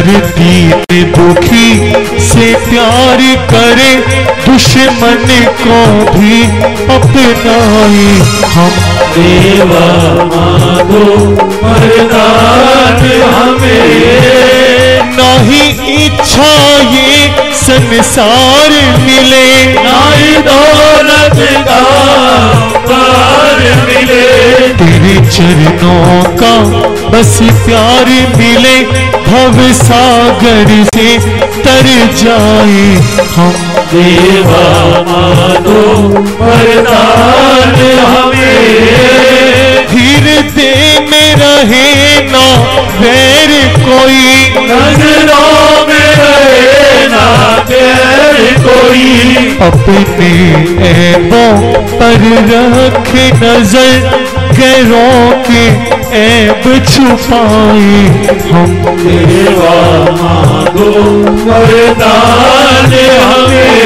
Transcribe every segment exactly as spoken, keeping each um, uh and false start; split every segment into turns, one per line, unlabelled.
दर्दी दुखी से प्यार करे, दुश्मन को भी अपनाए हम।
देवा मांगो वरदान हमें,
नहीं इच्छा ये संसार मिले,
नहीं दौलत का पार मिले,
तेरे चरणों का बस प्यार मिले, भव सागर से तर जाए हम।
देवा मांगो वरदान हमें,
हृदय में रहे ना वैर कोई,
नजरों में रहे ना गैर कोई,
अपने ऐबों पर रखे नजर, गैरों के ऐब छुपाए हम।
देवा मांगो वरदान हमें,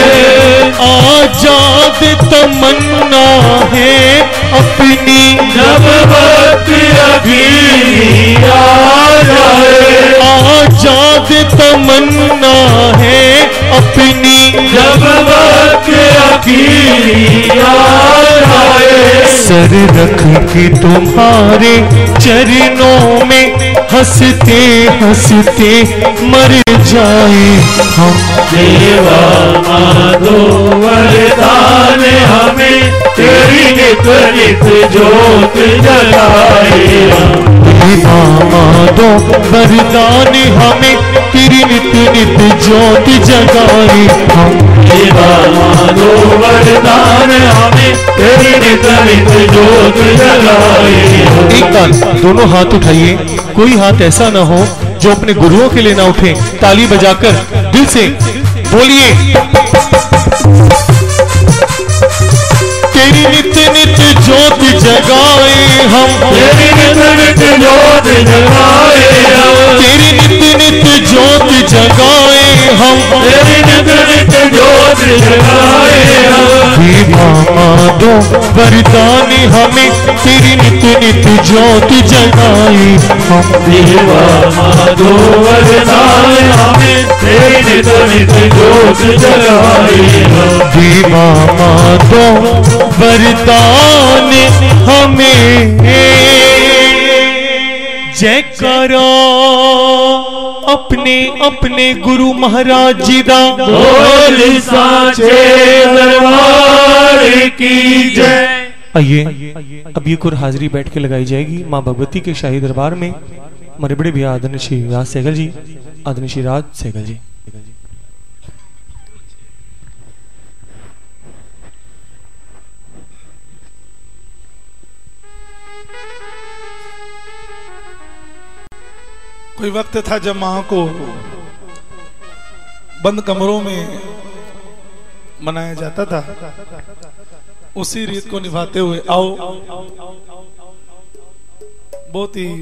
आजाद तमन्ना है अपनी,
जब वक्त अभी आ जाए,
आजाद तमन्ना है अपनी,
जब वक्त अभी आ जाए,
सर रख के तुम्हारे चरणों में हंसते हंसते मर जाए हम।
देवा मांगो वरदान हमें, तेरी नित नित जोत जलाए हम।
देवा मांगो वरदान हमें, तेरी नित नित जोत जगाए हम।
देवा मांगो वरदान हमें, तेरी नित नित जोत जलाए हम।
एक बार दोनों हाथ उठाइए, कोई हाथ ऐसा ना हो जो अपने गुरुओं के लिए ना उठे। ताली बजाकर दिल से बोलिए, तेरी नित नित जोत जगाए हम,
तेरी नित नित जोत जगाए हम,
तेरी नित नित जोत जगाए हम,
तेरी नित नित जोत जगाए हम।
देवा मांगो वरदान हमें, तेरी नित नित जोत जगाए हम।
देवा मांगो वरदान हमें, तेरी नित नित जोत जगाए हम।
देवा मांगो वरदान हमें। जयकारा अपने अपने गुरु महाराज जी दा,
बोल साचे दरबार की जय।
आइए अब ये कुर हाजिरी बैठ के लगाई जाएगी माँ भगवती के शाही दरबार में। हमारे बड़े भैया आदरणीय श्री राज सहगल जी, आदरणीय श्री राज सहगल जी।
कोई वक्त था जब मां को बंद कमरों में मनाया जाता था, उसी रीत को निभाते हुए आओ बहुत ही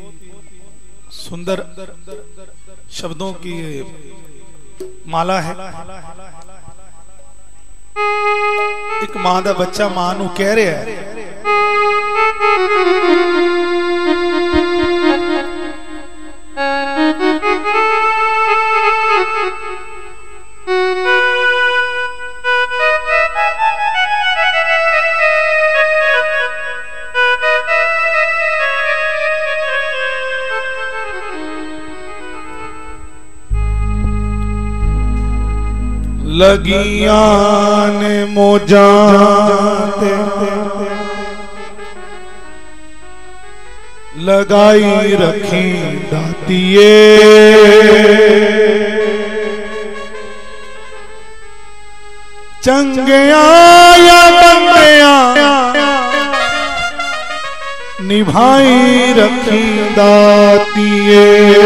सुंदर शब्दों की माला है। एक मां दा बच्चा मां नू कह रहा है, लगियां ने मोजां ते लगाई रखी दातिए, चंगिया या बंदिया निभाई रखी दातिए।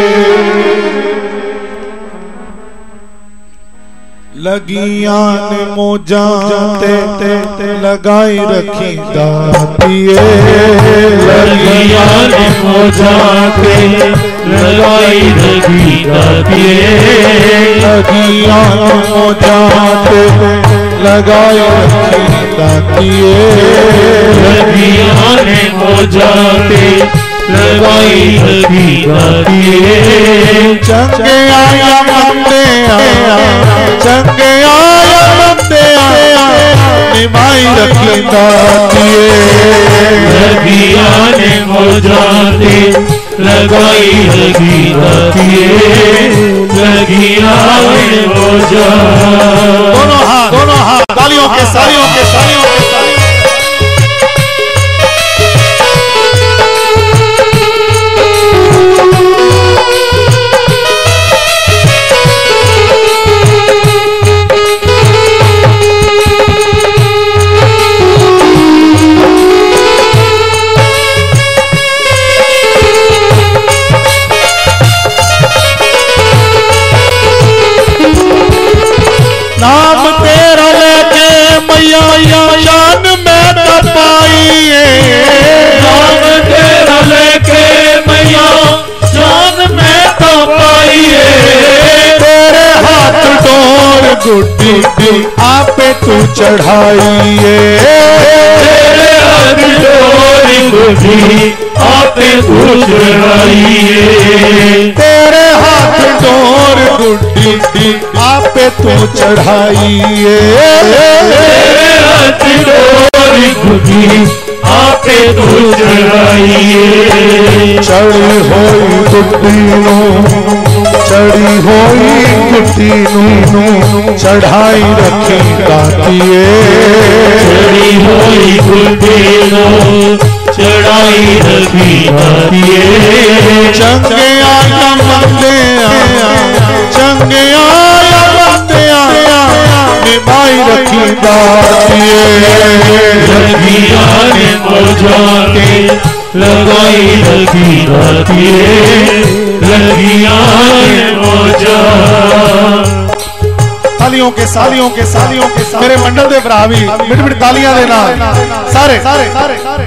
लगियां ने मोजां ते लगाई रखी दातिए,
लगियां ने मोजां ते लगाई रखी दातिए,
लगियां ने मोजां ते लगाई रखी दातिए,
लगियां ने मोजां ते लगाई हकीकत
चंगे आया मंदे आया चंगे आया मंदे आया निभाई रखी दातिए
लगिया ने मौजाते लगाई हकीकत लगिया ने मौजा।
दोनों हाथ दोनों हाथ तालियों के सालियों के सालियों के सालियों नाम तेरा लेके मैया शान में तपाइए
नाम तेरा लेके मैया शान में तपाइए
तेरे हाथ डोर गुड्डी आपे तू चढ़ाइए
तेरे हाथ डोर गुड्डी आपे तू चढ़ाइए
तेरे हाथ डोर गुड्डी आपे तू चढ़ाइए
तेरे हाथ डोर गुड्डी आपे तू चढ़ाइए
चढ़ी होई गुड्डी नो चढ़ी होई गुड्डी नो चढ़ाई रखी दातिए
चढ़ी होई गुड्डी नो चढ़ाई रखी दातिए
चंगे आया मंदे आया चंगे आया मंदे आया निभाई रखी दातिए
लगिया ने मौजाते लगाई रखी दातिए लगिया ने मौजा।
तालियों के सालियों के सालियों के मेरे मंडल दे भरा भी मिट मिट तालियां देना सारे सारे सारे सारे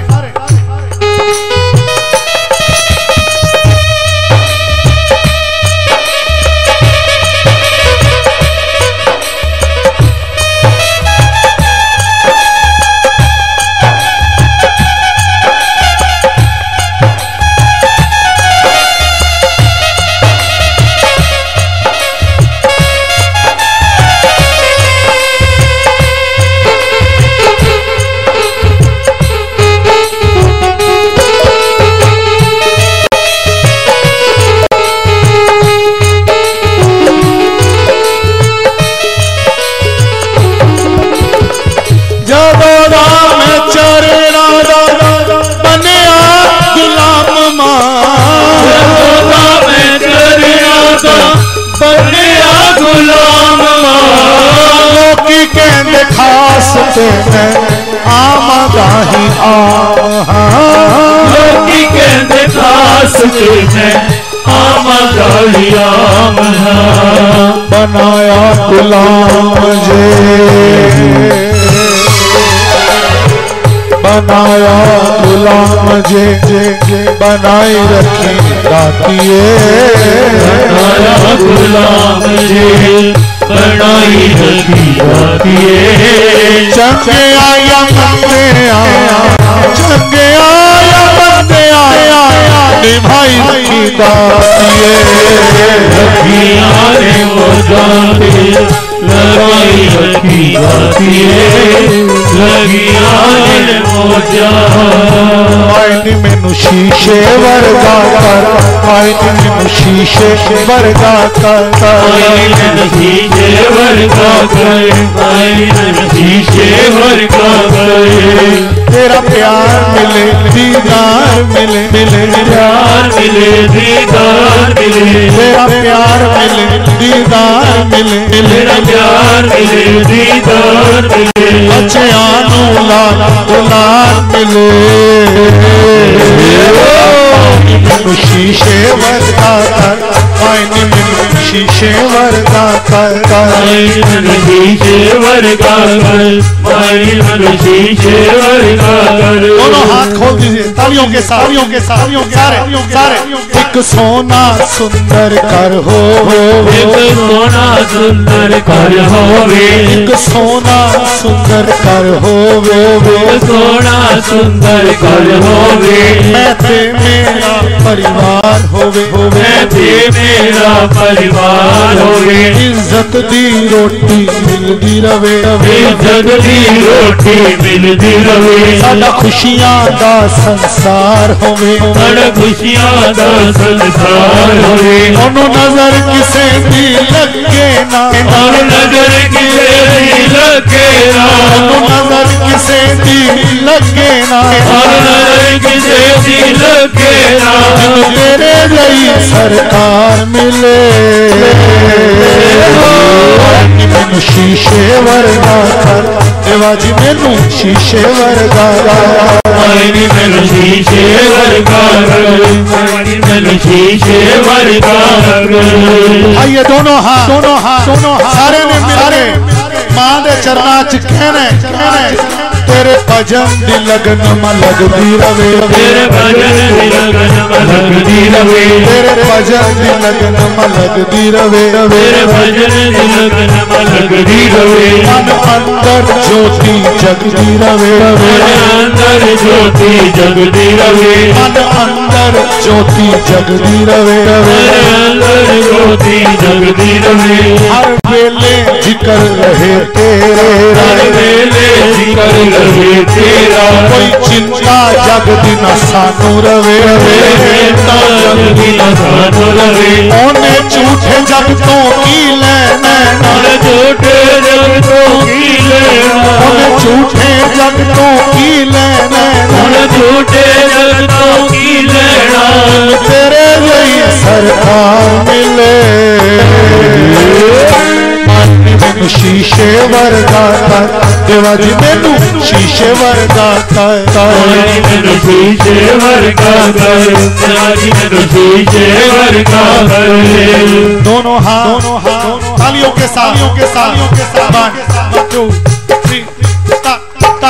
आमदाही
लोकी कहते खास है आमदाही आम
बनाया गुलाम जे बनाया गुलाम जे बनाई रखी दातिए
बनाया गुलाम जे बनाई रखी दातिए
चंगे आया मंदे आया चंगे आया मंदे आया निभाई रखी दातिए
लगिया ने मौजाते लगाई रखी दातिए लगिया ने मौजा।
आईनी मैनू शीशे वर्गा कर आईनी मैनू शीशे वर्गा कर
शीशे वर्गा कर शीशे वर्गा कर
तेरा प्यार मिले दीदार मिले मिले
प्यार मिले दीदार मिले
तेरा प्यार मिले दीदार मिले
तेरा प्यार मिले दीदार मिले
अच्छे आनू लाल दुलार मिले शीशे वर्गा कर आईनी मैनू शीशे वर्गा कर
शीशे वर्गा कर शीशे वर्गा कर।
दोनों हाथ खोल दीजिए तालियों के साथ तालियों के साथ सारे सारे
एक सोना सुंदर कर हो
एक सोना सुंदर कर होवे
एक सोना सुंदर कर होवे
सोना सुंदर कर होवे
मैं ते मेरा परिवार होवे
मैं ते मेरा परिवार होवे
इज्जत दी रोटी मिलदी रवे
इज्जत दी रोटी मिलदी रवे
साडा खुशियां दा संसार होवे
साडा खुशियां दा संसार होवे
ओनू नजर किसे दी लगे ना
और नजर किसे दी लगे ना
ओनू नजर किसे दी लगे ना
और नजर किसे दी लगे ना
तेरे जई सरकार मिले मैनू शीशे वर्गा कर देवा जी मैनू शीशे वर्गा
आईनी मैनू शीशे वर्गा मैनू शीशे वर्गा
आइए दोनों हाथ दोनों हाथ दोनों हाथ सारे ने मिलके मां दे चरना च कहने कहने तेरे भजन दी लगन म लगदी रवे
तेरे भजन दी लगन म लगदी रवे
तेरे भजन दी लगन म लगदी रवे
तेरे भजन दी लगन म लगदी रवे
मन अंदर ज्योति जगदी रवे
मन अंदर ज्योति जगदी रवे
मन अंदर ज्योति जगदी रवे
मन अंदर ज्योति जगदी रवे
हर वेले जिक्र रहे तेरे
हर वेले जिक्र रहे तेरा
कोई चिंता जगदी न सानू रवे
चिंता जगदी न सानू रवे
ओने झूठे जग तो की लेना
ओने झूठे जग तो की लेना
ओने झूठे जग तो की लेना
ओने झूठे जग तो की लेना
तेरे लिए सरकार मिले मैनू शीशे वर्गा कर देवा जी मैनू शीशे वर्गा कर
मैनू शीशे वर्गा कर देवा जी मैनू शीशे वर्गा कर
दोनों हाथ दोनों हाथ तालियों के साथ तालियों के साथ तालियों के साथ वन टू थ्री ता ता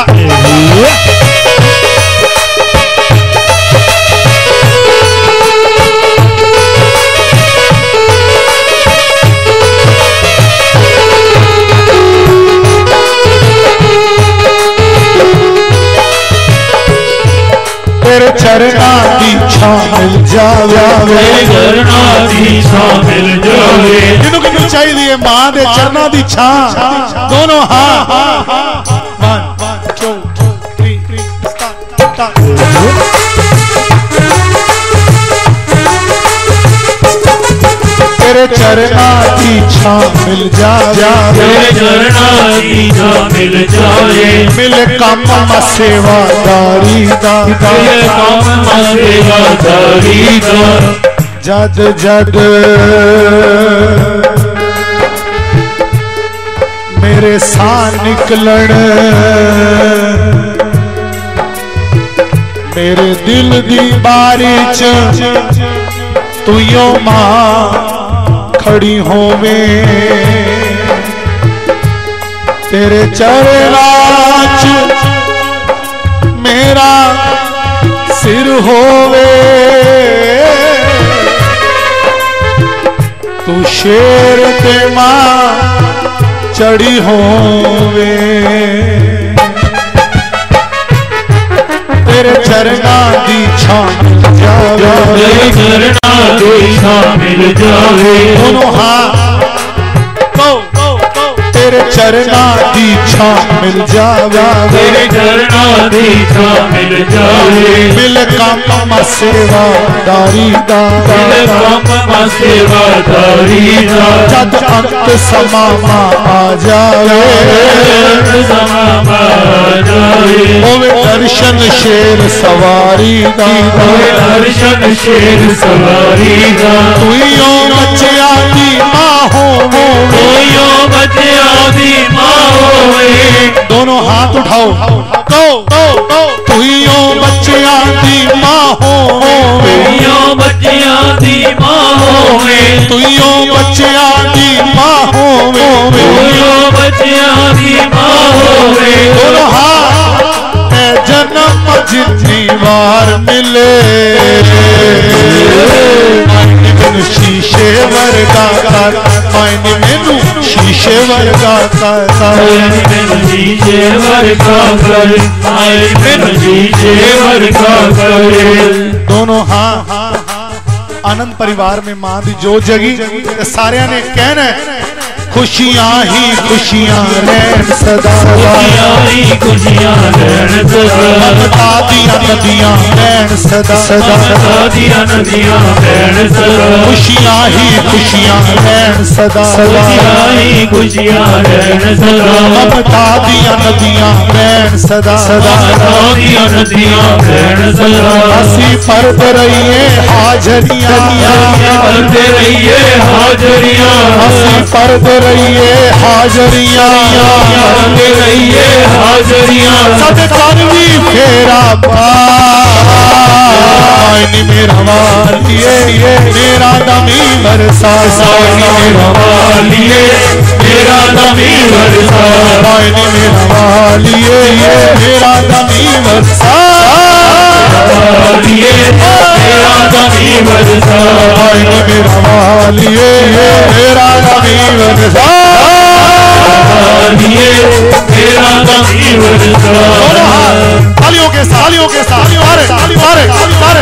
तेरे चरना की छां मिल जावे
तेरे चरना की छां मिल जावे
किनु किनु चाहिए मां दे चरना की छां दोनों हाथ वन टू थ्री स्टार्ट तेरे चरना की छां मिल जावे
तेरे चरना की छां मिल जावे
मिले काम मा सेवादारी दा
मिले काम मा सेवादारी दा
जद जद मेरे साह निकलन मेरे दिल दी बारी च तू यो मां खड़ी होवे तेरे चरना च मेरा सिर होवे तू शेर ते मां चढ़ी होवे तेरे चरना दी छां जावे
तेरे चरना दी छां मिल जावे
दोनों हाथ तेरे चरना दी छां मिल जावे
तेरे चरना दी छां मिल जावे
मिल काम सेवादारी दा
मिल काम सेवादारी दा
जद अंत समा आ जावे
समा आ जावे
होवे दर्शन शेर सवारी दा
होवे दर्शन शेर सवारी दा
तुइयो बच्चिया दी मां होवे
तुइयो बच्चिया दी मां होवे
दोनों हाथ उठाओ कहो तुइयो बच्चिया दी मां होवे
तुइयो बच्चिया दी मां होवे
तुइयो बच्चिया दी मां होवे
तुइयो बच्चिया दी मां होवे
दोनों हाथ जन्म जितनी बार मिले मायने मैनू शीशे वर्गा कर, मायने मैनू शीशे वर्गा कर,
मायने मैनू शीशे वर्गा कर, मायने मैनू शीशे वर्गा कर।
दोनों हाँ आनंद परिवार में मां दी जो जगी सारे ने कहना है खुशियां ही खुशियां रहन सदा,
खुशियां ही खुशियां रहन सदा,
ममता दियां नदियां रहन सदा सदा,
ममता दियां नदियां रहन सदा,
खुशियां ही खुशियां रहन सदा सदा,
खुशियां ही खुशियां रहन सदा,
ममता दियां नदियां रहन सदा सदा,
ममता दियां नदियां रहन सदा।
असी पढ़ते रहिए हाजरियां,
पढ़ते रहिए हाजरियां,
असी पढ़ते रहिए हाजरियां,
पढ़ते रहिए हाजरियां,
सद कर भी फेरा पानी मेरा वालिए, मेरा दमी बरसा,
मेरा वालिए मेरा दमी बरसा,
पानी मेरा वालिए मेरा दमी बरसा,
वालिए मेरा दमी बरसा,
पानी मेरा वालिए मेरा दमी बरसा,
वालिए मेरा दमी बरसा।
तालियों के साथ तालियों के साथ मारे मारे मारे मारे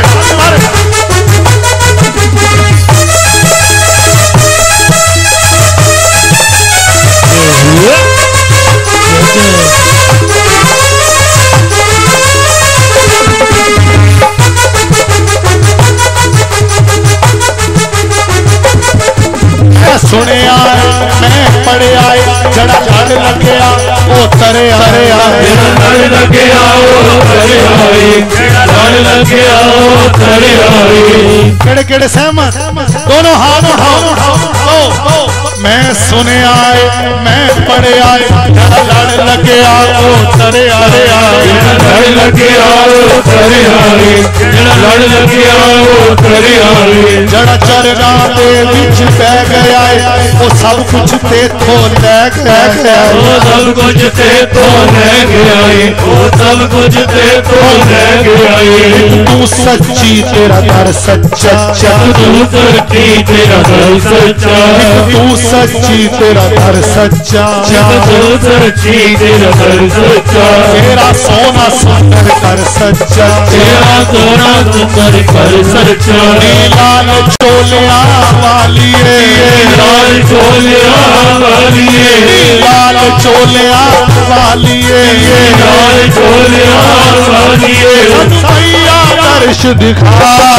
सुने आए मैं पढ़े आए जड़ा जड़ लगे ओ तरे अरे आए,
लड़ लगे आओ तरे आए, लड़ लगे आओ तरे आए।
केड़े केड़े सहमत दोनों हाथ उठाओ, मैं सुने आए मैं पढ़े आए जड़ा लड़ लगे आओ तरे अरे आए,
लड़ लगे आओ तरे आए, लड़ लगे आओ तरे आए।
जड़ा चरना दे विच पै गया वो सब कुछ ते थो ले गया,
वो सब कुछ ते तो ले गया, वो सब कुछ ते तो ले गया।
तू सच्ची तेरा दर सच्चा,
तू सच्ची तेरा दर सच्चा,
तू सच्ची तेरा दर सच्चा,
तू सच्ची तेरा दर सच्चा।
तेरा सोना सुंदर कर सच्चा,
तेरा सोना सुंदर कर सच्चा।
लाल चोलिया वालिए,
लाल चोलिया वालिए,
लाल चोलिया वालिए,
लाल चोलिया वालिए।
भैया दर्श दिखा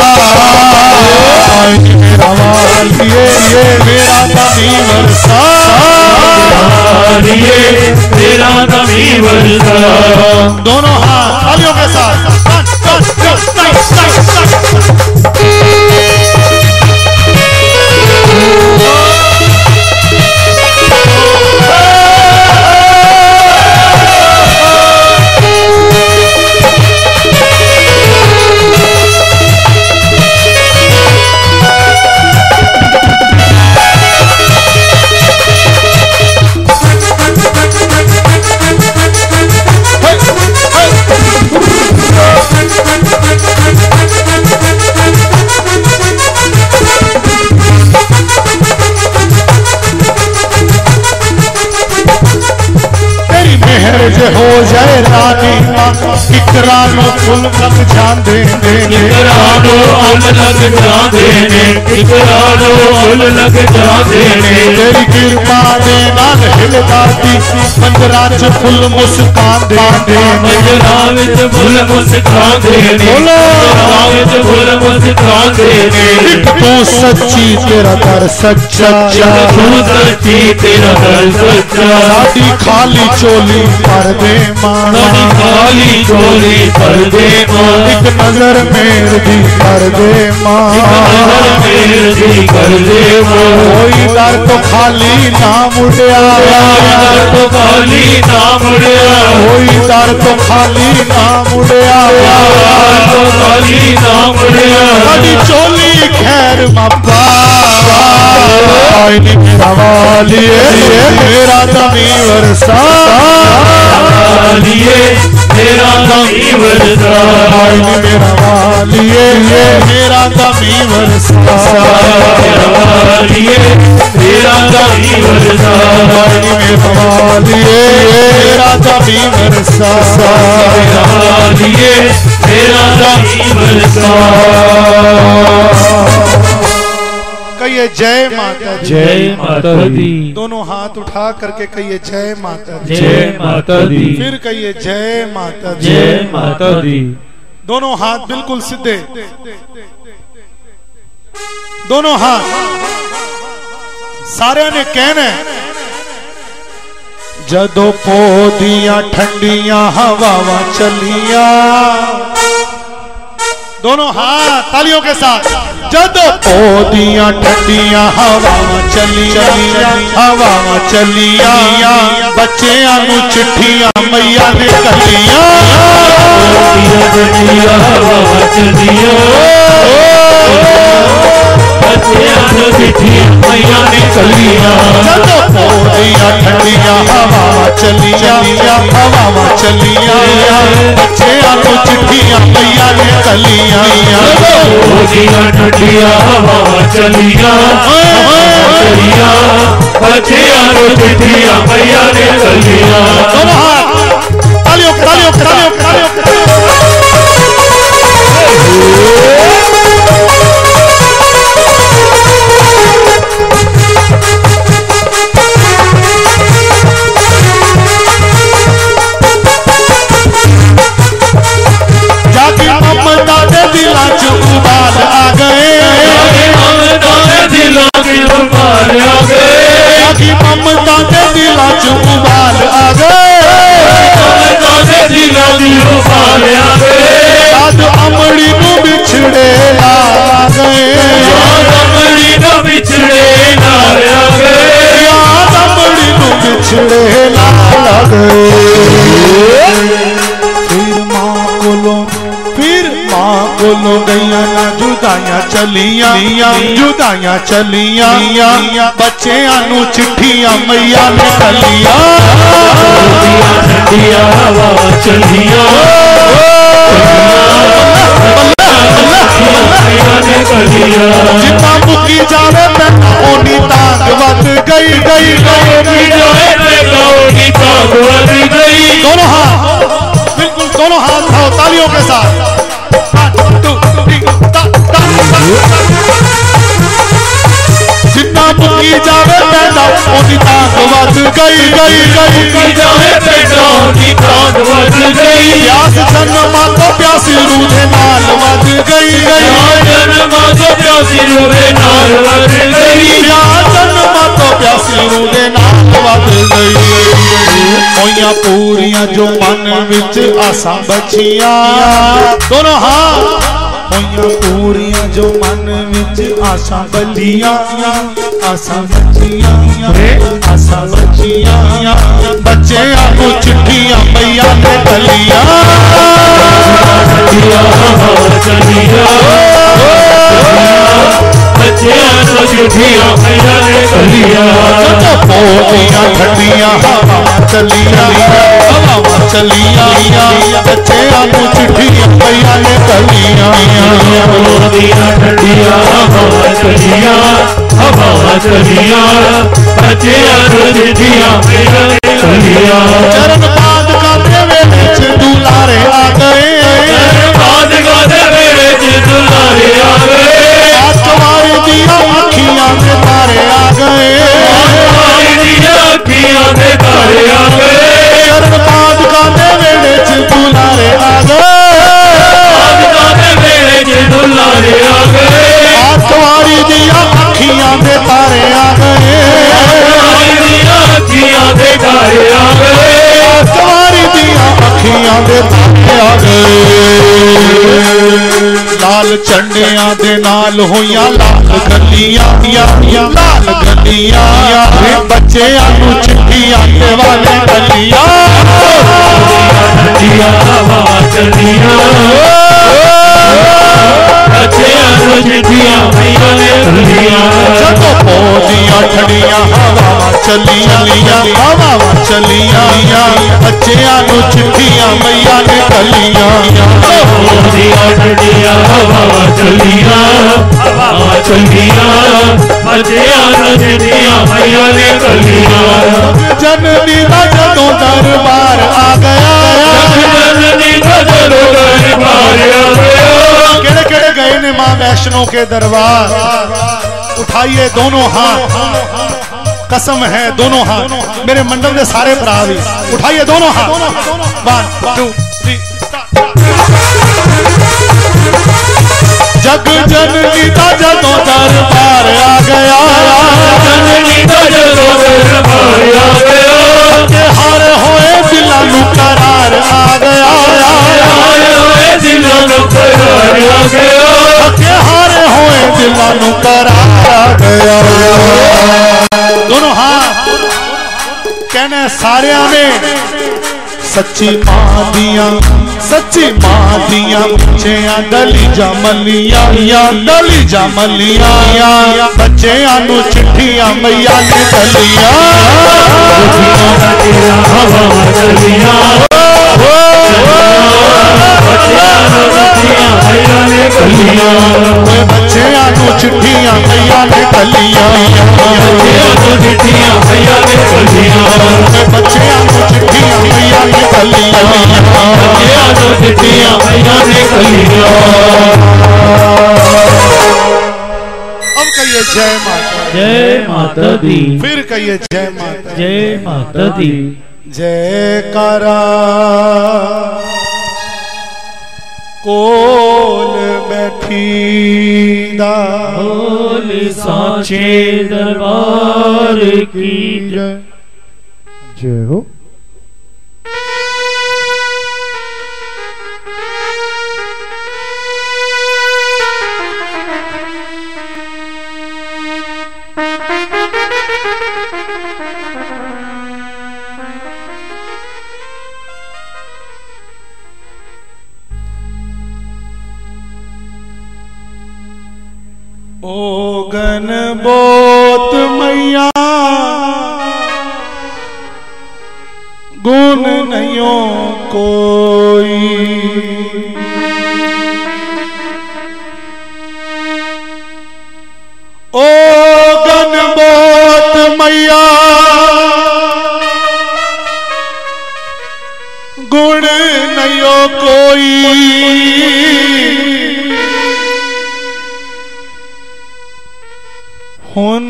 मेरा वालिए मेरा दमी बरसा,
वालिए तेरा दमी बरसा।
दोनों हाथ तालियों के साथ जे हो जाए रानी किकरा नो फुल लग जांदे ने,
किकरा नो फुल लग जांदे ने, किकरा नो फुल लग जांदे ने।
तेरी कृपा दे नाल हिलदा दी पंजरा च फुल मुस्कान दे,
पंजरा विच फुल मुस्कान दे, पंजरा विच फुल मुस्कान दे।
तू सच्ची तेरा दर सच्चा,
तू सच्ची तेरा दर सच्चा।
साडी खाली चोली पर दे मां,
खाली चोली पर दे मां।
एक नजर मेर दी कर दे मां,
नजर मेर दी कर दे मां।
कोई दर तो खाली ना मुड़िया,
दर तो खाली ना मुड़िया,
कोई दर तो खाली ना मुड़िया,
तो खाली ना मुड़िया।
साडी चोली खैर मप्पा मेरा वालिए मेरा दमी वरसा,
वालिए मेरा कमी वरसा
मेरा वालिए मेरा कमी वरसा
मेरा वालिए मेरा कमी वरसा
मेरा वालिए मेरा कमी वरसा
मेरा वालिए मेरा कमी वरसा।
कहिए जय माता दी।
जय माता दी।
दोनों हाथ उठा करके कहिए जय माता दी।
जय माता दी।
फिर कहिए जय माता दी।
जय माता दी।
दोनों हाथ बिल्कुल सीधे, दोनों हाथ सारे ने कहना
जदों पौधियां ठंडियां हवावां चलिया,
दोनों हाथ तालियों के साथ।
जदों पौधियां ठंडियां हवावां चलिया हवावां चलिया, बच्चियां नूं चिट्ठियां मैया ने कलियां
ठंडियां हवावां चलिया बच्चियां नूं चिट्ठियां मैया ने कलियां।
जदों पौधियां ठंडियां हवावां चलिया हवावां चलिया, बच्चियां नूं चिट्ठियां मैया ने कलियां
पौधियां ठंडियां हवावां चलिया चलिया, बच्चियां नूं चिट्ठियां मैया ने कलियां।
दोनों हाथ तालियों तालियों तालियों तालियों। जागी ममता दे दिलां च उबाल आ गए,
ममता दे दिलां च उबाल आ गए,
जागी ममता दे दिलां च उबाल आ गए,
ममता दे दिलां च उबाल आ गए।
याद अमड़ी नूं बिछड़े ला गए,
याद अमड़ी नूं बिछड़े ला गए,
याद अमड़ी नूं बिछड़े ला गए। फिर मां कोलों फिर मां कोलों गईयां ना जुदाइयां चलियां जुदाइयां चलियां, बच्चियां नूं चिट्ठियां मैया ने कलियां।
ठंडियां हवावां चलियां
जितना मुकी जावे पैना ओनी ताक वध गई गई गई। दोनों हाथ बिल्कुल दोनों हाथ उठाओ तालियों के साथ। जितना मुकी जावे पैना ओनी ताक वध गई गई गई
जावे पैना ओनी ताक वध गई।
प्यास जन्मा तो प्यासी रूह दे नाल वध गई गई,
जन्मा तो प्यासी रूह दे नाल वध गई,
प्यास जन्मा तो प्यासी रूह दे नाल वध गई। होइयां पूरियां जो मन विच आसां बचियां, दोनों हाथ होइयां पूरियां जो मन विच आसां बलियां आसां बचियां आसां बचियां, बच्चियां नूं चिट्ठियां मैया ने कलियां।
ठंडियां हवावां चलियां बच्चियां नूं चिट्ठियां मैया ने कलियां।
जदों पौधियां ठंडियां हवावां चलियां हवावां चलियां, बच्चियां नूं चिट्ठियां मैया ने कलियां।
पौधियां ठंडियां हवावां चलियां हवावां चलियां, बच्चियां नूं चिट्ठियां मैया ने कलियां।
चरण पाद काते वेले च दुलारे आ गए,
पाद काते वेले च दुलारे आ गए,
आत्मारी दिया अखियां में तारे आ गए,
आत्मारी दिया अखियां में तारे आ गए।
चरण पाद काते वेले च दुलारे आ गए,
पाद काते वेले च दुलारे आ गए,
आत्मारी दिया अखियां में तारे आ गए,
आत्मारी दिया अखियां में तारे आ गए,
आत्मारी दिया अखियां में तारे आ गए। लाल झंडियां दे नाल होइयां लाल गलियां लाल गलियां, बच्चियां नूं चिट्ठियां ते वाले गलियां।
ठंडियां हवावां चलियां बच्चियां नूं चिट्ठियां मैया ने कलियां।
जदों पौधियां ठंडियां हवावां चलियां हवावां चलिया बच्चियां नू चिट्ठियां मैया ने कलियां
ओदिया डंडिया हवा चलिया हवा चलिया बच्चियां नू चिट्ठियां मैया ने कलियां
जननी दा जदों दरबार आ गया
जननी दा जदों दरबार आ गया
केड़े केड़े गए ने मां वैष्णो के दरबार उठाइए दोनों हाथ कसम है दोनों हाथ मेरे मंडल के सारे भरा भी उठाइए दोनों हाथ वन टू थ्री जग जननी दा जदों दरबार आ गया
जननी दा जदों दरबार आ गया
के हार होए दिलां नू करार आ गया
हार होए दिलां नू करार आ गया
के हार होए दिलां नू करार आ गया दोनों हाथ कहने सारे ने सच्ची मां दिया सच्ची मां दिया बच्चियां डली जमलियां डली जमलियां बच्चियां नू चिट्ठियां मैया ने कलियां
हवा चलिया
बच्चियां नू चिट्ठियां मैया ने कलियां
चिट्ठियां मैया ने कलियां
बच्चियां नू चिट्ठियां मैया ने कलियां
चिट्ठियां मैया ने कलियां
अब कहिए जय माता
जय माता दी
फिर कहिए जय माता
जय माता दी
जयकारा कोल बैठी दा
बोले साचे दरबार की जय
जय हो ओ गन बोत मैया गुण नहीं कोई ओ गन बोत मैया गुण नहीं कोई हुन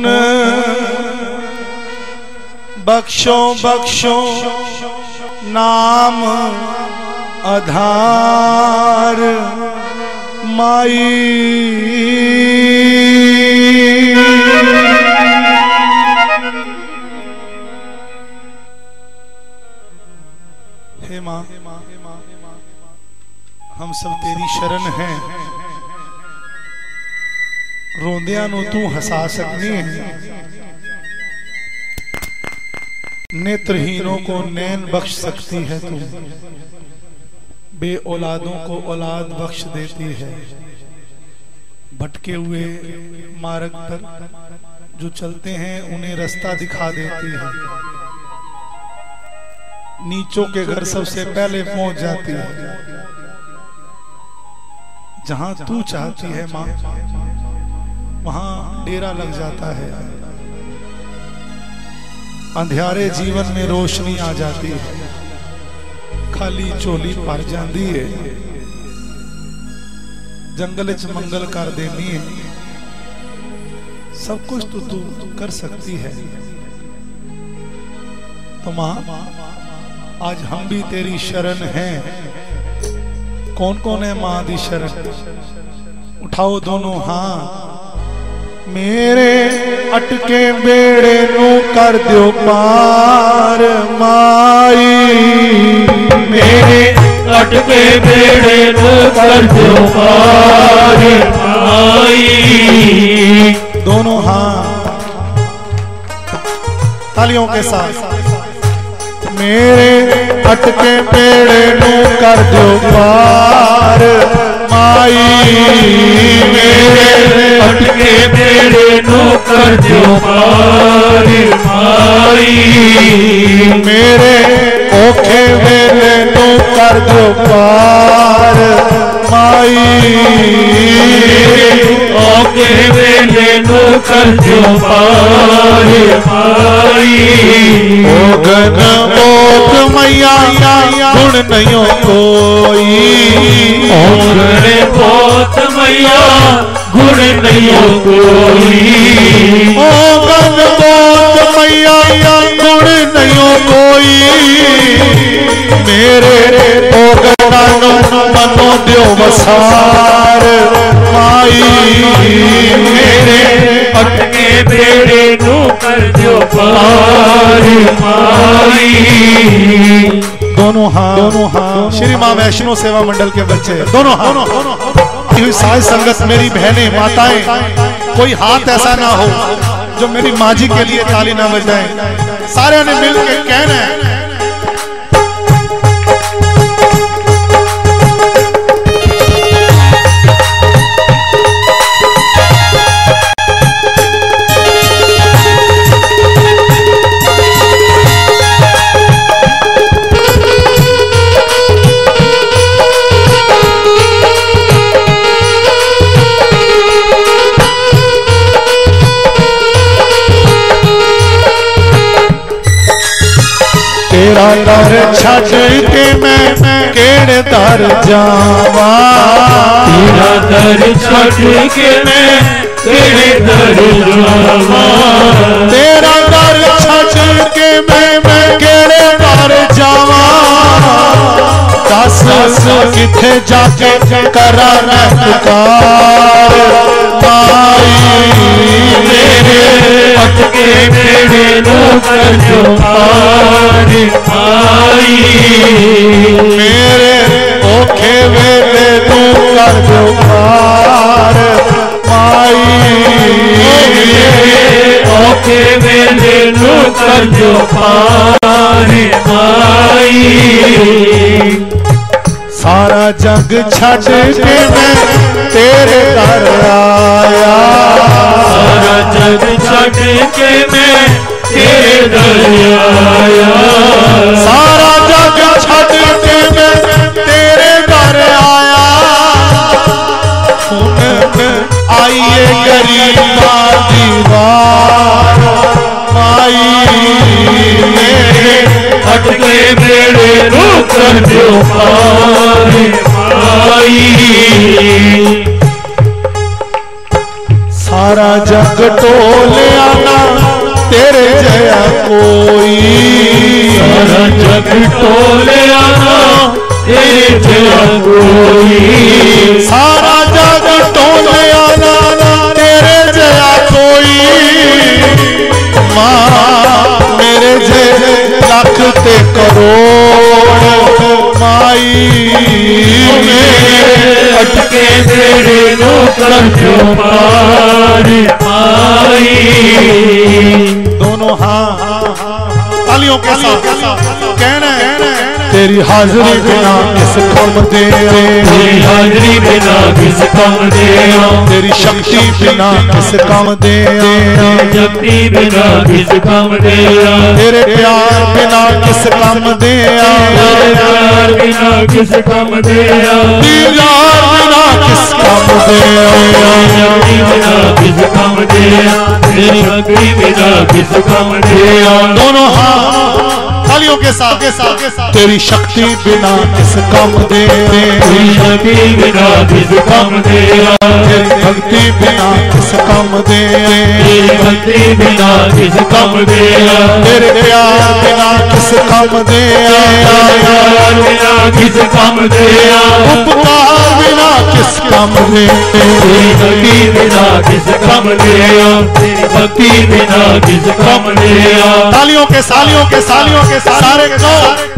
बख्शो बख्शो नाम आधार माई हे मां हम सब तेरी शरण हैं रोंदियां नू तू हसा सकनी है नेत्रहीनों को नैन बख्श सकती है तू बे औलादों को औलाद बख्श देती है भटके हुए मार्ग पर जो चलते हैं उन्हें रास्ता दिखा देती है नीचों के घर सबसे पहले पहुंच जाती है जहां तू चाहती है मां वहां डेरा लग जाता है अंधियारे जीवन में रोशनी आ जाती है खाली चोली भर जाती है जंगल च मंगल कर देनी है सब कुछ तो तू कर सकती है तो मां आज हम भी तेरी शरण हैं कौन कौन है मां दी शरण उठाओ दोनों हाथ मेरे अटके बेड़े नू कर दो पार माई
मेरे अटके बेड़े नू कर दो पार माई
दोनों हाथ तालियों के साथ मेरे अटके बेड़े नू कर दो पार माई
मेरे अटके बेड़े नू कर दो पार माई
मेरे कर दो पार माई
ओके वेले नु कर दो पार माई
ओ गन ओक मैया गुण नहीं कोई
ओ गन ओक मैया गुण नहीं कोई
ओ गन ओक मैया गुण नहीं कोई मेरे ओ गन मनो दियो वसार माई
मेरे अटके बेड़े नु कर दो पार माई
दोनों हाथ दोनों हाथ श्री मां वैष्णो सेवा मंडल के बच्चे दोनों हाथ हुई साज संगत मेरी बहनें माताएं कोई हाथ ऐसा ना हो जो मेरी माँ जी के लिए ताली ना बजाए सारे ने मिलकर कहना है तेरा दर छड़ के मैं केड़े दर जावा
तेरा दर छड़ के मैं केड़े दर जावा
तेरा दर छड़ के मैं मैं केड़े दर जावा दस किथे जाके करा मैं पुकार माई
मेरे अटके बेड़े नु कर दो पार माई
मेरे ओखे वेले तू कर दो पार माई
ओखे वेले नु कर दो पार माई
सारा जग छड़ के मैं तेरे दर आया
सारा जग छड़ के मैं तेरे दर आया
सारा जग छड़ के मैं तेरे दर आया आइए गरीबा दीवार माई
अटके बेड़े नु कर दो पार माई
सारा जग टोले आना तेरे जया कोई
सारा जग टोले आना तेरे जया कोई
सारा जग टोले आना तेरे जया कोई माँ मेरे जे लख ते करोड़ माई
अटके बेड़े नु कर दो पार माई
दोनों हाँ तालियों के साथ कहना है तेरी हाजिरी बिना किस काम दे
तेरी हाजिरी बिना किस काम दे
तेरी शक्ति बिना किस काम दे
शक्ति बिना किस काम दे
तेरे प्यार बिना किस काम दे
तेरे प्यार बिना किस काम दे
दीदार बिना किस काम दे
शक्ति बिना किस काम दे तेरी शक्ति बिना किस काम दे
दोनों हाथ तालियों के साथ के साथ तेरी शक्ति बिना किस काम दे
तेरी शक्ति बिना किस काम दे
तेरी भक्ति बिना किस काम दे
तेरी भक्ति बिना किस काम दे
तेरे प्यार बिना किस काम दे
प्यार बिना किस काम दे
उपकार बिना किस काम दे
तेरी भक्ति बिना किस काम दे तेरी भक्ति बिना किस काम दे
तालियों के सालियों के सालियों के सारे को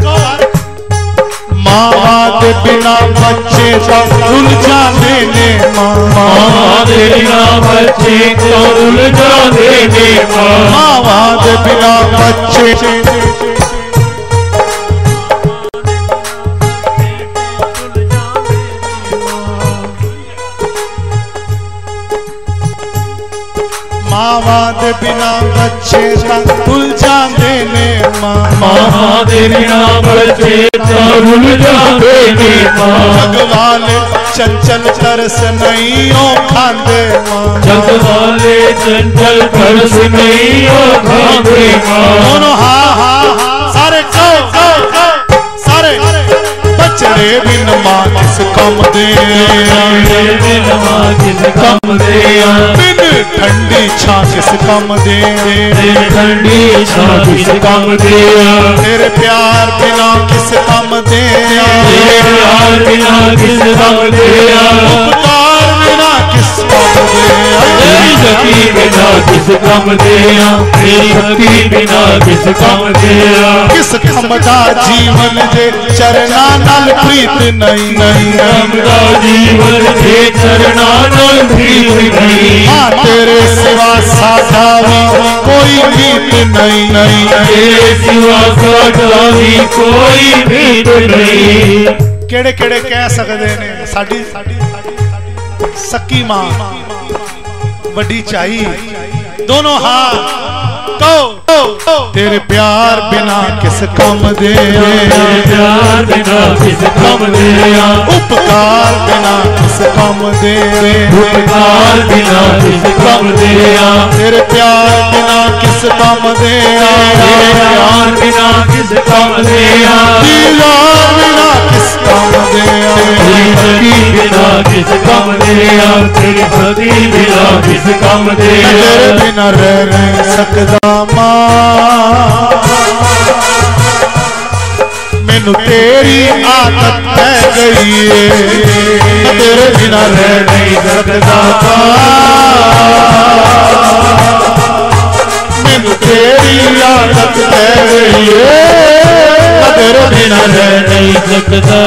माँ के बिना बच्चे का उलझा देने माँ
के बिना बच्चे को उलझा देने
माँ के बिना बच्चे माँ के बिना बच्चे बच्चे तुल जाते ने मां
मां तेरे नाम बच्चे रुल जाते ने मां
जग वाले चंचल तरस नहीं ओ खांदे मां
जग वाले चंचल तरस नहीं ओ खांदे मां
दोनों हा हा सारे कहो कहो कहो सारे बचड़े बिन मां किस कम दे
बिन मां किस कम दे
बिन ठंडी छां किस कम दे
ठंडी छां किस कम दे
तेरे प्यार बिना किस कम दे
तेरे प्यार बिना किस कम दे
उपकार बिना किस कम दे
तेरी शक्ति बिना किस कम दे तेरी भक्ति बिना किस कम दे
किस कमदा जीवन जे चरना नाल प्रीत नहीं नहीं
कमदा जीवन जे चरना नाल प्रीत नहीं
हाँ तेरे सिवा साधा भी कोई प्रीत नहीं नहीं
तेरे सिवा साधा भी कोई प्रीत नहीं
केड़े केड़े कह सकते ने साडी सक्की मां वड्डी चाही दोनों हाथ कहो तेरे प्यार बिना किस कम दे
प्यार बिना किस कम दे
उपकार बिना किस कम दे
उपकार बिना किस कम दे
तेरे प्यार बिना किस कम दे
तेरे प्यार बिना किस कम दे
दीदार बिना किस कम दे
तेरी भक्ति बिना किस कम दे तेरी भक्ति बिना किस कम दे
तेरे बिना रह नहीं सकदा मां मैनू तेरी आदत पै गई है तेरे बिना रह नहीं सकदा मैनू तेरी आदत पै गई है तेरे बिना रह नहीं
सकदा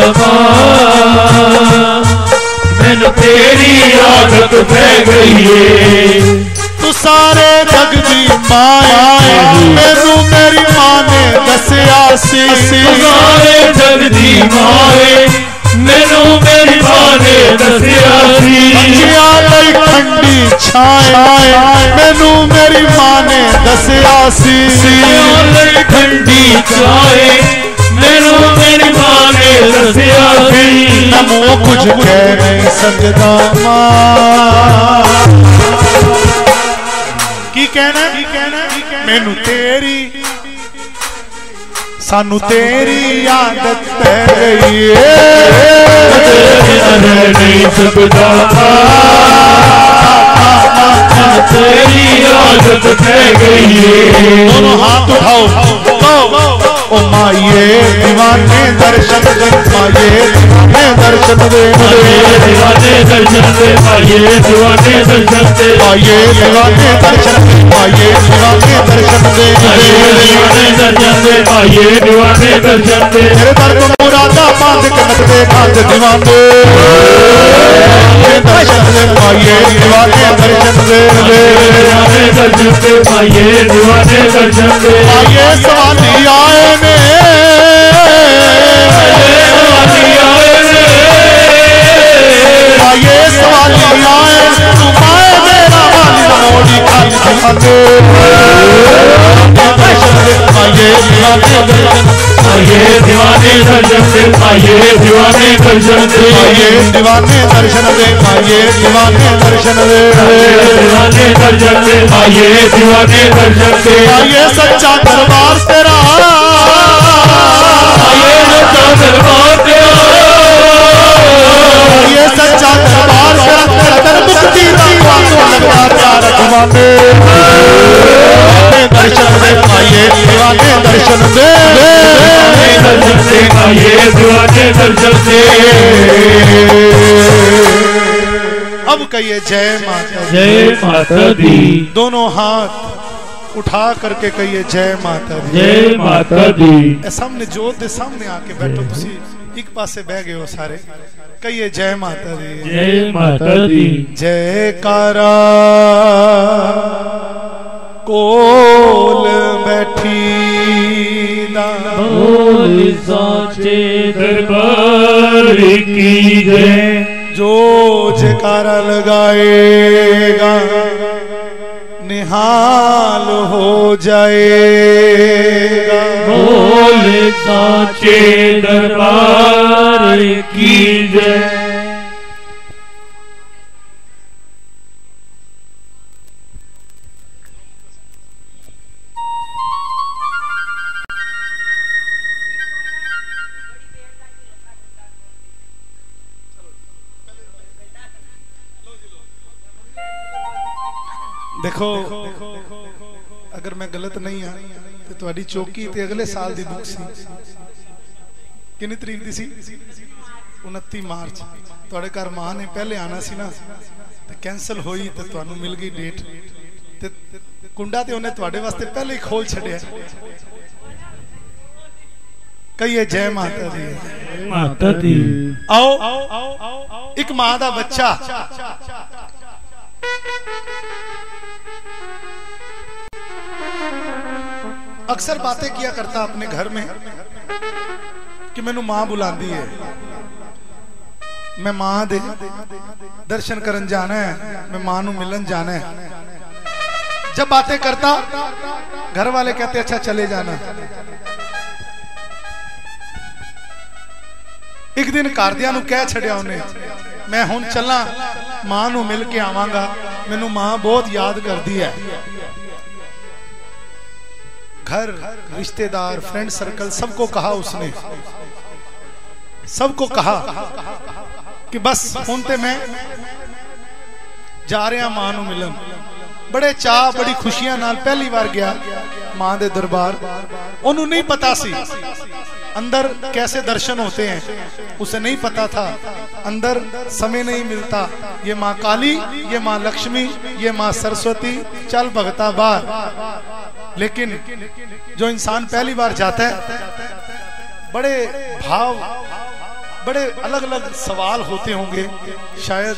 मैनू तेरी आदत पै गई है
तू सारे जग दी माया मैनू मेरी मां ने दसिया सी
सारे जग दी माए मैनू मेरी मां ने दसिया सी
बच्चियां लई ठंडी छाए मैनू मेरी मां ने दसिया सी
लई ठंडी छाए मैनू मेरी मां ने दसिया सी
मैं कुछ कह नहीं सकदा मां की कहना की कहना मैनू तेरी सानू तेरी आदत पै गई है
नहीं सकदा तेरी आदत पै गई है
दोनों हाथ उठाओ ओ माये दीवाने दर्शन दे माये दीवाने दर्शन दे
दीवाने दर्शन दे माये दीवाने दर्शन दे
माये दीवाने दर्शन दे माये दीवाने दर्शन दे
दीवाने दर्शन दे माये दीवाने दर्शन दे
तेरे दर को मुरादा बांध के नचते खाते दीवाने दर्शन दे माये दीवाने दर्शन दे
दीवाने दर्शन दे माये दीवाने दर्शन दे
माये सवाली आए ने माये सवाली आए तू माए मेरा वाली मोड़ी खाली दिखाते दर्शन दे माये दीवाने दर्शन
माये दीवाने दर्शन दे माये दीवाने दर्शन दे
माये दीवाने दर्शन दे माये दीवाने दर्शन दे
दीवाने दर्शन दे माये दीवाने दर्शन दे
माये सच्चा दरबार तेरा
माये सच्चा दरबार तेरा
ये सच्चा दरबार तेरा तेरा दर मुक्ति दा वाको लगा प्यार दीवाने दर्शन दे माये दीवाने दर्शन दे
दर्शन दे माये दीवाने दर्शन दे
अब कहिए जय माता दी
जय माता दी
दोनों हाथ उठा करके कहिए जय माता दी
जय माता दी
ए सामने जोत दे सामने आके बैठो तुसी एक पासे बह गए हो सारे कहिए जय माता दी
जय माता दी
जयकारा कोल बैठी
बोल साचे दरबार की जय
जो जयकारा लगाएगा निहाल हो जाएगा।
बोले साचे दरबार की जय।
देखो अगर मैं गलत नहीं हाँ तो तुम्हारी चौकी ते अगले साल दी बुक सी कितनी तरीक दी सी उनतीस मार्च तुम्हारे घर मां ने पहले आना सी ना ते कैंसल हुई तो तुहानू मिल गई डेट ते कुंडा ते उन्हें तुम्हारे वास्ते पहले ही खोल छड़िया। कहिए जय माता दी।
माता दी।
आओ एक मां दा बच्चा अक्सर बातें किया करता अपने घर में कि मैनू मां बुलाती है, मैं मां दे दर्शन करन जाना है, मैं मां नू मिलन जाना है। जब बातें करता घर वाले कहते अच्छा चले जाना। एक दिन घरदियां नू कह छड़िया उन्हें मैं हुण चला मां नू मिल के आवांगा, मैनू मां बहुत याद करती है। घर रिश्तेदार फ्रेंड सर्कल सबको कहा उसने, सबको कहा कि बस हुण ते मैं जा रहा मां नू मिलन। बड़े चाह बड़ी खुशियां नाल पहली बार गया मां दे दरबार। ओनू नहीं पता सी अंदर कैसे दर्शन होते हैं, उसे नहीं पता था अंदर समय नहीं मिलता। ये मां काली, ये मां लक्ष्मी, ये मां सरस्वती, चल भगता बार। लेकिन जो इंसान पहली बार जाता है बड़े भाव बड़े अलग अलग सवाल होते होंगे शायद,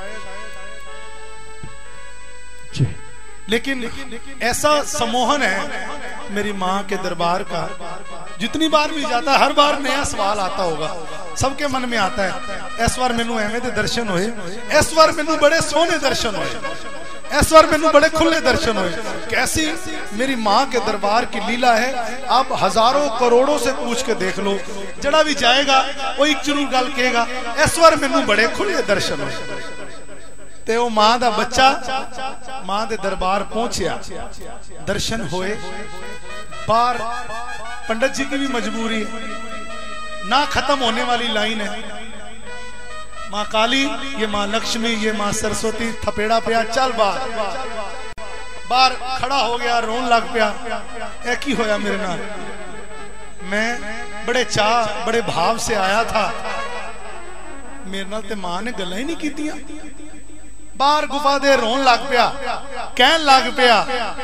लेकिन ऐसा सम्मोहन है मेरी मां के दरबार का। जितनी बार भी जाता है हर बार नया सवाल आता होगा, सबके मन में आता है इस बार मैनू एवें दे दर्शन होए, इस बार मैनू बड़े सोहने दर्शन होए, इस बार मैनू बड़े खुले दर्शन हुए। कैसी मेरी मां के दरबार की लीला है, आप हजारों करोड़ों से पूछ के देख लो, जड़ा भी जाएगा वो एक जरूर गल कहेगा इस बार मैनू बड़े खुले दर्शन हुए। ते वो मां दा बच्चा मां दे दरबार पहुंचया, दर्शन होए। बाहर पंडित जी की भी मजबूरी ना खत्म होने वाली लाइन है, मां काली, ये मां लक्ष्मी, ये मां सरस्वती, थपेड़ा पिया चल बाहर। बाहर खड़ा हो गया, रोन लग पिया। एक ही होया मेरे नाल, मैं बड़े चाह बड़े भाव से आया था, मेरे नाल ते मां ने गल्लां ही नहीं कीतियां। बाहर गुफा दे रोन लग पिया, कहन लग पिया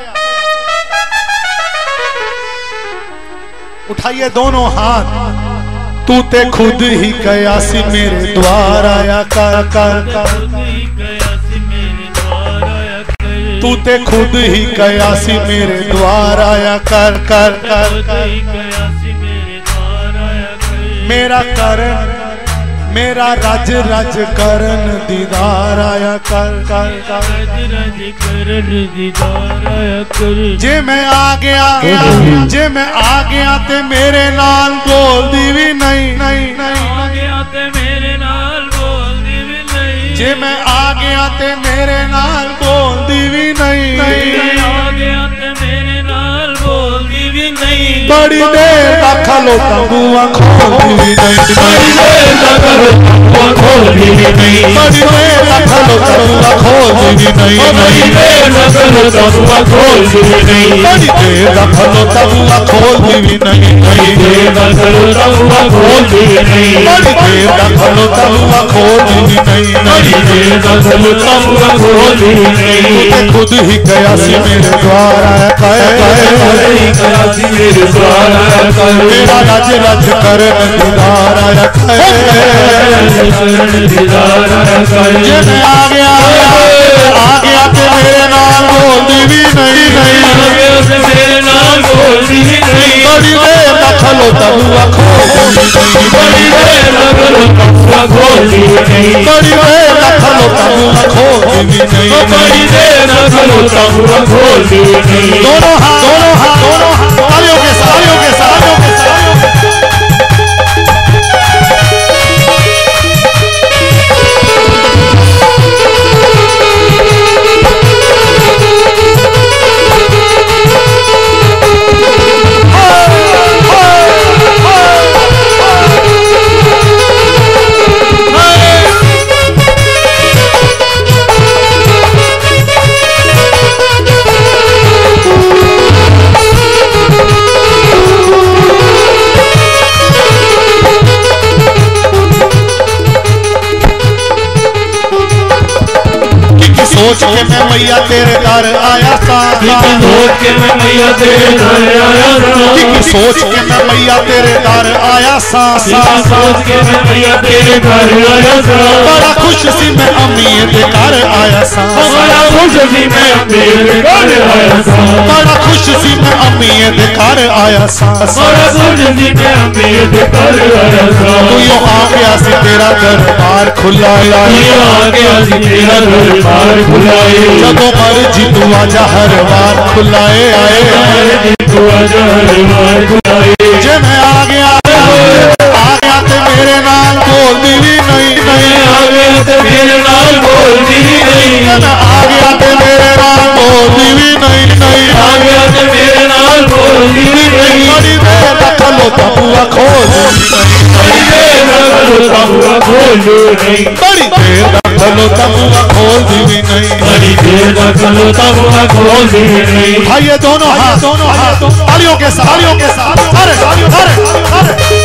उठाइए दोनों हाथ, तू ते खुद ही गया सी मेरे द्वार आया कर कर कर, तू ते खुद ही गया सी मेरे द्वार आया कर कर कर, मेरा करन मेरा रज रज करन दीदार आया कर कर कर, जे मैं आ गया जे मैं आ गया ते मेरे नाल बोलदी भी नहीं नहीं नहीं, जे मैं आ गया ते मेरे नाल बोलदी भी नहीं नहीं, बड़ी देर तक खलोता बुआ खोलदी भी नहीं, बड़ी देर तक खोलदी भी नहीं, बड़ी देर तक खलोता बुआ खोलदी भी नहीं, बड़ी देर तक खलोता बुआ खोलदी भी नहीं, बड़ी देर तक खलोता बुआ खोलदी भी नहीं, बड़ी देर तक खलोता बुआ खोलदी भी नहीं, बड़ी देर तक खलोता बुआ खोलदी भी नहीं, बड़ी देर तक खलोता बुआ खोलदी भी नहीं, खुद ही गया सी मेरे द्वार आया कर, मेरा रज रज करन दीदार आया कर, जे मैं आ गया आ गया ते मेरे नाल बोलदी भी नहीं नहीं, बड़ी देर तक खलोता बुआ खोलदी भी नहीं, बड़ी देर तक खलोता बुआ खोलदी भी नहीं, बड़ी देर तक
खलोता बुआ खोलती भी नहीं।
बड़ी देर न खलोता बुआ खोलती भी नहीं।
दोनों हाथ दोनों हाथ दोनों हाथ तालियों के साथ तालियों के साथ तालियों के साथ सोच के मैं मैया तेरे दर आया था।
सोच के मैं मैया तेरे दर आया था।
सोच के मैं मैया तेरे दर आया सा।
सोच के मैं मैया तेरे घर आया था।
बड़ा खुश सी मैं अम्मी दे घर आया सा।
बड़ा खुश सी मैं अम्मी दे घर आया था।
बड़ा खुश सी मैं अम्मी दे घर आया सा।
बड़ा खुश सी मैं अम्मी दे घर आया था।
तू यो आ गया सी तेरा दरबार खुला
तू आ गया सी तेरा दरबार खुलाए।
जदों मर्जी तू आजा हर बार खुलाए आए।
तू आजा हर बार खुलाए।
जे मैं आ गया आ गया ते मेरे नाल बोलदी भी नहीं नहीं।
आ गया ते मेरे नाल बोलदी भी नहीं।
मैं आ गया ते मेरे नाल बोलदी भी नहीं नहीं।
आ गया ते मेरे नाल बोलदी भी नहीं।
बड़ी देर तक खलोता बुआ खोलदी नहीं।
बड़ी देर तक खलोता बुआ खोलदी नहीं।
बड़ी देर तक खलोता बुआ खोलदी भी नहीं।
बड़ी देर तक खलोता बुआ खोलदी भी नहीं।
उठाइए दोनों हाथ दोनों हाथ तालियों के साथ तालियों के साथ सारे सारे सारे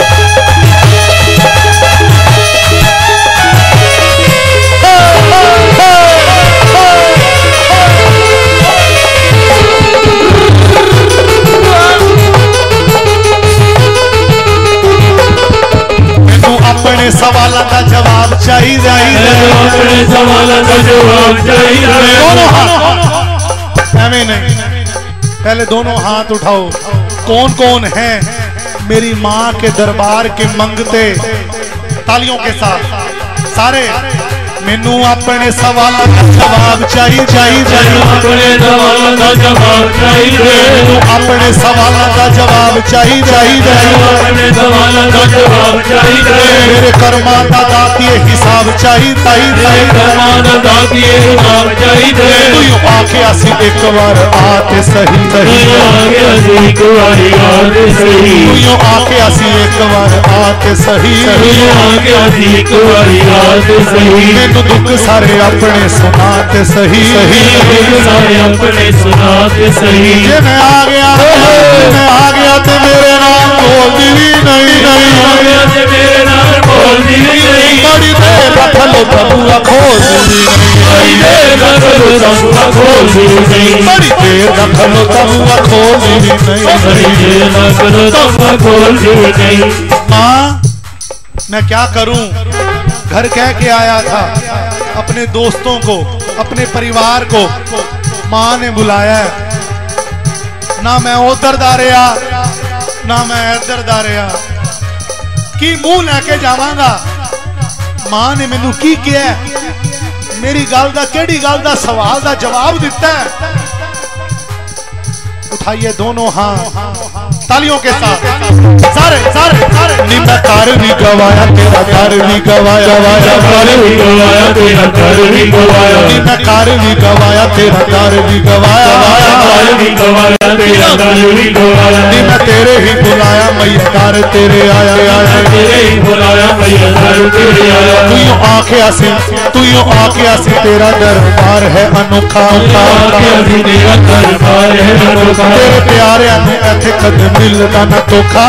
अपने सवालों का जवाब चाहिए।
अपने सवालों का जवाब चाहिए।
दोनों हाथ एवं नहीं, पहले दोनों हाथ उठाओ। कौन कौन है मेरी माँ के दरबार के मंगते? तालियों के साथ सारे। मैनू अपने सवालों का जवाब चाहिए चाहिए चाहिए।
अपने सवालों का जवाब चाहिए।
मैनू अपने सवालों का जवाब चाहिए चाहिए चाहिए।
अपने सवालों का जवाब चाहिए।
मेरे कर्मा का दातिए हिसाब चाहिए चाहिए।
कर्मा का दातिए हिसाब चाहिए।
तू यूं आके आसी एक बार आते सही सही।
आके आसी एक बार आते सही।
तू यूं आके आसी एक बार आते सही।
आके आसी एक बार आते सही।
मैनू दुख सारे अपने सुनाते सही सही।
सारे अपने सुनाते सही।
जे मैं आ गया मैं आ गया ते मेरे नाम बोलदी भी नहीं नहीं।
आ गया ते मेरे नाम बोलदी भी नहीं।
बड़ी देर तक खलोता बुआ खोलदी भी नहीं।
बड़ी देर तक खलोता बुआ खोलदी भी नहीं।
बड़ी देर तक खलोता बुआ खोलदी भी नहीं।
बड़ी देर तक खलोता बुआ खोलदी भी नहीं।
माँ मैं क्या करूं? घर कह के आया था अपने दोस्तों को, अपने परिवार को। माँ ने बुलाया है, ना मैं उधर दारिया ना मैं इधर दारिया की मुंह लेके जावांगा। माँ ने मैनू की किया? मेरी गल दा केड़ी गल दा सवाल दा जवाब दिता है। उठाइए दोनों हाथ तालियों के साथ सारे सारे सारे। नी मैं कर भी गवाया तेरा कर भी गवाया
कर भी गवाया तेरा कर भी गवाया।
नी मैं कर भी गवाया तेरा कर भी गवाया
कर भी गवाया तेरा कर भी गवाया।
नी मैं तेरे ही बुलाया मैया कर तेरे आया आया।
तेरे ही बुलाया मैया कर तेरे आया।
तू यूं आके आसी तू यूं आके आसी तेरा दरबार है अनोखा।
तेरा दरबार है अनोखा।
तेरे प्यारे ने इथे कद मिलदा ना धोखा।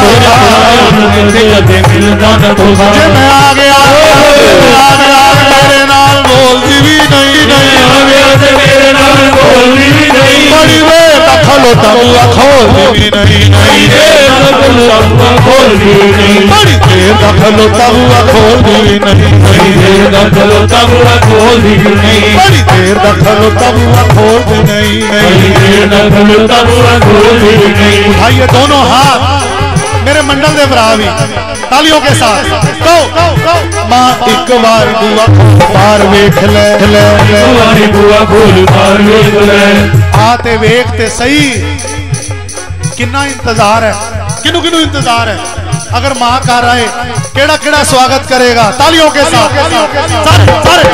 मिलदा ना धोखा।
जे मैं आ गया आ गया मेरे नाल बोलदी भी नहीं नहीं।
आ गया ते मेरे नाल बोलदी भी नहीं।
बड़ी देर तक खलोता बुआ खोलदी भी नहीं नहीं।
खोलदी भी नहीं।
बड़ी देर तक खलोता बुआ खोलदी भी नहीं नहीं।
देर तक खलोता बुआ खोलदी भी नहीं।
बड़ी देर तक खलोता बुआ खोलदी नहीं नहीं।
देर तक खलोता बुआ खोलदी भी नहीं।
उठाइए दोनों हाथ मेरे
मेरे मंडल दे भरा भी तालियों के साथ कहो मां एक बार बुआ बार वेख ले ले
वारी बुआ खोल बार वेख ले
आ ते वेख ते सही कितना इंतजार है किनु किनु इंतजार है अगर मां कर रहे केड़ा केड़ा स्वागत करेगा तालियों के साथ सारे सारे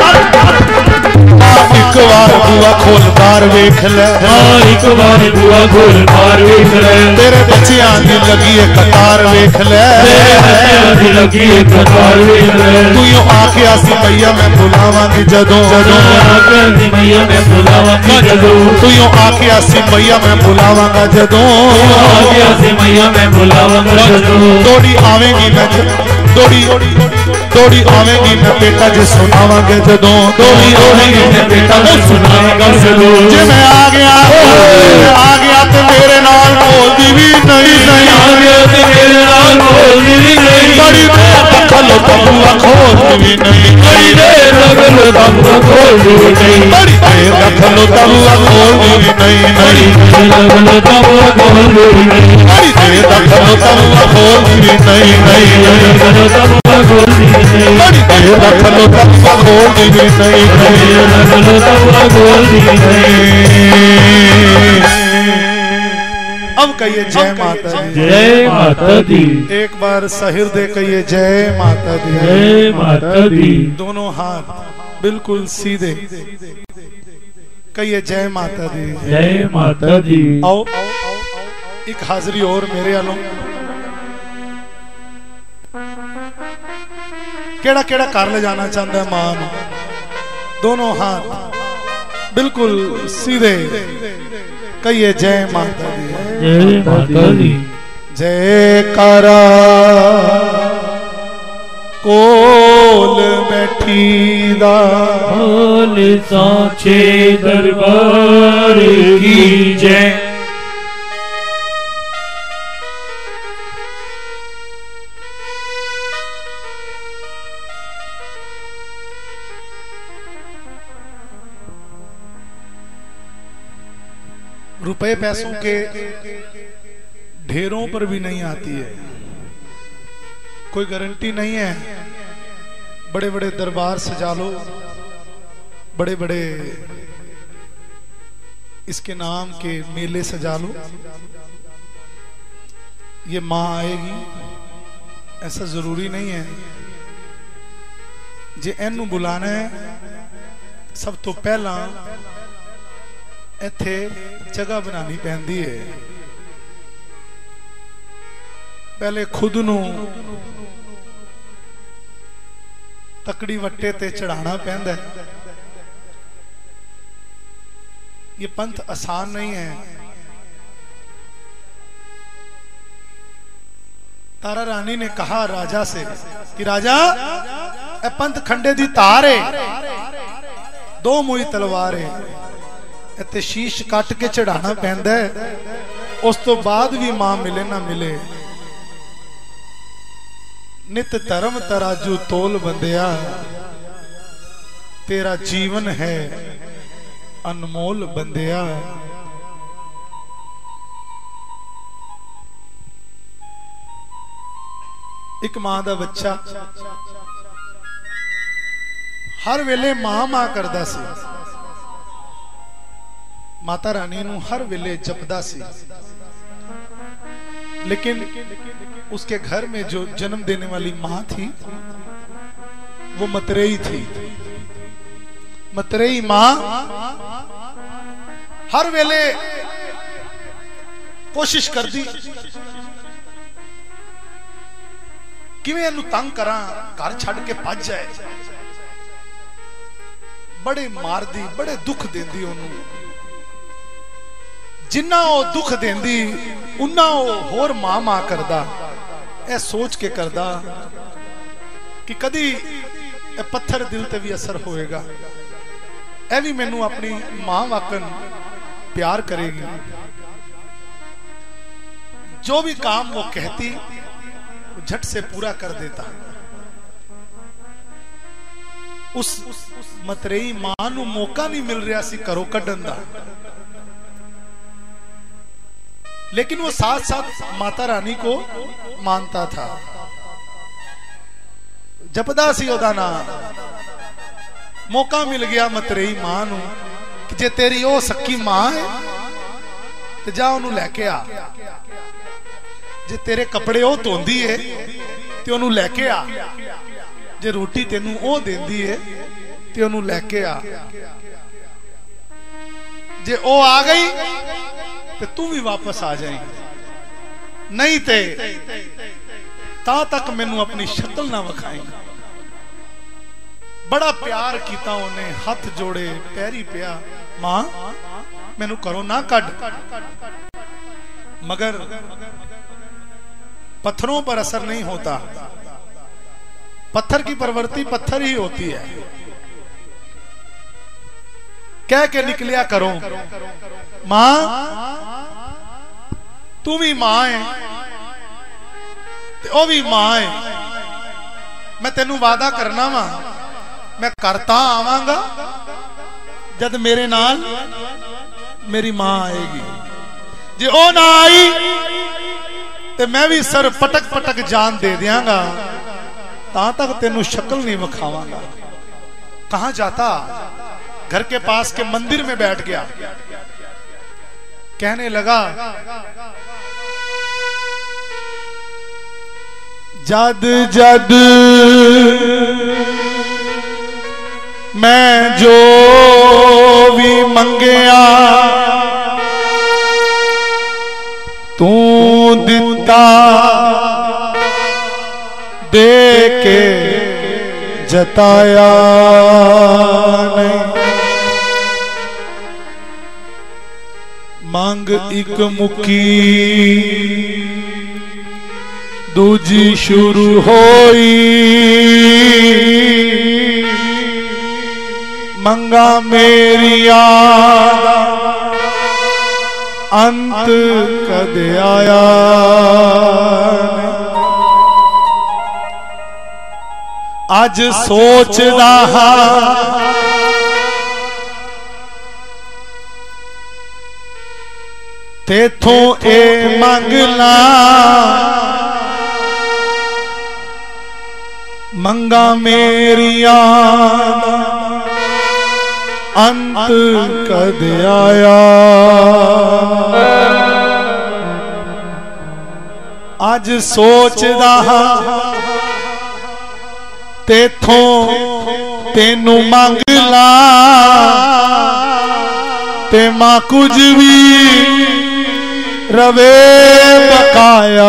एक बार बुआ खोल बार वेख ले
एक बार बुआ खोल बार वेख ले
तेरे बच्चियां दी लगी है कतार वेख ले
तेरे बच्चियां दी लगी है कतार वेख ले
तू यो आके आसी भैया मैं बुलावांगी जदों जदों
आके आसी भैया मैं बुलावांगी जदों
तू यो आके आसी भैया मैं बुलावांगा जदों
आके आसी भैया मैं बुलावांगा जदों
दौड़ी आवेंगी मैं दौड़ी दौड़ी आवेंगी मैं बेटा जी सुनावांगे जदों दौड़ी आवेंगी मैं बेटा जी सुनावांगा जदों जे मैं आ गया आ गया ते मेरे नाल बोलदी भी नहीं नहीं
आ गया ते मेरे नाल बोलदी भी नहीं
बड़ी देर तक लो बुआ खोलदी भी नहीं
बड़ी देर तक लो बुआ खोलदी भी नहीं
बड़ी देर तक लो बुआ खोलदी भी नहीं नहीं
बड़ी देर तक लो बुआ खोलदी भी नहीं
बड़ी देर तक लो बुआ खोलदी भी नहीं नहीं
बड़ी देर तक बुआ खोलदी भी नहीं
बड़ी देर तक लो बुआ खोलदी भी नहीं नहीं
बुआ खोलदी भी नहीं
अब कहिए जय माता दी
जय माता दी
एक बार सहिर दे कहिए जय माता दी
जय माता दी
दोनों हाथ बिल्कुल सीधे कहिए जय माता दी
जय माता दी
आओ एक हाजिरी और मेरे वालों केड़ा केड़ा कर ले जाना चाहता है मां दोनों हाथ बिल्कुल सीधे कहिए जय माता दी
जय माता दी
जयकारा कोल बैठीदा
बोल साचे दरबार की जय
रुपए पैसों के ढेरों पर भी नहीं आती है, कोई गारंटी नहीं है। बड़े बड़े दरबार सजा लो, बड़े बड़े इसके नाम के मेले सजा लो, ये मां आएगी ऐसा जरूरी नहीं है। जे एनू बुलाना है सब तो पहला इत्थे जगह बनानी पैंदी है। पहले खुद नू तकड़ी वट्टे ते चढ़ाना पैंदा है। ये पंथ आसान नहीं है। तारा रानी ने कहा राजा से कि राजा ए पंथ खंडे दी तार है, दो मुई तलवार है, इत्ते शीश कट के चढ़ाना पैंदा है। उस तो बाद भी मां मिले ना मिले। नित धर्म तराजू तोल बंदिया, तेरा जीवन है अनमोल बंदिया। एक मां दा बच्चा हर वेले मां मां करदा सी, माता रानी नू हर वेले जपदा सी। लेकिन उसके घर में जो जन्म देने वाली मां थी वो मतरेई थी। मतरेई मां हर वेले कोशिश करती किवें इनू तंग करा, घर छड़ के भज जाए। बड़े मारदी, बड़े दुख देंदी ओनू। जिन्ना वो दुख देंदी उन्ना वो होर मां मां करदा। ऐ सोच के करदा कि कदी ए पत्थर दिल ते भी असर होएगा, ऐ भी मैनू अपनी मां वाकन प्यार करेगी। जो भी काम वो कहती झट से पूरा कर देता। उस मतरेई मां नू मौका नहीं मिल रहा सी घरों कड्ढण दा। लेकिन वो साथ साथ माता रानी को मानता था, जपदा सी ओदा नाम। मौका मिल गया मतरेई मां नू कि जे तेरी ओ सक्की मां है तो जा ओनू लैके आ, जे तेरे कपड़े ओ धोंदी है तो ओनू लैके आ, जे रोटी तेनू ओ देंदी है तो ओनू लैके आ, जे ओ आ गई तो तू भी वापस आ जाएगी, नहीं ते ता तक मैनू अपनी शक्ल ना विखाएगा। बड़ा प्यार किया उन्हें, हाथ जोड़े पैरी पिया, मां मैनू करो ना कड। मगर पत्थरों पर असर नहीं होता, पत्थर की प्रवृत्ति पत्थर ही होती है। कह के निकलिया करो, मां तू भी मां है ते ओ भी मां है, मैं तेनू वादा करना वा मैं करता आवांगा जब मेरे नाल मेरी मां आएगी, जे ओ ना आई ते मैं भी सर पटक पटक जान दे दियांगा, ता तक तेनू शक्ल नहीं विखावांगा। कहां जाता? घर के पास के मंदिर में बैठ गया, कहने लगा जद जद मैं जो भी मंगया तू दिता दे के जताया नहीं, मांग एक मुकी दूजी शुरू होई, मंगा मेरिया अंत कद आया। आज सोचदा तेथों ए मंगला, मंगा मेरिया अंत कद आया। आज सोचदा तेथों तेनू मंगला, ते मां कुछ भी रवे बकाया।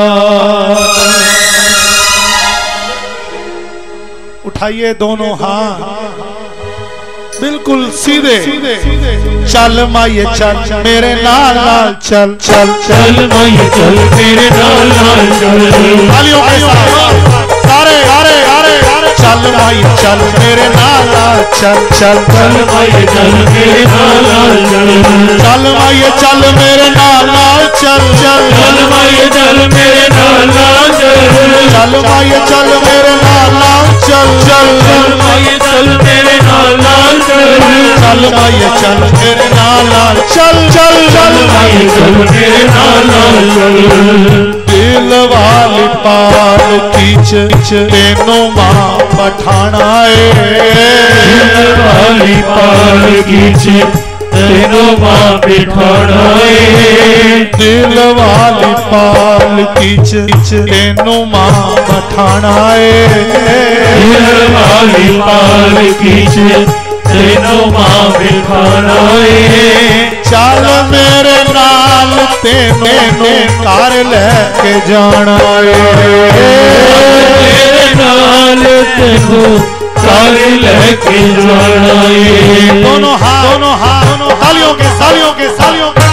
उठाइए दोनों हाथ बिल्कुल सीधे, चल माये चल मेरे नाल नाल चल चल
चल माये चल मेरे नाल नाल चल,
तालियों के साथ सारे सारे सारे चल माये चल मेरे नाल नाल चल चल
चल माये चल मेरे नाल नाल चल,
चल माये चल मेरे नाल नाल चल चल
चल माये चल मेरे नाल नाल चल,
चल माये चल मेरे नाल नाल चल चल
चल माये चल मेरे नाल नाल चल,
चल माये चल मेरे नाल नाल चल चल
चल माये चल मेरे नाल नाल चल।
दिल वाली पाल खींच तेनों मां पठाना है,
दिल वाली पाल खींच तेनों मां बिठाना है,
दिल वाली पाल खींच तेनों मां पठाना है,
दिल वाली पाल खींच तेनों मां बिठाना है।
चल मेरे नाल तेनों घर लेके जाना है,
मेरे नाल तेनों घर लेके जाना है।
दोनों हाथ दोनों हाथ तालियों के तालियों के तालियों के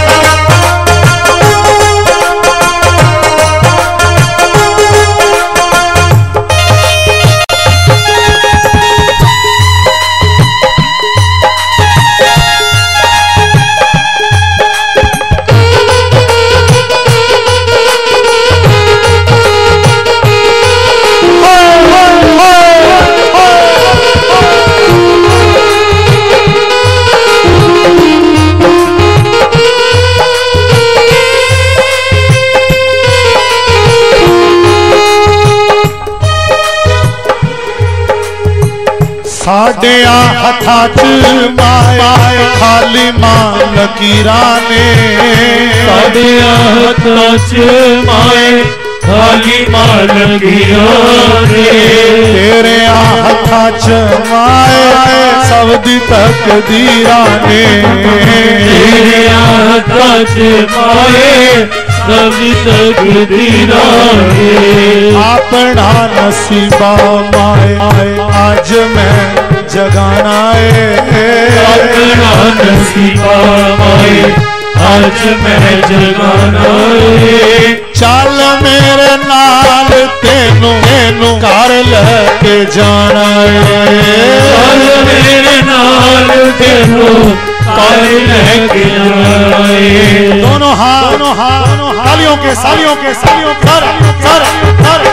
साडिया हथा च माए खाली मां लकीरां ने
साडिया हथा च माए खाली मां लकीरां ने
तेरे हथा च माए सब दी तकदीरां ने
तेरे हथा च माए सब दी तकदीरां ने
अपना नसीबा माए आज मैं जगाना है
अपना नसीबा माए आज मैं जगाना है
चल मेरे नाल तेनू तेनू कर लेके जाना है
चल मेरे नाल तेनू कर लेके जाना है
दोनों हाथ दोनों हाथ तालियों के सालियों के सालियों के सर सर सर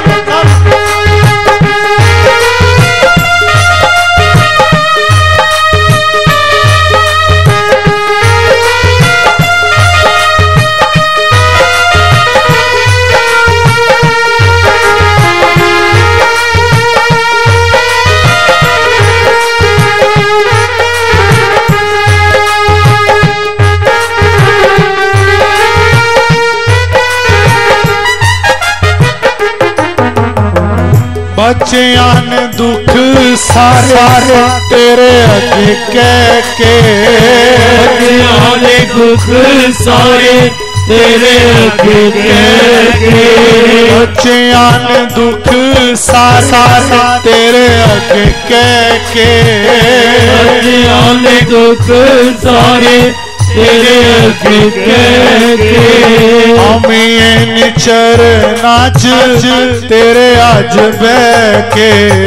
बच्चियां ने दुख सारे तेरे अगे कह के
बच्चियां ने दुख सारे तेरे अगे कह के
बच्चियां ने दुख सारे तेरे अगे कह के
बच्चियां ने दुख सारे तेरे अगे कह के
अमीन चरना च तेरे अज बह के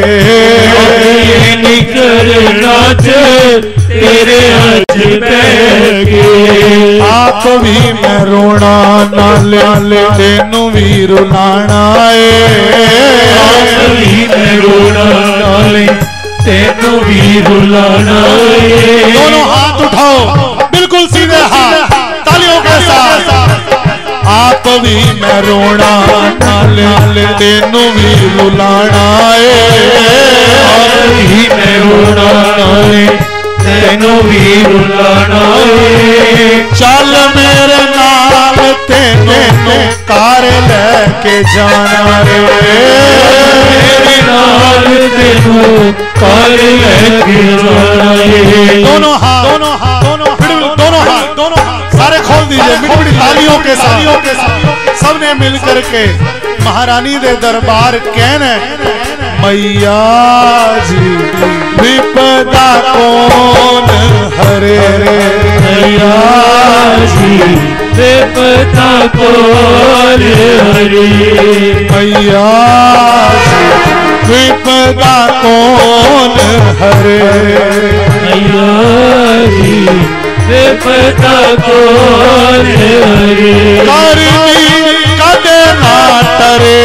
अमीन चरना च तेरे अज बह के
आप भी मैं रोना नाले तेनू भी रुलाना है
आप भी मैं रोना नाले तेनू भी रुलाना है
दोनों हाथ उठाओ बिल्कुल सीधे हाथ तालियों के साथ आप भी मैं रोना नाले तेनू भी रुलाना है
आप भी मैं रोना नाले तेनू भी रुलाना है
चल मेरे नाल तेनू कार लेके जाना रे
मेरे नाल तेनू कार लेके जाना है
दोनों हाथ दोनों हाथ दोनों दोनों हाथ दोनों हाथ सारे खोल दीजिए मिठी मिठी तालियों के साथ सबने मिल करके महारानी दे दरबार कहने मैया जी विपदा कौन हरे रे
मैया जी विपदा कौन हरे
मैया जी विपदा कौन हरे
मैया जी विपदा कौन हरे
करनी कदे ना तरे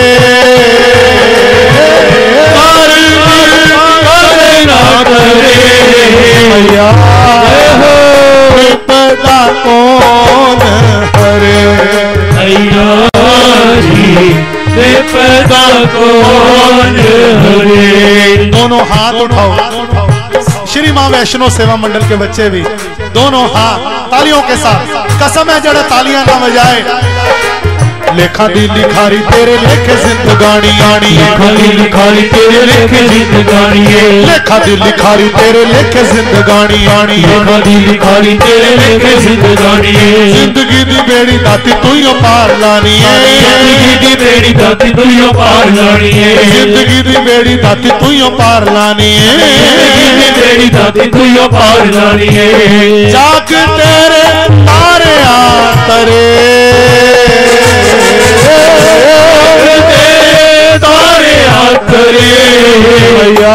मैया विपदा कौन हरे
मैया जी विपदा कौन हरे
दोनों हाथ उठाओ श्री मां वैष्णो सेवा मंडल के बच्चे भी दोनों हाथ तालियों के साथ कसम है जड़ा तालियां ना बजाए लेखा दी लिखारी तेरे लेखे जिंदगानी आनी
लेखा दी लिखारी तेरे लेखे जिंदगानी
लेखा दी लिखारी तेरे लेखे जिंदगानी आनी
लेखा दी लिखारी तेरे लेखे जिंदगानी
जिंदगी दी बेड़ी दाती तू ही पार लानी है
जिंदगी दी बेड़ी दाती तू ही पार लानी है
जिंदगी दी बेड़ी दाती तू ही पार लानी है
जिंदगी दी बेड़ी दाती तू ही पार लानी है
जाग तेरे तारे आ तरे
तारे आतरे
मैया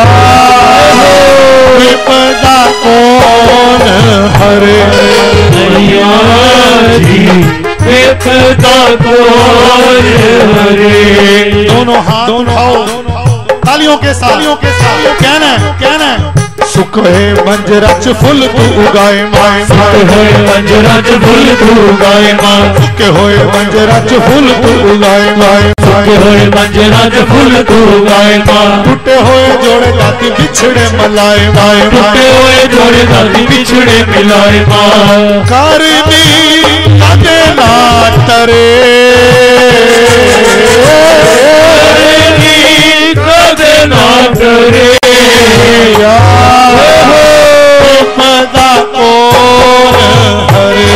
विपदा कौन हरे
मैया जी विपदा कौन हरे
दोनों हाथ उठाओ तालियों के साथ तालियों के साथ कहना कहना सुख है मंजरा च फुल तू उगाए माए
सुख है मंजरा च फुल तू उगाए मां
सुख होए मंजरा च फुल तू उगाए माए
टूटे हुए मंजरा च फुल तू गाए मां
टूटे हुए जोड़े दाती बिछड़े मलाए माए
टूटे हुए जोड़े दाती बिछड़े मिलाए मां
करनी कदे ना तरे
करनी कदे ना करे
मदा कोन हरे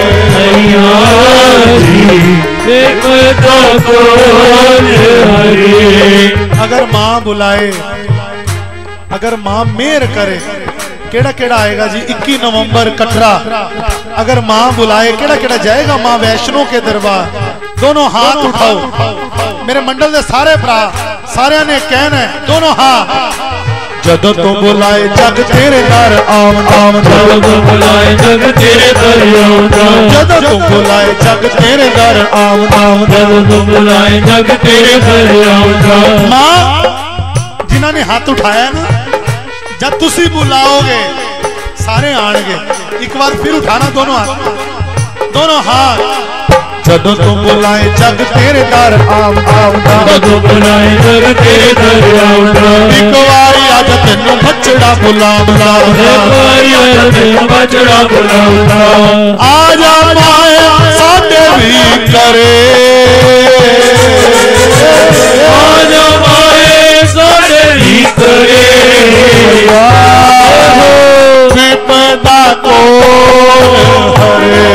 अगर मां बुलाए अगर मां मेहर करे केड़ा केड़ा आएगा जी इक्कीस नवंबर कटरा अगर मां बुलाए केड़ा केड़ा जाएगा मां वैष्णो के दरबार दोनों हाथ उठाओ मेरे मंडल के सारे भरा सारे ने कहना है दोनों हाथ जदों तू बुलाए जग तेरे दर आम आम
जदों तू बुलाए जग तेरे दर आम
जदों तू बुलाए जग तेरे दर आम आम
जदों तू बुलाए जग तेरे दर आम
मां जिन्होंने हाथ उठाया ना जब तुसी बुलाओगे सारे आएंगे एक बार फिर उठाना दोनों हाथ दोनों हाथ जदों तू बुलाए जग तेरे दर आम आम
जदों बुलाए जग तेरे दर आम
एक बार आज तेनू बचड़ा बुला बुला
एक बार आज तेनू बचड़ा बुला बुला
आजा माया साडे भी करे
आजा माए साडे भी करे
विपदा को हरे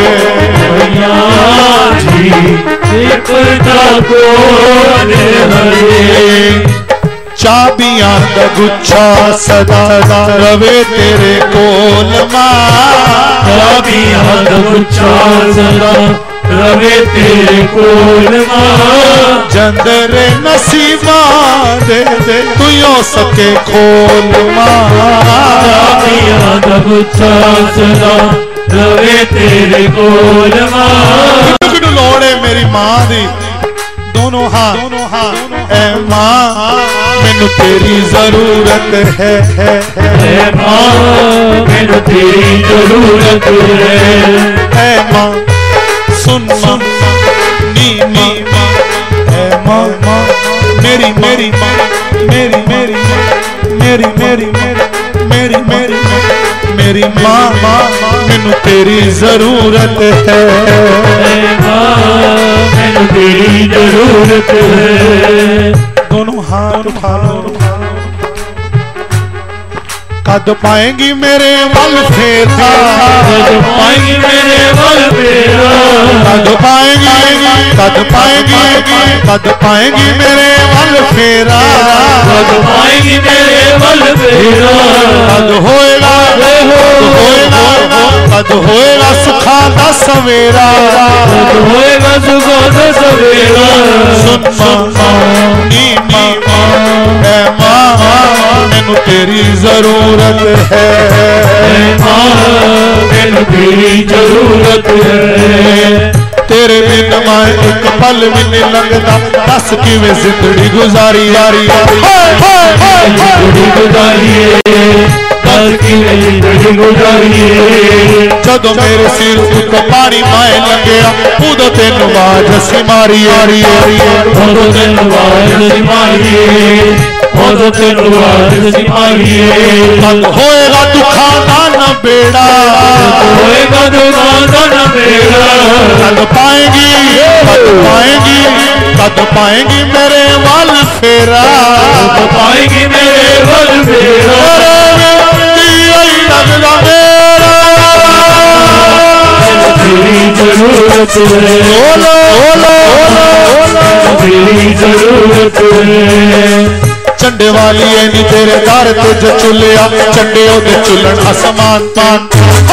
चाबियां दा गुच्छा सदा रवे तेरे कोल मां
चाबियां दा गुच्छा सदा रवे तेरे कोल मां
जंदरे नसीबा दे दे तुयो सके खोल मां
चाबियां दा गुच्छा सदा रवे तेरे कोल मां
लोड़े मेरी मां दी दोनों हाथ दोनों हाथ ऐ मां मैनू तेरी जरूरत है है
है मां मैनू तेरी जरूरत है
ऐ मां सुन मां नी मां ऐ मां मां मेरी मेरी मां मेरी मेरी मेरी मेरी मेरी मेरी मेरी मां मां मैनू तेरी जरूरत है
मैनू तेरी जरूरत है
दोनों हाथ उठा लो कद पाएंगी मेरे वल फेरा
कद पाएंगी मेरे वल फेरा
कद पाएंगी कद पाएंगी कद पाएंगी मेरे वल फेरा
कद पाएंगी मेरे वल फेरा
कद होएगा होएगा कद होएगा सुखा दा सवेरा
कद होएगा सुखा दा सवेरा
सुन मां नी मां ऐ मां मैनू तेरी जरूरत है
मैनू तेरी जरूरत है
तेरे बिन मैं एक पल भी नहीं लगता दस किवें जिंदड़ी गुजारी यारी
जिंदड़ी गुजारी दस किवें जिंदड़ी गुजारी
जदों मेरे सिर उतो पानी माए लंघिया उदो तेन आवाज असी मारी यारी
उदो तेन आवाज असी मारी उदो तेन आवाज असी मारी
कद होएगा दुखा दा न बेड़ा
होएगा दुखा दा न बेड़ा
कद पाएंगी कद पाएंगी कद पाएंगी मेरे वल फेरा
कद पाएंगी मेरे वल फेरा
लगदा मेरा
तेरी जरूरत है
बोलो बोलो
तेरी जरूरत है
चंडे वाली है नी तेरे दर ते जो चुलिया चंडे ओदे चुलन आसमान पान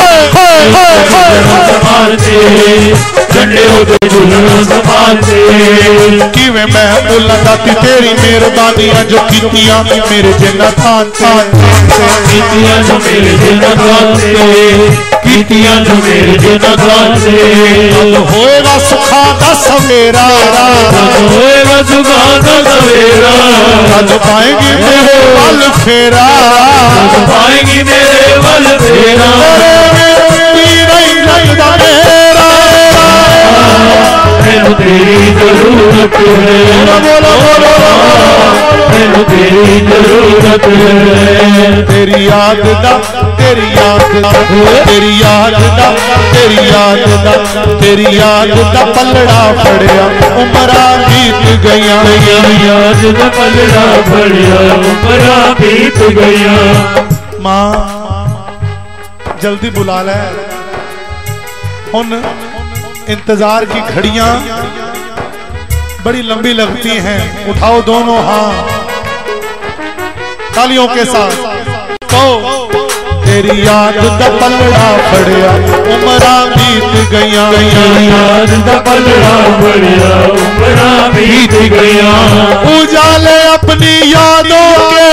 आसमान से चंडे ओदे चुलन आसमान से
किवें मैं भुल्लां दाती तेरी मेहरबानियां जो कीतियां मेरे जिन्ना थान थान
कीतियां जो मेरे जिन्ना थान से कीतियां जो मेरे जिन्ना थान से
होएगा सुखा दा सवेरा
होएगा सुखा दा सवेरा
कद पाएंगी मेरे वल फेरा
कद पाएंगी मेरे वल फेरा
लगदा मेरा
मैनू तेरी जरूरत है,
बोलो बोलो
मैनू तेरी जरूरत है।
तेरी याद दा तेरी याद दा तेरी याद दा तेरी याद दा तेरी याद दा पलड़ा फड़िया उमरा बीत गईया,
याद दा पलड़ा फड़िया उमरा बीत गईया।
मां जल्दी बुला ले, उन इंतजार की घड़ियां बड़ी लंबी लगती हैं। उठाओ दोनों हाथ तालियों के साथ तो तेरी याद दा पलड़ा फड़िया उमरा बीत गईया,
याद दा पलड़ा फड़िया उमरा बीत गईया।
उजाले अपनी यादों के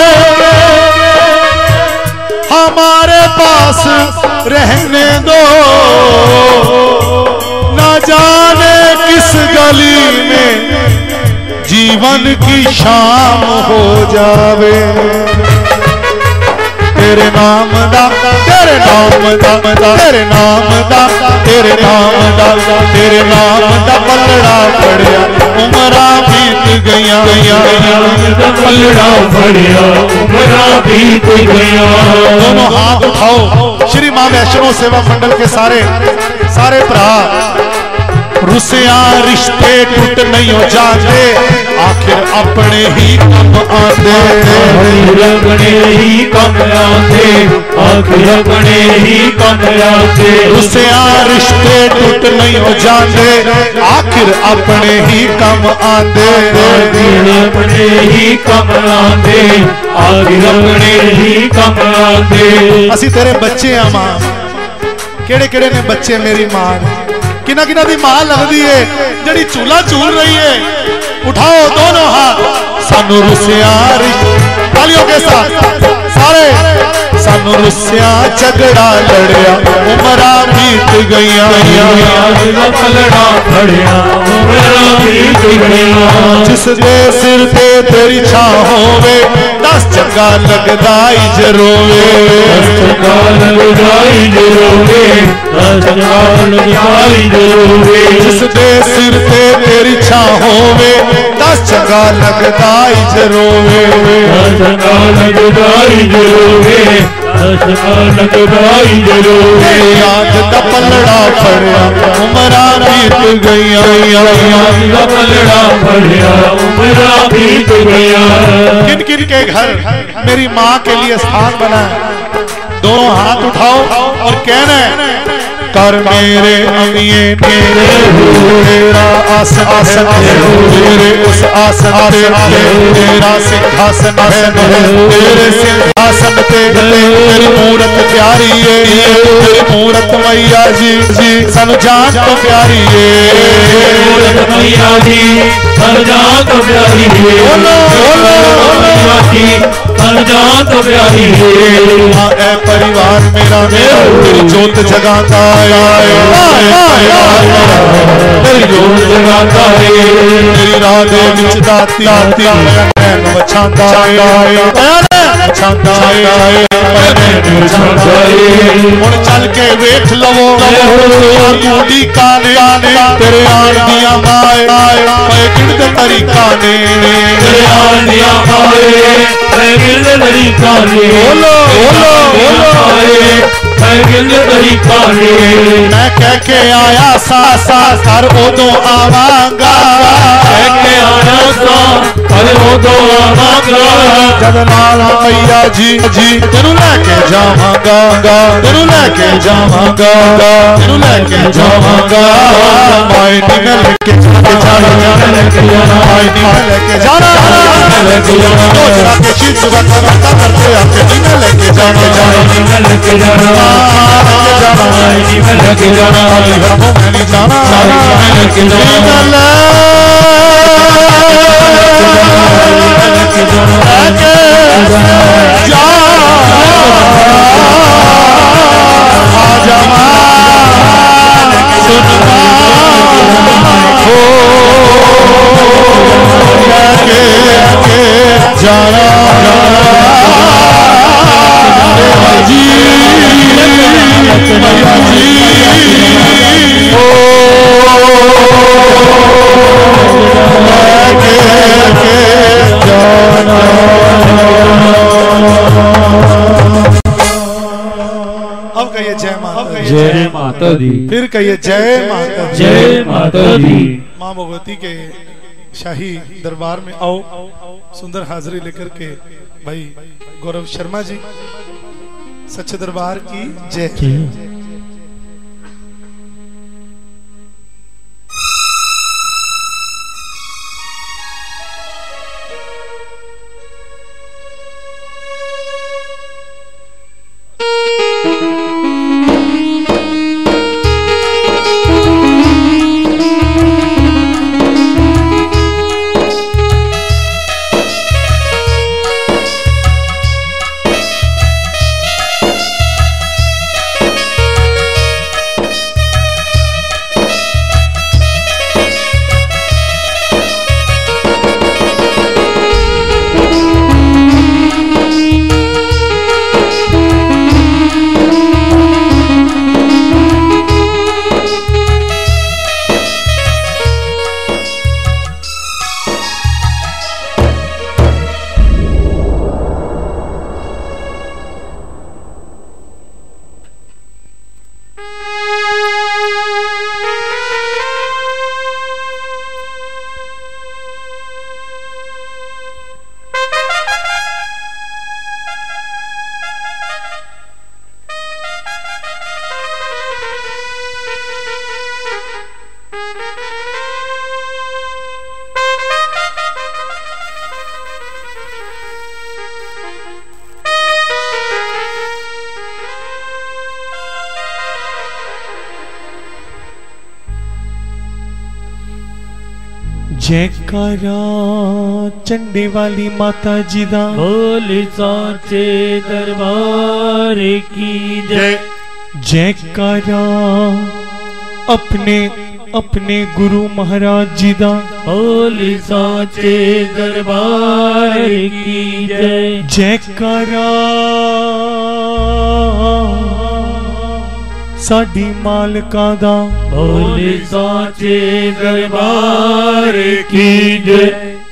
हमारे पास रहने दो, न जाने किस गली में जीवन की शाम हो जावे। तेरे नाम दा तेरे नाम दा तेरे नाम दा तेरे नाम दा तेरे नाम दा पलड़ा फड़िया उमरा बीत गईया,
पलड़ा फड़िया उमरा बीत गईया।
दोनों हाथ उठाओ। श्री मां वैष्णो सेवा मंडल के सारे सारे भरा रुसिया रिश्ते टूट नहीं हो जाते, आखिर अपने ही कम आते,
अपने ही कम आते, आखिर अपने ही कम आते।
रुसिया रिश्ते टूट नहीं हो जाते, आखिर अपने ही कम आते,
अपने ही कम आते, आखिर अपने ही कम आते।
असी तेरे बच्चे आ मां, केड़े केड़े ने बच्चे मेरी मां, किना किना दी मां लगदी है जड़ी चूल्हा चूल रही है। उठाओ दोनों हाथ। सानू रुसिया तालियों के साथ सारे सानू रुसिया झगड़ा लड़िया उमरा बीत गईया,
पलड़ा फड़िया उमरा बीत गईया।
जिस दे सिर ते तेरी छां होवे दस चंगा लगदा ही जरोवे,
दस चंगा लगदा ही जरोवे, दस चंगा लगदा ही जरोवे।
जिस दे सिर ते तेरी छां होवे दस चंगा लगदा ही जरोवे,
दस चंगा लगदा ही जरोवे, दस चंगा लगदा ही जरोवे।
याद दा पलड़ा फड़िया उमरा बीत गईया,
याद दा पलड़ा फड़िया उमरा बीत गईया।
किन किन के घर मेरी माँ के लिए स्थान बना है, दोनों हाथ उठाओ और कहना है कर मेरे अमिये मेरे तेरा आस आसन तेरे उस आसन तेरा सिंहासन है, तेरे सिंहासन पे तेरी मूरत प्यारी है, तेरी मूरत मैया जी जी सन जान तो प्यारी है,
मूरत मैया जी सन जान तो प्यारी है,
बोलो बोलो
मैया जी सन जान तो प्यारी है।
ए परिवार मेरा तेरी जोत जगाता है,
तेरी जोत जगाता है,
तेरी राधे विच दाती आती नैन वछांदा है, वछांदा है, हुण चल के वेख लवो कूड़ी काने तेरे आन दियां माए पे किड़दे तरीका ने,
तेरे आन दियां माए पे किड़दे तरीका ने,
बोलो बोलो बोलो
तरीका ने।
मैं कह के आया सा सा कर उदों आवांगा,
कह के आया सा कर उदों आवांगा,
जद नाल मैया जी जी तेनू लेके जावांगा, तेनू लेके जावांगा, तेनू लेके जावांगा। माई नी मैं लेके जाना, माई नी मैं लेके जाना, लेके जाना के शीत बता बता करते आके नी मैं लेके जाना,
मैं लेके जाना,
लेके जाना,
लेके जाना,
मैं नहीं जाना,
मैं लेके जाना,
जाना जी मैया जी ओ
माता दी।
फिर कहिए जय माता दी।
जय माता दी।
माँ भगवती के शाही दरबार में आओ, सुंदर हाजिरी लेकर के भाई गौरव शर्मा जी। सच्चे दरबार की जय।
जयकारा चंडे वाली माता जी दा।
बोले साचे दरबार की जय।
जयकारा अपने अपने गुरु महाराज जी दा।
बोले साचे दरबार की जय।
जयकारा साडी मालका दा।
बोले साचे दरबार की जय।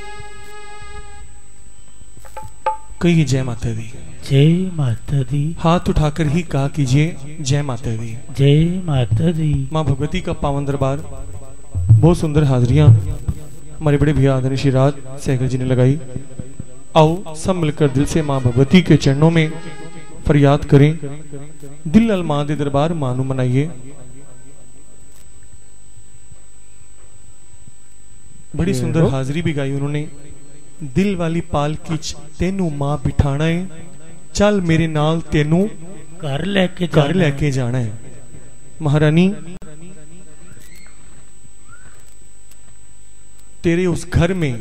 कहिए जय माता दी।
जय माता दी।
हाथ उठाकर ही कहा कीजिए जय माता दी।
जय माता दी।
माँ भगवती का पावन दरबार, बहुत सुंदर हाजरियां हमारे बड़े भैया आदरणीय श्री राज सहगल जी ने लगाई। आओ सब मिलकर दिल से माँ भगवती के चरणों में फरियाद करें। दिल नाल मां दे दरबार मां नू मनाइए। बड़ी सुंदर हाजरी भी गाई उन्होंने। दिल वाली पालकी च तेनू मां बिठाना है, चल मेरे नाल तेनू
घर लेके
घर लेके जाना है। महारानी तेरे उस घर में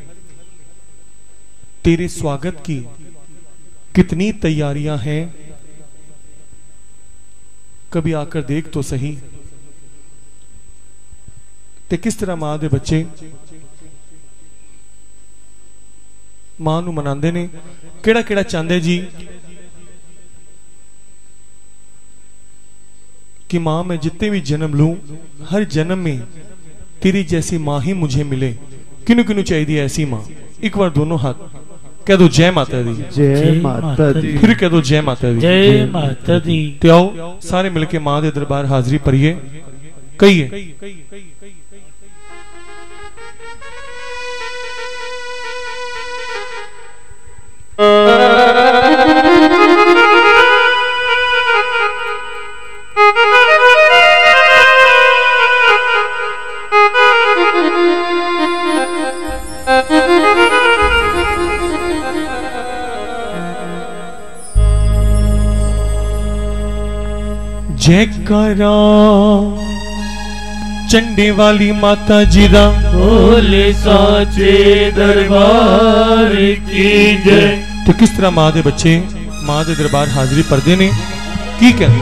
तेरे स्वागत की कितनी तैयारियां हैं, कभी आकर देख तो सही। ते किस तरह मां दे बच्चे मां नू मनांदे ने। केड़ा केड़ा चाहते जी कि मां मैं जितने भी जन्म लूं हर जन्म में तेरी जैसी मां ही मुझे मिले। किनु किनु चाहिए ऐसी मां? एक बार दोनों हाथ कह दो जय माता दी।
जय माता दी।
फिर कह दो जय माता दी।
जय माता दी।
तो आओ सारे मिलके मां दे दरबार हाजरी भरिए। कहिए जयकारा चंडे वाली माता जी दा।
बोले साचे दरबार की जय।
तो किस तरह मां दे बच्चे मां दे दरबार हाजरी भरदे ने की कहंदे?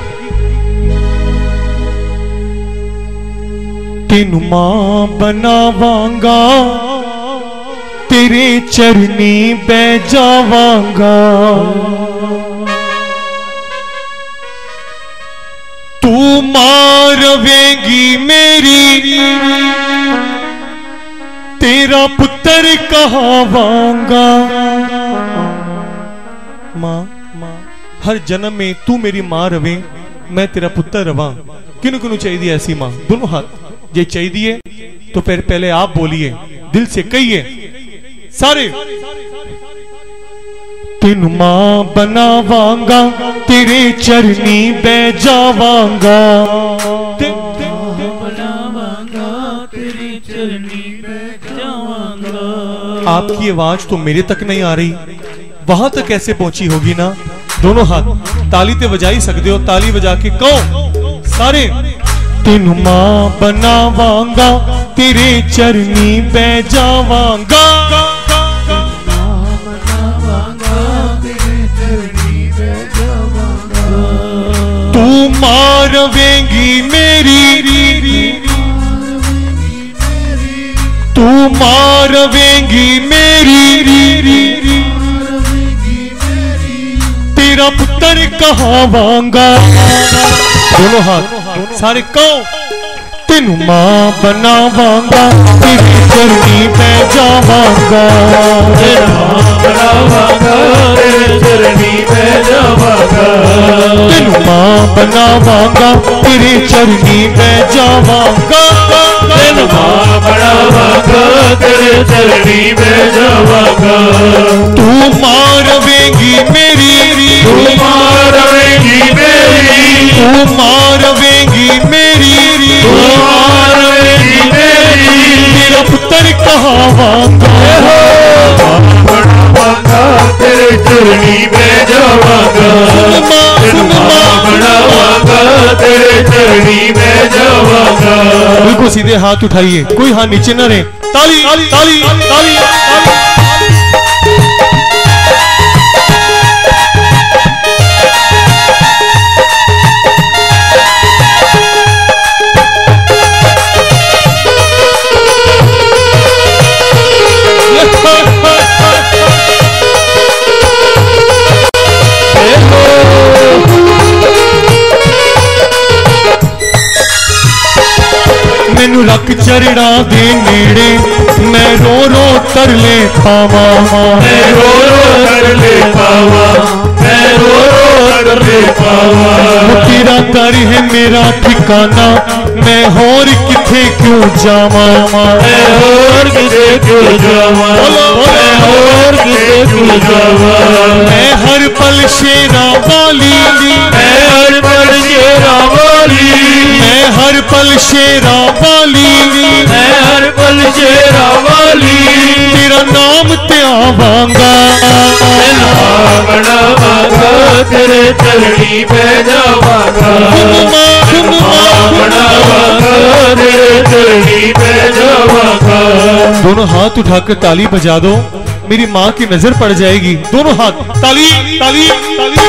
तेनू मां बनावांगा तेरे चरनी बैठ जावांगा। तू मां रवेंगी मेरी तेरा पुत्र कहावांगा। मां मां हर जन्म में तू मेरी मां रवे, मैं तेरा पुत्र रवा। किनू किनू चाहिए ऐसी मां? दोनों हाथ जे चाहिए तो फिर पहले आप बोलिए, दिल से कहिए सारे। तेन मां बनावांगा, तेरे चरनी बह जावांगा, आपकी आवाज तो मेरे तक नहीं आ रही, वहां तक कैसे पहुंची होगी ना? दोनों हाथ ताली ते बजाई सकते हो, ताली बजा के कहो सारे। तेनू मां बनावांगा, तेरे चरनी बह जावांगा, तू मारवेंगी मेरी, तू मारवेंगी मेरी, तेरा पुत्र कहावांगा। दोनों हाथ सारे कहो। तेनू मां बनावांगा, तेरी चरनी पे जावांगा, तेनू मां बनावांगा, तेरी चरनी पे जावांगा, तेनू मां बनावांगा, तेरी चरनी पे जावांगा, तेनू मां बनावांगा, तेरे चरनी पे जावांगा। तू मारवेंगी मेरी, तू मारवेंगी मेरी, तू मारवेंगी मेरी, तू मारवेंगी मेरी, तेरा पुत्र कहावांगा, बनावांगा, तेरे चरनी पे जावांगा, तेनू मां बनावांगा, तेरे चरनी पे जावांगा। बिल्कुल सीधे हाथ उठाइए, कोई हाथ नीचे न रहे। ताली ताली ताली ताली। मैनू रख चरणा दे नेड़े, मैं रो रो तरले पावा, मैं रो रो तरले पावा, मैं रो रो तरले पावा। तेरा दर है मेरा ठिकाना, मैं होर किथे क्यों जावा, मैं होर किथे क्यों जावा, मैं होर किथे क्यों जावा। मैं हर पल शेरा वाली, मैं हर पल शेरा वाली, मैं हर पल शेरा वाली, मैं हर पल शेरा वाली, तेरा नाम ते आवांगा, तेरा बनावांगा, तेरे चरनी पे जावांगा, बनावांगा, तेरे चरनी पे जावांगा। दोनों हाथ उठाकर ताली बजा दो, मेरी माँ की नजर पड़ जाएगी। दोनों हाथ ताली ताली ताली।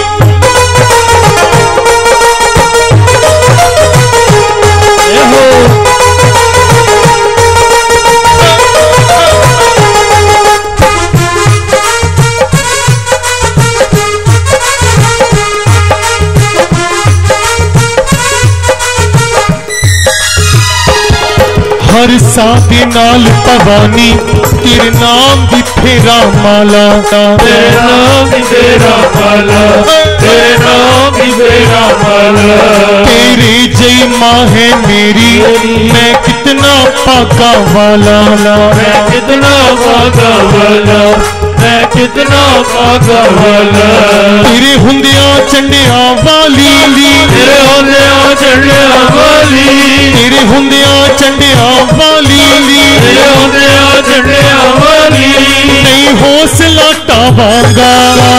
हर सादे नाल पवानी, तेरे नाम दी फेरा माला, तेरे नाम दी फेरा माला, तेरे नाम दी फेरा माला। तेरी जय माँ है मेरी, मैं कितना पाका वाला, मैं कितना पाका वाला, मैं कितना पाका वाला। तेरे हुंदिया चंडिया वाली, तेरे हुंदिया चंडिया वाली, तेरे हुंदिया चंडिया वाली, तेरे हुंदिया चंडिया वाली, नहीं हौसला टावांगा,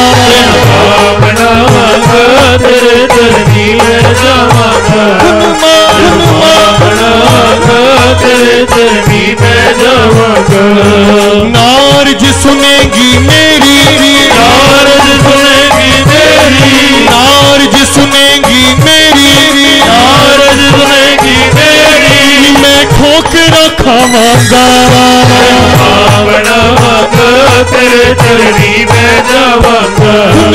बनावांगा, तेरे चरनी में जावांगा, बनावांगा, तेरे चरनी में जावांगा। नारज सुनेगी मेरी, नारज सुनेगी मेरी, नारज सुनेगी मेरी, नारज सुनेगी मेरी, मैं ठोकरा खावांगा, बनावांगा, तेरे चरनी में जावांगा,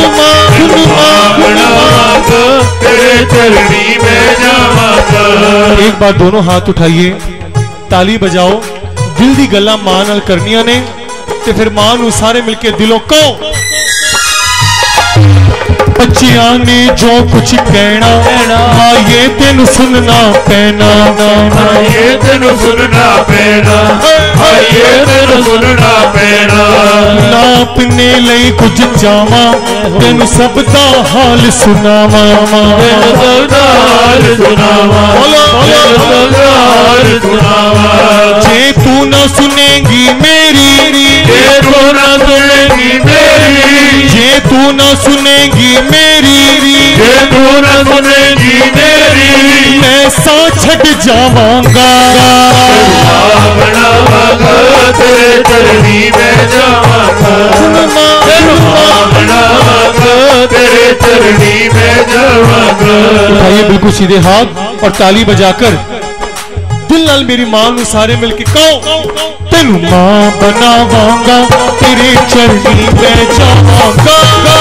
बनावांगा, तेरे चरनी में जावांगा। एक बार दोनों हाथ उठाइए, ताली बजाओ। दिल दी गल्लां मां नाल करनियां ने ते फिर मां नू सारे मिलके दिलों को बच्चिया ने जो कुछ कहना मां ये तेन सुनना पैना,
ये तेन सुनना पैना, ये तेन सुनना पैना।
ना अपने लिए कुछ चावा तेन सब दा हाल सुनावा, जे तू ना सुनेगी मेरी,
जे तू ना सुनेगी मेरी,
जे तू ना सुनेगी मेरी,
जे तू ना सुनेगी मेरी,
मैं सा छट जावांगा,
बनावांगा तेरे चरनी में जावांगा, बनावांगा तेरे चरनी में जावांगा।
उठाइए बिल्कुल सीधे हाथ और ताली बजाकर दिल नाल मेरी मां नू सारे मिलके कहो, तेनू मां बनावांगा तेरे चरनी में जावांगा,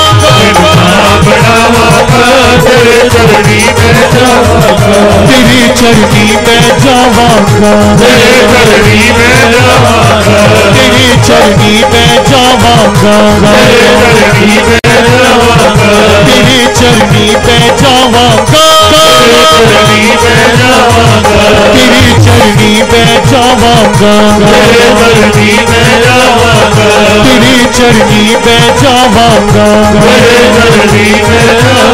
बनावांगा तेरे चरनी में जावांगा,
तेरे चरनी में जावांगा,
तेरे चरनी में जावांगा,
तेरे चरनी में जावांगा,
तेरे चरनी में जावांगा,
तेरे चरनी में जावांगा, तेरे चरनी में जावांगा,
तेरे चरनी में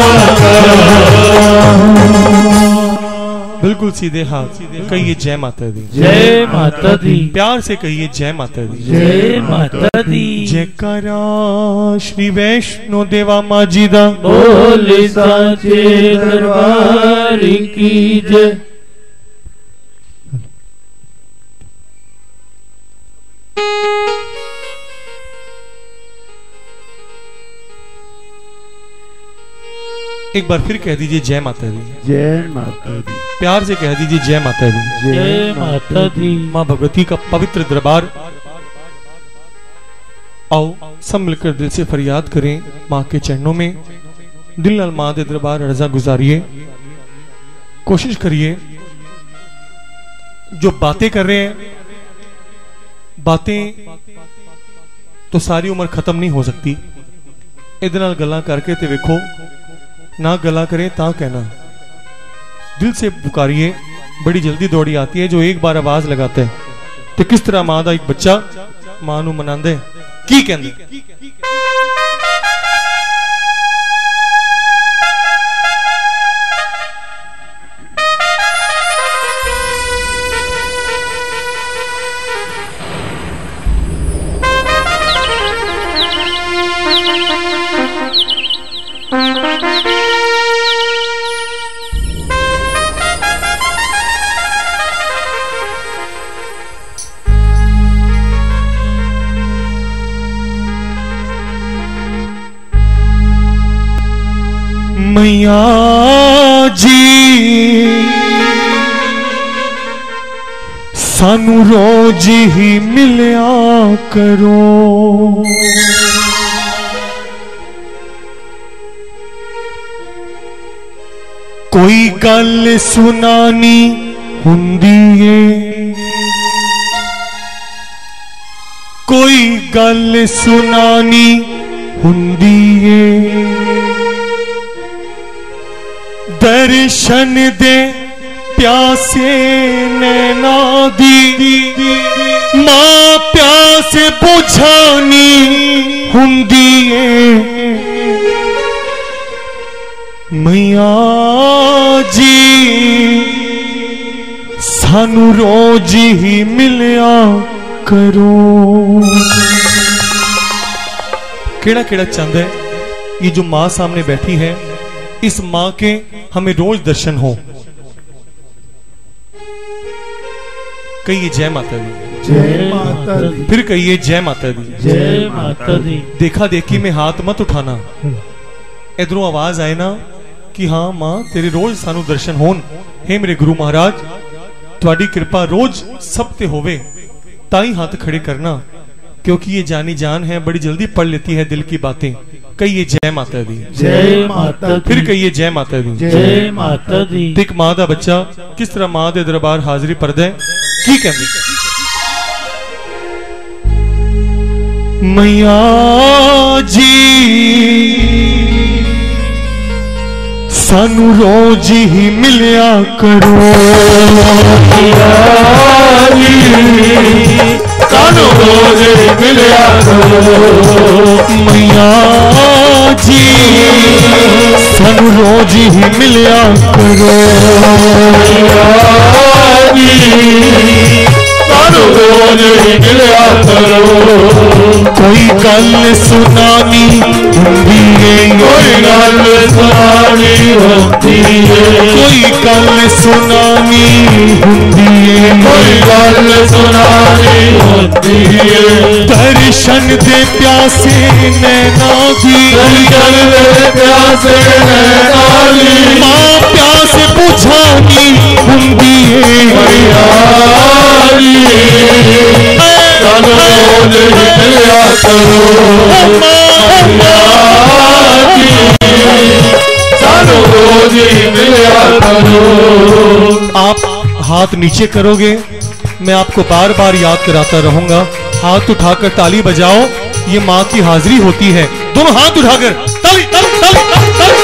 जावांगा।
बिल्कुल सीधे हाथ कहिए जय माता दी,
जय माता दी,
प्यार से कहिए जय माता दी,
जय माता दी।
जयकारा श्री वैष्णो देवा माँ जी दा,
बोले साचे दरबार की जय।
एक बार फिर कह दीजिए जय माता दी,
जय माता दी,
प्यार से कह दीजिए जय माता दी,
जय माता दी।
माँ भगवती का पवित्र दरबार, आओ सब मिलकर दिल से फरियाद करें माँ के चरणों में, दिल नाल माँ के दरबार रजा गुजारिए, कोशिश करिए जो बातें कर रहे हैं, बातें तो सारी उम्र खत्म नहीं हो सकती, इहदे नाल गल्लां करके ते वेखो, ना गला करें ता कहना, दिल से पुकारिए, बड़ी जल्दी दौड़ी आती है जो एक बार आवाज लगाता है। तो किस तरह मां दा एक बच्चा मां नू मनांदे की कहंदे, मैया जी सानू रोज ही मिलिया करो, कोई गल सुनानी हुंदी है, कोई गल सुनानी हुंदी है, दर्शन दे प्यासे नैना दी, मां प्यास बुझानी हुंदी है, मैया जी सानू रोज ही मिलिया करो। केड़ा केड़ा चंद है ये जो मां सामने बैठी है, इस मां के हमें रोज दर्शन हो। कहिए जय माता दी,
जय माता दी,
फिर कहिए जय माता दी,
जय माता दी।
देखा देखी में हाथ मत उठाना, इधरों आवाज आए ना कि हाँ मां तेरे रोज सानू दर्शन होन। हे मेरे गुरु महाराज, तुहाडी कृपा रोज सब ते होवे, ताई हाथ खड़े करना, क्योंकि ये जानी जान है, बड़ी जल्दी पढ़ लेती है दिल की बातें। कहिए जय माता दी,
जय माता दी,
फिर कहिए जय माता दी,
जय माता दी।
ते एक मां दा बच्चा किस तरह मां दे दरबार हाजिरी भरदा है, की कहंदे, मैया जी सानू रोज ही मिलिया करो
सानू रोज ही मिलिया करो
मैया जी सानू रोज ही मिलिया करो
सानू रोज ही मिलिया करो
कोई गल सुनानी हुंदी है
कोई गल सुनानी होती है
कोई गल सुनानी हुंदी है
कोई गल सुनानी होती है
दर्शन दे प्यासे नैना दी
दर्शन दे प्यासे नैना दी
मां प्यास बुझानी हुंदी है
सानू रोज ही मिलिया करो सानू रोज ही मिलिया करो।
आप हाथ नीचे करोगे, मैं आपको बार बार याद कराता रहूंगा। हाथ उठाकर ताली बजाओ, ये माँ की हाजिरी होती है। दोनों हाथ उठाकर ताली ताली ताली ताली ताली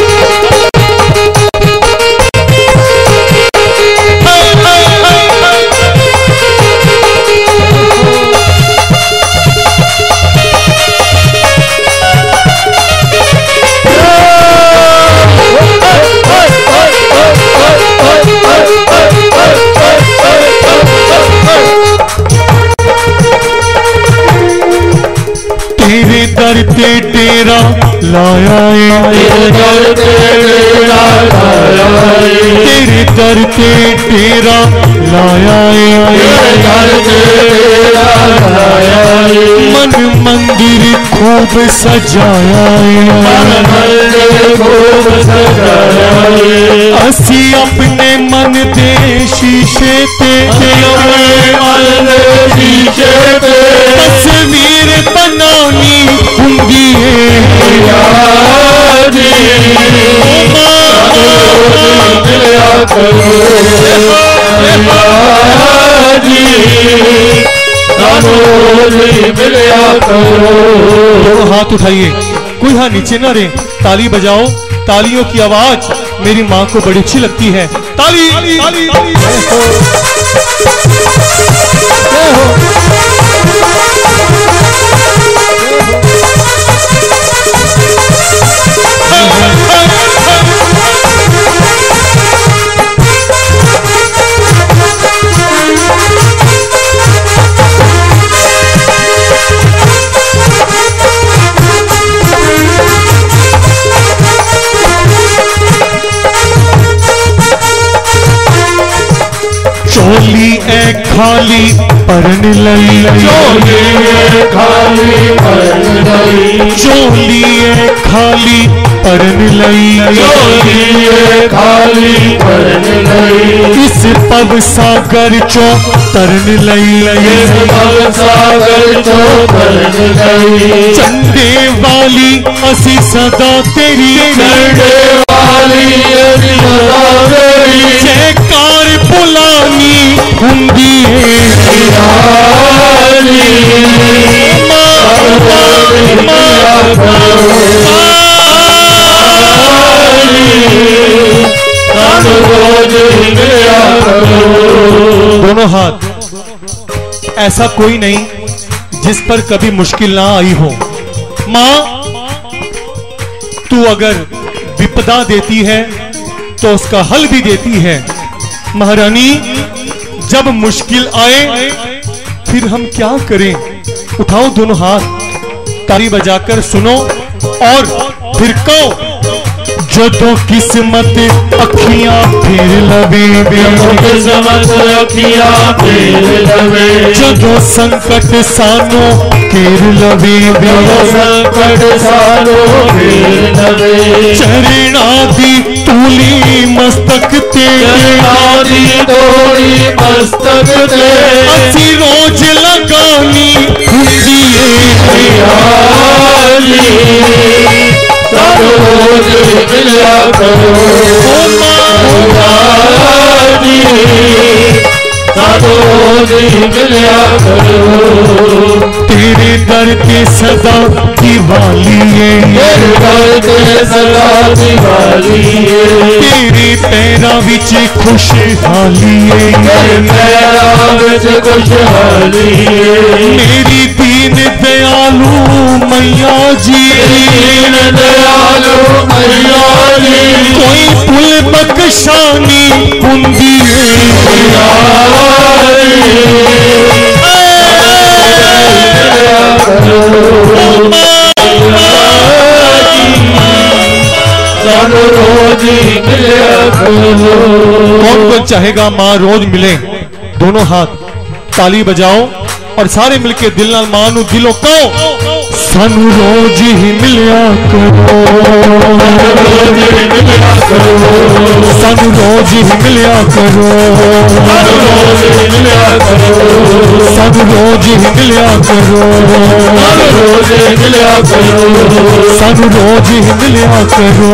तेरे दर ते डेरा लाया है
तेरे दर ते डेरा लाया है
तेरे दर ते डेरा लाया है
तेरे दर ते डेरा लाया है
मन मंदिर खूब सजाया है
मन मंदिर खूब सजाया है
असी अपने मन दे शीशे ते
अपने मन दे शीशे पे
तस्वीर बनानी हुंदी है
मिलिया करो सानू रोज ही मिलिया करो।
दोनों हाथ उठाइए, कोई हाथ नीचे ना रहे। ताली बजाओ, तालियों की आवाज मेरी माँ को बड़ी अच्छी लगती है। ताली ताली ताली चोली ए खाली परन लई
चोली ए खाली परन लई
चोली ए खाली परन लई
चोली ए खाली परन लई
इस पव सागर चो तरन लई
इस पव सागर चो तरन लई
चंदे वाली असी सदा तेरी
चंदे वाली असी सदा तेरी
जयकार बुलानी हुंदी है दोनों हाथ। ऐसा कोई नहीं जिस पर कभी मुश्किल ना आई हो। माँ, तू अगर विपदा देती है तो उसका हल भी देती है। महारानी, जब मुश्किल आए फिर हम क्या करें? उठाओ दोनों हाथ, ताली बजाकर सुनो और फिर कहो। जदों किस्मत अखियां फेर लवे
किस्मत अखियां फेर लवे
जदों संकट सानो घेर लवे
संकट सानो घेर लवे
चरणा दी तूली मस्तक ते
दी तोड़ी मस्तक ते
असी रोज लगानी हुंदी
सानू रोज मिलिया करो सानू रोज मिलिया करो।
तेरे दर के सदा दिवाली है,
तेरे दर के सदा दिवाली है,
तेरे पैरा विच खुशहाली है,
तेरे पैरा विच खुशहाली है,
मेरी दीन दयालु मैया जी,
दीन दयालु मैया जी,
कोई पुल बख्शानी हुंदी है
रोज मिले।
कौन कौन चाहेगा माँ रोज मिले? दोनों हाथ ताली बजाओ और सारे मिलके दिल नाल मां नू दिलों कहो, सानू रोज ही मिलिया करो, सानू रोज ही मिलिया करो, सानू रोज ही मिलिया करो, सानू रोज ही मिलिया करो,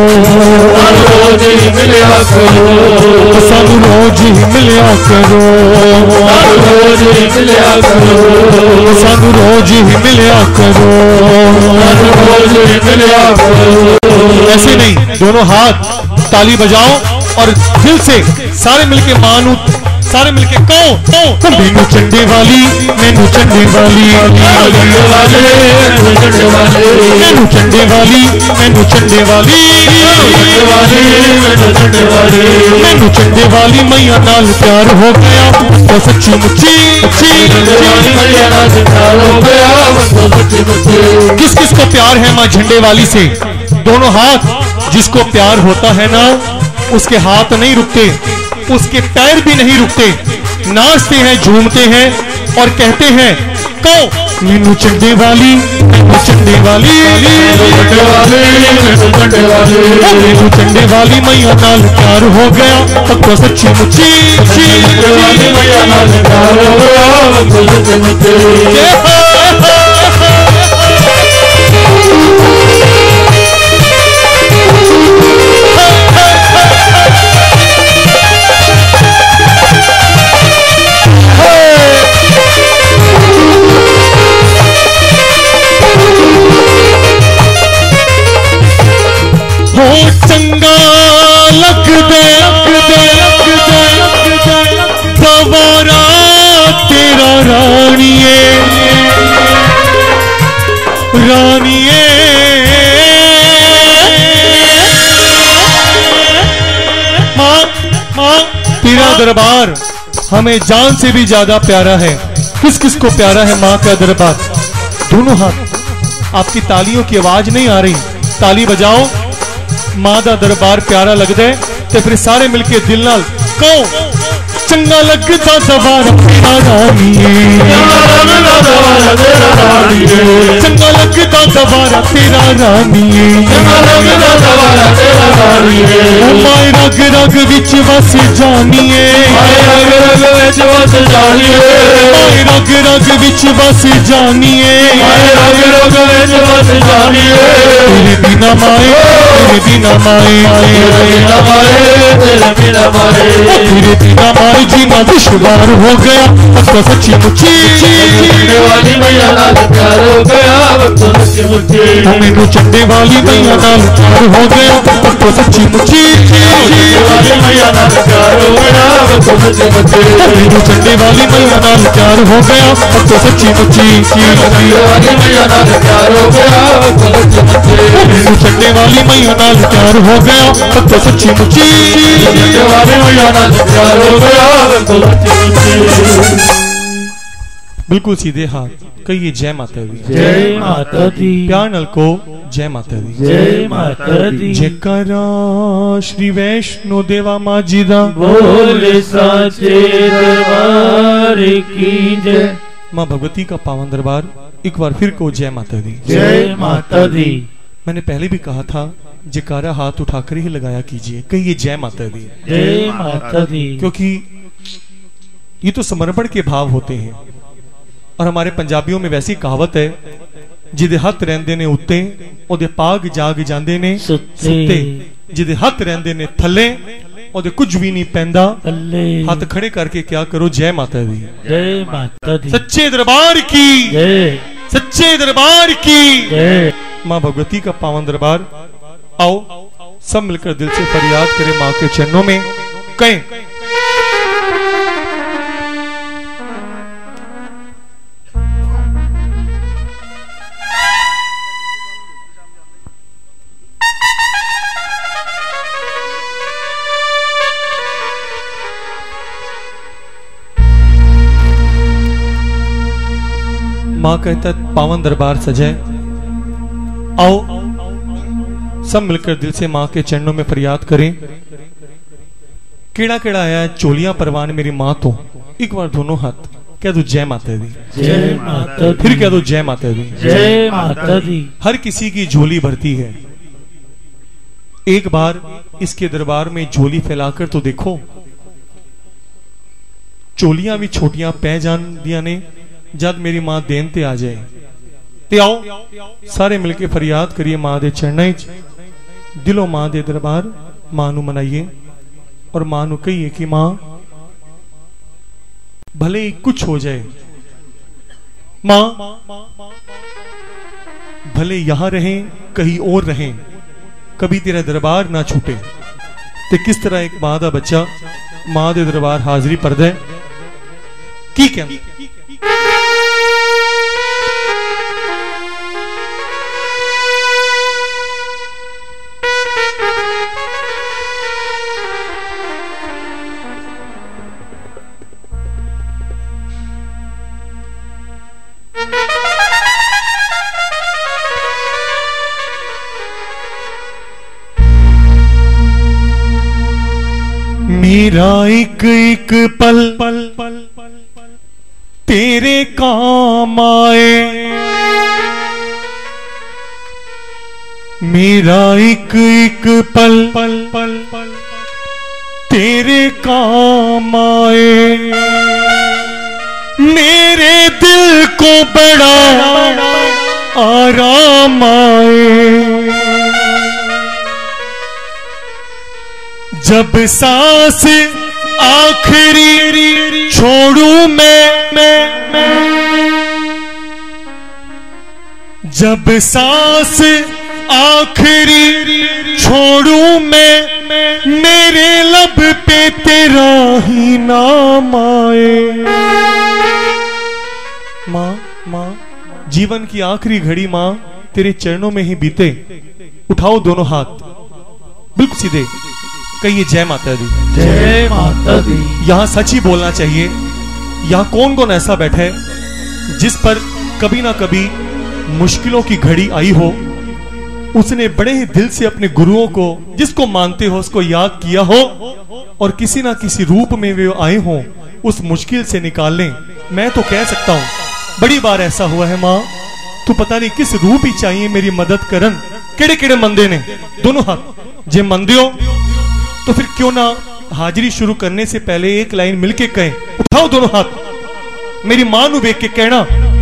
सानू रोज ही मिलिया करो, सानू रोज ही मिलिया करो। ऐसे नहीं, दोनों हाथ ताली बजाओ और दिल से सारे मिलके मानू, सारे मिलके कहो, मैनू चंडे वाली, मैनू चंडे वाली, मैनू चंडे वाली, मैनू चंडे वाली, मैनू चंडे वाली मैया नाल प्यार हो गया तो सच्ची मुच्ची। किस किस को प्यार है माँ झंडे वाली से? दोनों हाथ, जिसको प्यार होता है ना उसके हाथ नहीं रुकते, उसके पैर भी नहीं रुकते, नाचते हैं, झूमते हैं और कहते हैं कहो मैनू चंडे वाली, मैनू चंडे वाली, मैनू चंडे वाली मैया नाल प्यार हो गया तब तो सच्ची मुच्ची। हो चंगा लग दे सवारा तेरा रानिए, रानिए माँ, माँ तेरा दरबार हमें जान से भी ज्यादा प्यारा है। किस किस को प्यारा है माँ का दरबार? दोनों हाथ, आपकी तालियों की आवाज नहीं आ रही, ताली बजाओ, मां दा दरबार प्यारा लगता है तो फिर सारे मिलके दिल नाल कहो चंगा लगता दवारा तेरा रानिए, चंगा लगता दवारा तेरा रानिए, माए रग रग विच वस जानिए, माए रग रग विच वस जानिए, तेरे बिना माए, तेरे बिना माए, तेरे बिना माए जीना दुश्वार हो गया अब तो सच्ची मुच्ची। मैनू चंडे वाली मैया नाल प्यार हो गया अब तो सच्ची मुच्ची। मैनू चंडे वाली मैया नाल प्यार हो गया अब तो सच्ची मुच्ची। मैनू चंडे वाली मैया नाल प्यार हो गया अब तो सच्ची मुच्ची। बिल्कुल सीधे हाथ कहिए जय माता दी,
जय माता दी,
प्यार नल को जय माता दी,
जय माता दी।
जयकारा श्री वैष्णो देवा माँ जी दा,
बोले साचे दरबार की जय।
माँ भगवती का पावन दरबार एक बार फिर को जय माता दी,
जय माता दी।
मैंने पहले भी कहा था जयकारा हाथ उठाकर ही लगाया कीजिए, कहिए जय माता दी,
जय माता दी,
क्योंकि ये तो समर्पण के भाव होते हैं। और हमारे पंजाबियों में वैसी कहावत है जिदे हथ रहंदे ने उत्ते ओदे पाग जाग जांदे ने सुत्ते, जिदे हथ रहंदे ने थल्ले ओदे कुछ भी नहीं पैंदा हाथ खड़े करके क्या करो जय माता दी,
जय माता दी।
सच्चे दरबार की
जय,
सच्चे दरबार की मां भगवती का पावन दरबार। आओ सब मिलकर दिल से फरियाद करें मां के चरणों में, कहें मां कहता पावन दरबार सजाए। आओ सब मिलकर दिल से मां के चरणों में फरियाद करें। केड़ा केड़ा आया चोलियां परवान मेरी मां तो एक बार दोनों हाथ कह दो जय माता दी,
जय माता दी,
फिर कह दो जय माता दी,
जय माता दी।
हर किसी की झोली भरती है, एक बार इसके दरबार में झोली फैलाकर तो देखो। चोलियां भी छोटियां पै जान दिया ने जद मेरी मां देन ते आ जाए ते आओ सारे मिलके फरियाद करिए मां दे चरणों च, दिलों मां दे दरबार मां नू मनाइए और मां नू कहिए कि मां भले ही कुछ हो जाए, मां भले यहां रहें कहीं और रहें, कभी तेरा दरबार ना छूटे। ते किस तरह एक मां दा बच्चा मां दे दरबार हाजिरी भरदा है की कहंदा मेरा एक एक पल पल पल तेरे काम आए, मेरा एक एक पल पल पल तेरे काम आए, मेरे दिल को बड़ा आराम आए। जब सांस आखिरी छोड़ू मैं, मैं, मैं जब सांस आखिरी छोड़ू मैं, मेरे लब पे तेरा ही नाम आए। माँ माँ जीवन की आखिरी घड़ी माँ तेरे चरणों में ही बीते। उठाओ दोनों हाथ बिल्कुल सीधे, कहिए जय माता दी,
जय माता दी।
यहां सच ही बोलना चाहिए। यहां कौन कौन ऐसा बैठा है जिस पर कभी ना कभी मुश्किलों की घड़ी आई हो, उसने बड़े ही दिल से अपने गुरुओं को जिसको मानते हो उसको याद किया हो और किसी ना किसी रूप में वे आए हों उस मुश्किल से निकाल लें। मैं तो कह सकता हूं बड़ी बार ऐसा हुआ है मां, तू पता नहीं किस रूप ही चाहिए मेरी मदद करन। केड़े केड़े मंदे ने दोनों हाथ जे मंदे हो तो फिर क्यों ना हाजिरी शुरू करने से पहले एक लाइन मिलके कहें। उठाओ दोनों हाथ, मेरी मां नू वेख के कहना,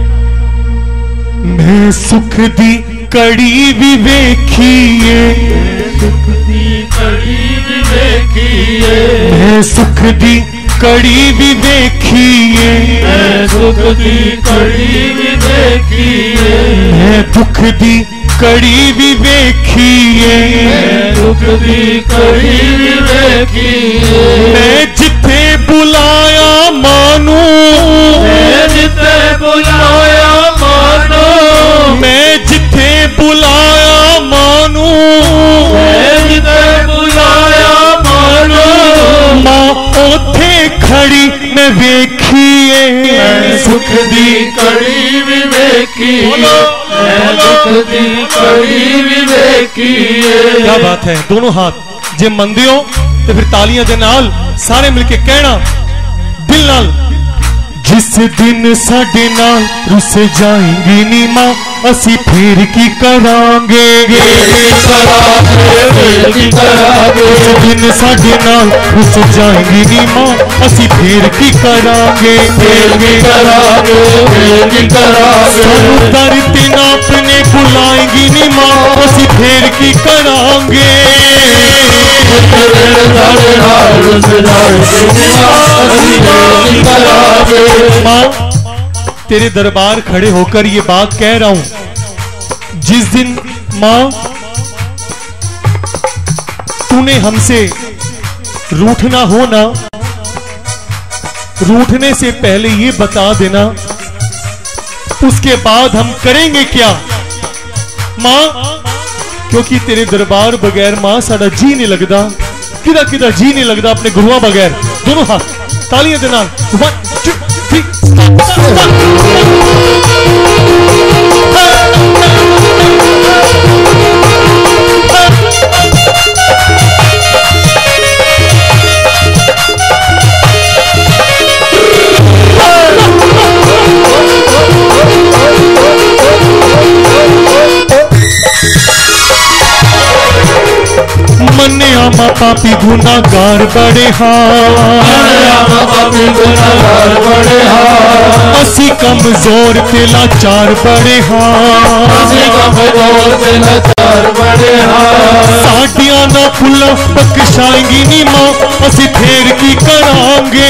मैं सुख दी कड़ी भी वेखीए,
सुख दी कड़ी भी वेखीए,
मैं सुख दी कड़ी भी वेखीए,
मैं सुख दी कड़ी भी वेखीए,
मैं दुख दी कड़ी भी वेखीए,
मैं दुख दी कड़ी भी वेखीए,
मैं जिथे बुलाया मानू,
मैं जिथे बुलाया मानो,
मैं जिथे बुलाया मानू,
मैं जिथे बुलाया मानो,
मां ओथे खड़ी मैं वेखीए,
मैं सुख दी कड़ी भी वेखीए, मैं दुख दी कड़ी भी वेखीए।
क्या बात है। दोनों हाथ जे मंदे हो तो फिर तालियां दे नाल सारे मिलके कहना दिल नाल, जिस दिन साडे नाल रुस जाएंगी नी मां असी फिर की करांगे,
फिर की करांगे,
जिस दिन साडे नाल रुस जाएंगी नी मां असी फिर की करांगे,
फिर की करांगे, फिर की करांगे,
सानू दर ते अपने बुलाएंगी नी मां असी फिर की करांगे, मां तेरे दरबार खड़े होकर ये बात कह रहा हूं, जिस दिन मां तूने हमसे रूठना हो ना, रूठने से पहले ये बता देना, उसके बाद हम करेंगे क्या मां, क्योंकि तेरे दरबार बगैर मां साडा जी नहीं लगता, किदा किदा जी नहीं लगता अपने गुरुआ बगैर। दोनों हाथ तालियां दे नाल, वन टू थ्री मन्ने आमा पापी गुनाहगार बड़े
पापी गुनाहगार बड़े हाँ,
असी कमजोर ते लाचार बड़े
असी कमजोर ते लाचार बड़े हाँ,
साडियां ना फुल्ला बख्शाएंगी नी मां, असी फेर की करांगे,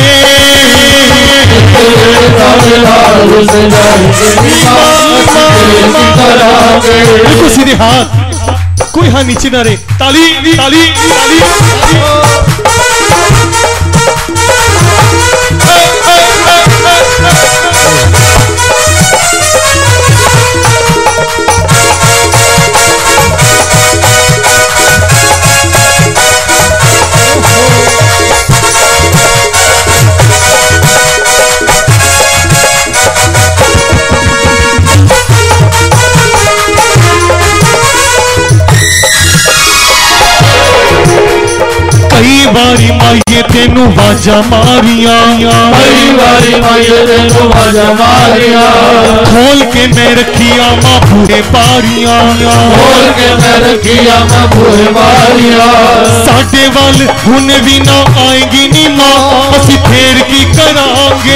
बिल्कुल सीधे हाथ, कोई हाथ नीचे ना रे, ताली ताली ताली, कई बारी माइये तेनू वाजा मारिया,
कई बारी माइये तेनू वाजा मारिया,
खोल के मैं रखिया मां बूहे बारिया,
खोल के मैं रखिया मां बूहे बारिया,
साडे वाल हुन भी ना आएगी नी मां, असी फेर की करांगे,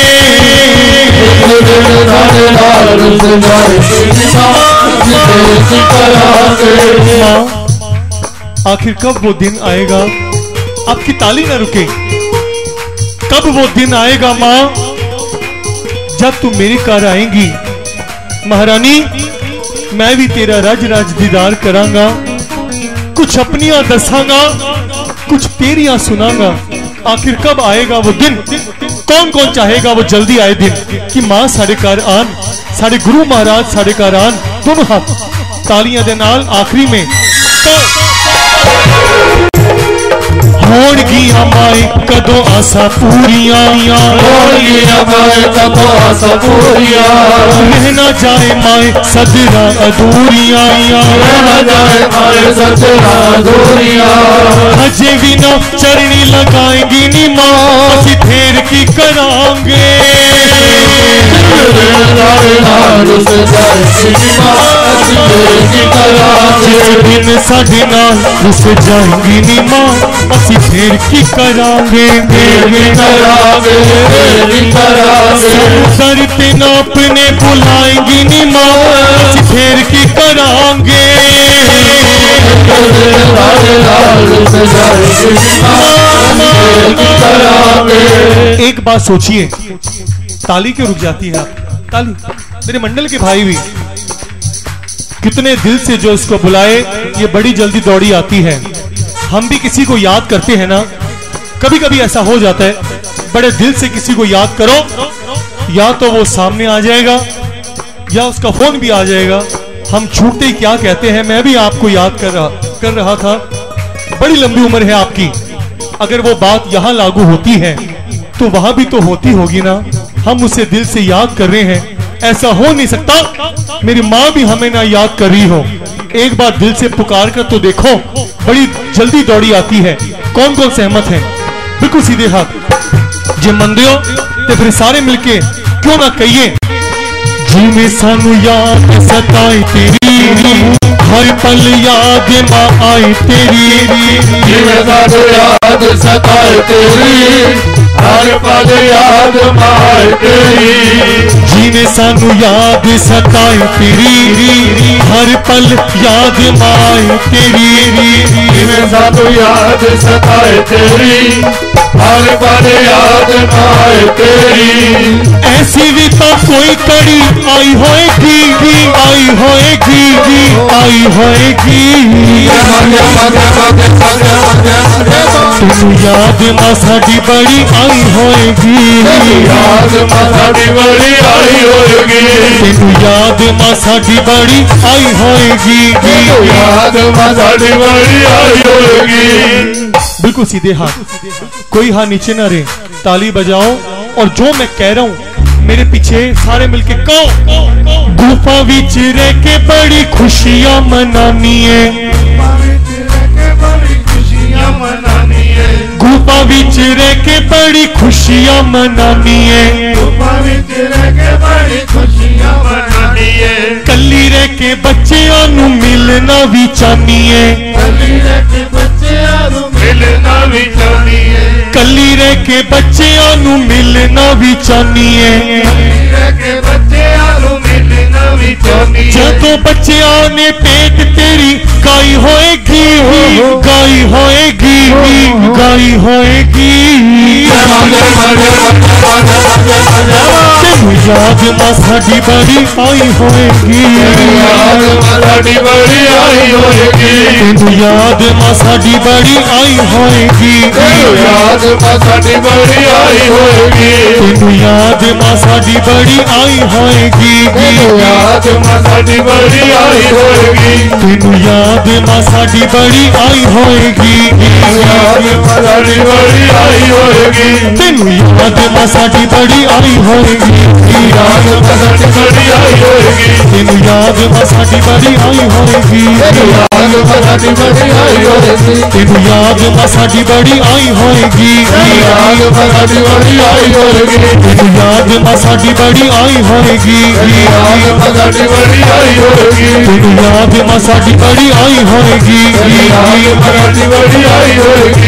आखिर कब वो दिन आएगा, आपकी ताली ना रुके, कब वो दिन आएगा मां जब तू मेरे घर आएंगी, महारानी मैं भी तेरा राज राज दीदार करांगा, कुछ अपनियां दसांगा, कुछ तेरियां सुनांगा, आखिर कब आएगा वो दिन, कौन कौन चाहेगा वो जल्दी आए दिन कि मां साढ़े घर आन, साढ़े गुरु महाराज साढ़े घर आन, दोनों हाथ तालियां दे नाल आखिरी में तो होणगियां माए कदों आसा पूरियां,
होणगियां माए कदों आसा पूरियां,
रहना जाए माए सदरा अधूरियां,
रहना जाए माए सदरा अधूरियां,
अजे भी ना चरणी लगाएंगी नी मां, असी फेर की करांगे, दिन साढ़े नाल रुस जाएंगी नी मां, असी फेर की करांगे, सर ते ना अपने बुलाएंगी नी मां, असी फेर की करांगे, एक बात सोचिए, ताली क्यों रुक जाती है आप, ताली मेरे मंडल के भाई भी कितने दिल से जो इसको बुलाए, ये बड़ी जल्दी दौड़ी आती है, हम भी किसी को याद करते हैं ना, कभी कभी ऐसा हो जाता है, बड़े दिल से किसी को याद करो, या तो वो सामने आ जाएगा या उसका फोन भी आ जाएगा, हम छूटते ही क्या कहते हैं, मैं भी आपको याद कर रहा कर रहा था, बड़ी लंबी उम्र है आपकी, अगर वो बात यहाँ लागू होती है तो वहां भी तो होती होगी ना, हम उसे दिल से याद कर रहे हैं, ऐसा हो नहीं सकता मेरी माँ भी हमें ना याद कर रही हो, एक बार दिल से पुकार कर तो देखो, बड़ी जल्दी दौड़ी आती है, कौन कौन सहमत है, बिल्कुल सीधे हाथ जे मंदे हो तो फिर सारे मिलके क्यों ना कहिए, जिमें सानू याद सताई तेरी, हर पल याद मां आई तेरी,
जिमें सानू याद सताई तेरी, हर पल याद माए तेरी,
जिन्हें सानू याद सताए तेरी, हर पल याद माए तेरी,
जिन्हें सानू याद सताए तेरी, हर पल याद माए तेरी।
ऐसी भी तो कोई कड़ी आई होएगी, आई होएगी, आई होएगी। तेनू याद मां साडी बड़ी आई होएगी,
याद मां साडी बड़ी आई होएगी,
तेनू याद मां साडी बड़ी आई होएगी,
याद मां साडी बड़ी आई होएगी।
बिल्कुल सीधे हाथ, कोई हाथ नीचे ना रहे, ताली बजाओ और जो मैं कह रहा हूं मेरे पीछे सारे मिलके कहो।
गुफा विच रह के बड़ी खुशियां मनानी है, गुफा विच रह के बड़ी खुशियां मनानी है, कली रह के बच्चियां नू मिलना भी चाहनी है,
मिलना भी चाहनी है,
कली रह के बच्चियां नू मिलना भी चाहनी है,
के बच्चियां नू मिलना भी चाहनी है।
जदों बच्चियां ने पेट तेरी गाई होएगी, गाई होएगी, गाई होएगी। तेनू याद मां साडी बड़ी आई होएगी,
याद मां साडी बड़ी आई होएगी,
तेनू याद मां साडी बड़ी आई होएगी,
याद मां साडी बड़ी आई होएगी,
तेनू याद मां साडी बड़ी आई होएगी,
याद मां साडी बड़ी आई होएगी,
तेनू याद मां साडी बड़ी आई होएगी,
याद मां साडी बड़ी आई होएगी,
तेनू याद मां साडी बड़ी आई होएगी,
याद मां साडी बड़ी आई होएगी,
तेनू याद मां साडी बड़ी आई होएगी,
याद मां साडी बड़ी आई होएगी,
तेनू याद मां साडी बड़ी आई होएगी,
याद मां साडी बड़ी आई होएगी,
तेनू याद मां साडी बड़ी आई होएगी,
याद मां साडी बड़ी आई होएगी,
तेनू याद मां साडी बड़ी आई होएगी,
याद मां साडी बड़ी आई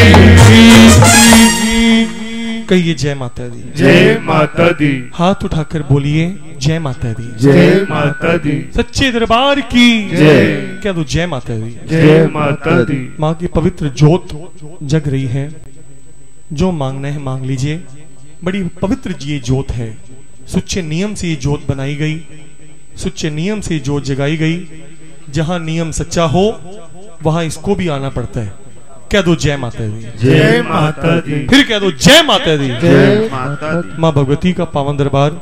होएगी।
कहिए जय माता दी,
जय माता दी,
हाथ उठाकर बोलिए जय माता दी,
जय माता दी,
सच्चे दरबार की
जय।
क्या दो जय माता दी।
जय माता दी।
माँ की पवित्र ज्योत जग रही है, जो मांगना है मांग लीजिए। बड़ी पवित्र ये ज्योत है, सुच्चे नियम से ये ज्योत बनाई गई, सुच्चे नियम से ज्योत जगाई गई। जहां नियम सच्चा हो वहां इसको भी आना पड़ता है। कह दो जय माता दी,
जय माता दी,
फिर कह दो जय माता दी।
जय माता दी।
माँ भगवती का पावन दरबार,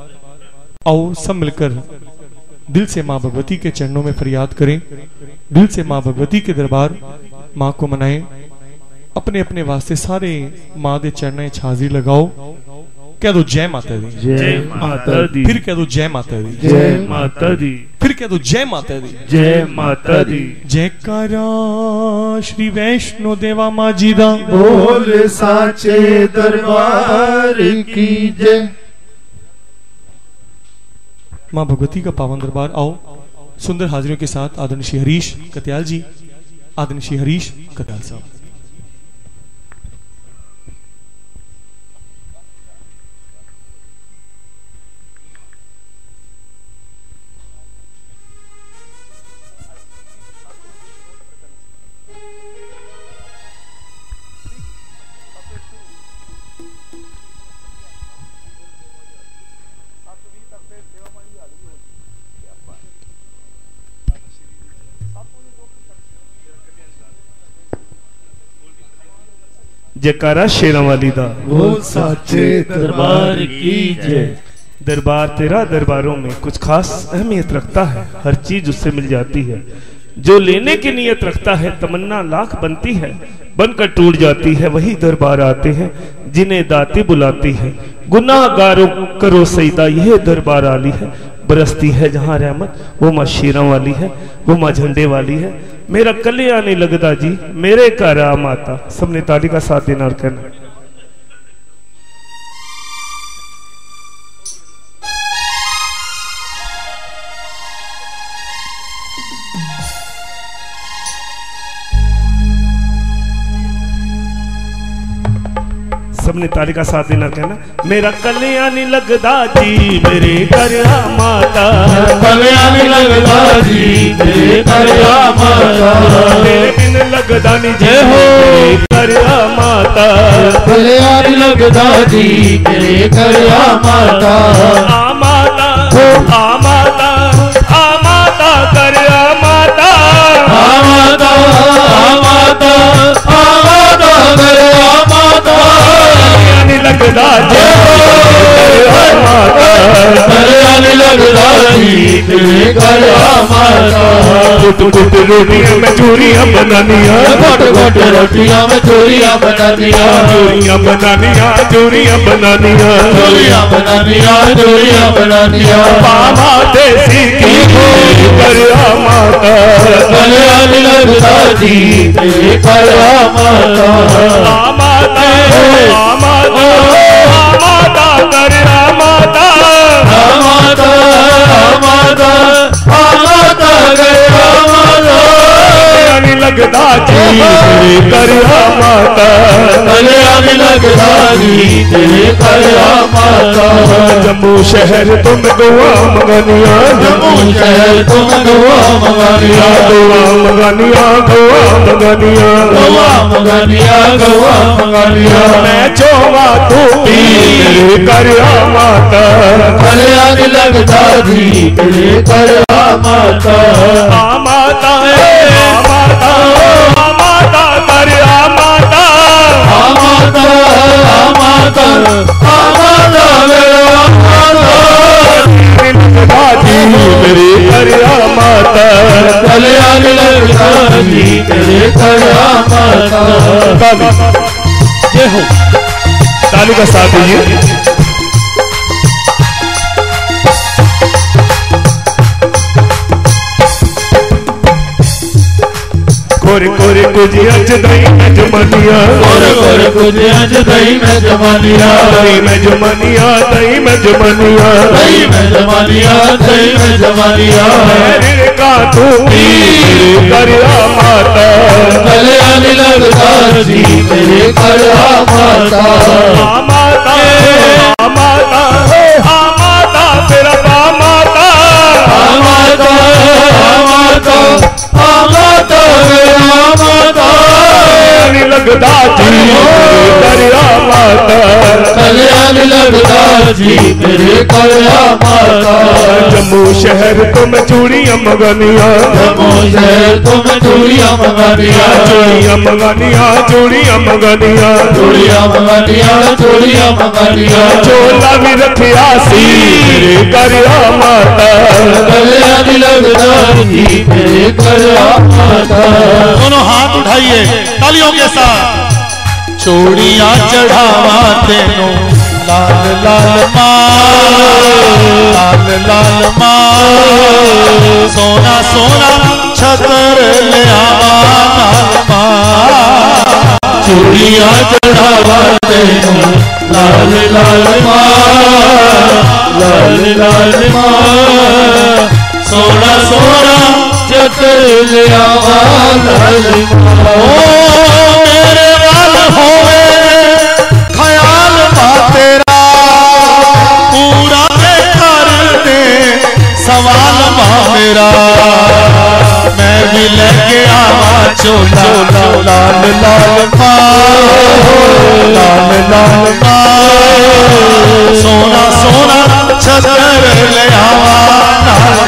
आओ सब मिलकर दिल से माँ भगवती के चरणों में फरियाद करें, दिल से माँ भगवती के दरबार माँ को मनाएं। अपने अपने वास्ते सारे माँ दे चरणें हाजिरी लगाओ। कह दो जय माता दी,
जय माता दी,
फिर कह दो जय माता दी,
जय माता दी,
फिर कह दो जय माता दी,
जय माता दी।
जयकारा श्री वैष्णो देवा माँ जी दा,
बोल साचे दरबार की जय।
माँ भगवती का पावन दरबार, आओ सुंदर हाजिरों के साथ आदरणीय श्री हरीश कत्याल जी, आदरणीय श्री हरीश कत्याल साहब।
जयकारा शेरां वाली दा,
बोल साचे दरबार की जय।
दरबार तेरा दरबारों में कुछ खास अहमियत रखता है, हर चीज उससे मिल जाती है। जो लेने की नियत रखता है तमन्ना लाख बनती है, बनकर टूट जाती है। वही दरबार आते हैं जिन्हें दाती बुलाती है। गुनाहगारों करो सईदा, यह दरबार आली है। बरसती है जहां रहमत, वो माँ शेरां वाली है, वो माँ झंडे वाली है। मेरा कल्याण नहीं लगता जी, मेरे घर आ माता। सबने ताली का साथ देना और कहना सबने ताली का साथ देना कहना मेरा कल्याणी लगदा जी मेरे करया माता
कल्याणी लगदा जी मेरे करया माता
मेरे बिन लगदा नी जय हो मेरे करया माता
कल्याणी लगदा जी मेरे करया माता
आ माता आ माता आ माता करया माता
आ माता आ माता आ माता करया माता
कल्याणी लगदा जी माता
कल्याणी लगदा जी तेरे करया माता
गुट गुट रोटियां में चूरियां बनानियां
घोट घोट रोटियां में चूरियां बनानियां
चूरियां बनानियां चूरियां बनानियां
चूरियां बनानियां चूरियां बनानियां
पामा देसी की करया माता
कल्याणी लगदा जी तेरे करया माता
आ माता आ माता आ माता करया माता
आ माता आ माता आ माता करया माता
कल्याणी लगदा जी तेरे करया माता
कल्याणी लगदा जी तेरे करया माता
जम्मू शहर तुम दुआ मंगानिया
जम्मू शहर तुम दुआ मंगानिया
दुआ मंगानिया दुआ मंगानिया
दुआ मंगानिया दुआ मंगानिया
मैं जोवा तू तेरे करया माता
कल्याणी लगदा जी तेरे करया माता
आ माता आ माता आ माता करया माता
आ माता आ माता आ माता करया माता
लगदा जी मेरी करया माता
कल्याणी लगदा जी तेरे करया माता
ताली ये हो ताली का साथ दीजिए कोरे कोरे कुजिया च दही में जमानिया
कोरे कोरे कुजिया च दही में जमानिया
दही में जमानिया दही में जमानिया
दही में जमानिया दही में जमानिया
मेरे का तू करया माता
कल्याणी लगदा जी तेरे करया माता
आ माता आ माता आ माता तेरा बा माता
आ माता आ माता आ माता करया माता
कल्याणी लगदा जी करया माता
कल्याणी लगदा जी तेरे करया माता
जम्मू शहर तुम चूड़ियां मंगानिया
जम्मू शहर तुम चूड़ियां मंगानिया
चूड़ियां मंगानिया चूड़ियां मंगानिया
चूड़ियां मंगानिया चूड़ियां मंगानिया
चोला भी रखिया सी करया माता
कल्याणी लगदा जी तेरे करया माता
दोनों हाथ उठाइए तालियों के साथ चूड़ियां चढ़ावा तेनों लाल लाल माँ लाल लाल माँ सोना सोना छतर ले आवा लाल माँ
चूड़ियां चढ़ावा तेनों लाल लाल माँ लाल लाल माँ सोना सोना छतर ले आवा लाल माँ
मेरे वाल होवे ख्याल बा तेरा पूरा कर दे सवाल बा मेरा मैं भी लेके आवा चोला लाल लाल माँ लाल लाल माँ सोना सोना छतर ले आवा लाल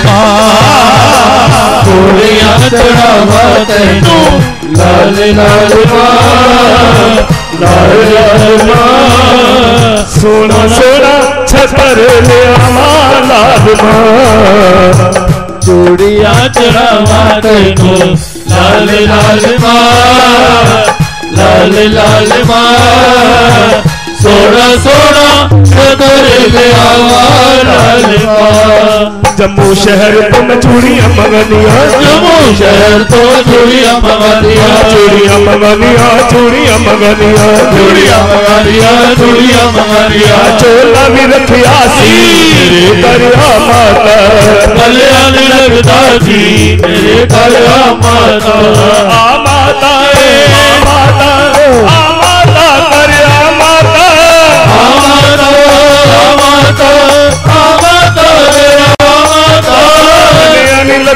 माँ
चूड़ियां चढ़ावा तेनों लाल लाल माँ लाल लाल माँ
सोना सोना छतर ले आवा लाल माँ
चूड़ियां चढ़ावा तेनों लाल लाल माँ लाल लाल माँ सोना सोना छतर ले आवा लाल माँ
जम्मू शहर तुम चूड़ियां मंगानिया
जम्मू शहर तो चूड़ियां मंगानिया
चूड़ियां मंगानिया चूड़ियां मंगानिया
चूड़ियां मंगानिया चूड़ियां मंगानिया
चोला भी रखिया सी करया माता
कल्याणी लगदा जी तेरे करया माता
आ माता आ माता आ माता करया माता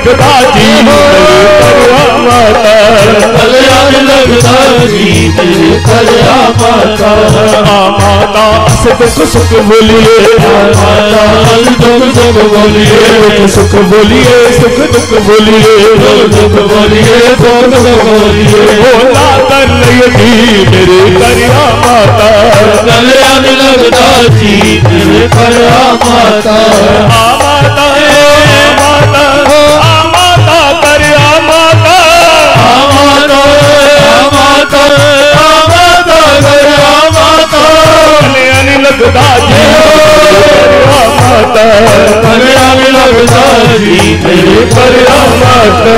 लगता जी माता,
गलिया नहीं लगता जी तेरे कलिया माता।
आ माता सुख सुख बोलिए,
माता दुख दुख बोलिए,
सुख बोलिए सुख दुख बोलिए,
दुख बोलिए दुख दुख बोलिए।
बोला कर लगी मेरे करिया माता,
गलिया नहीं लगता जी तेरे कलिया माता।
आ माता माता आ माता करिया माता,
माता माता माता करिया माता।
गलिया नहीं लगता जी माता,
गलिया नहीं लगता जी तेरे कलिया माता।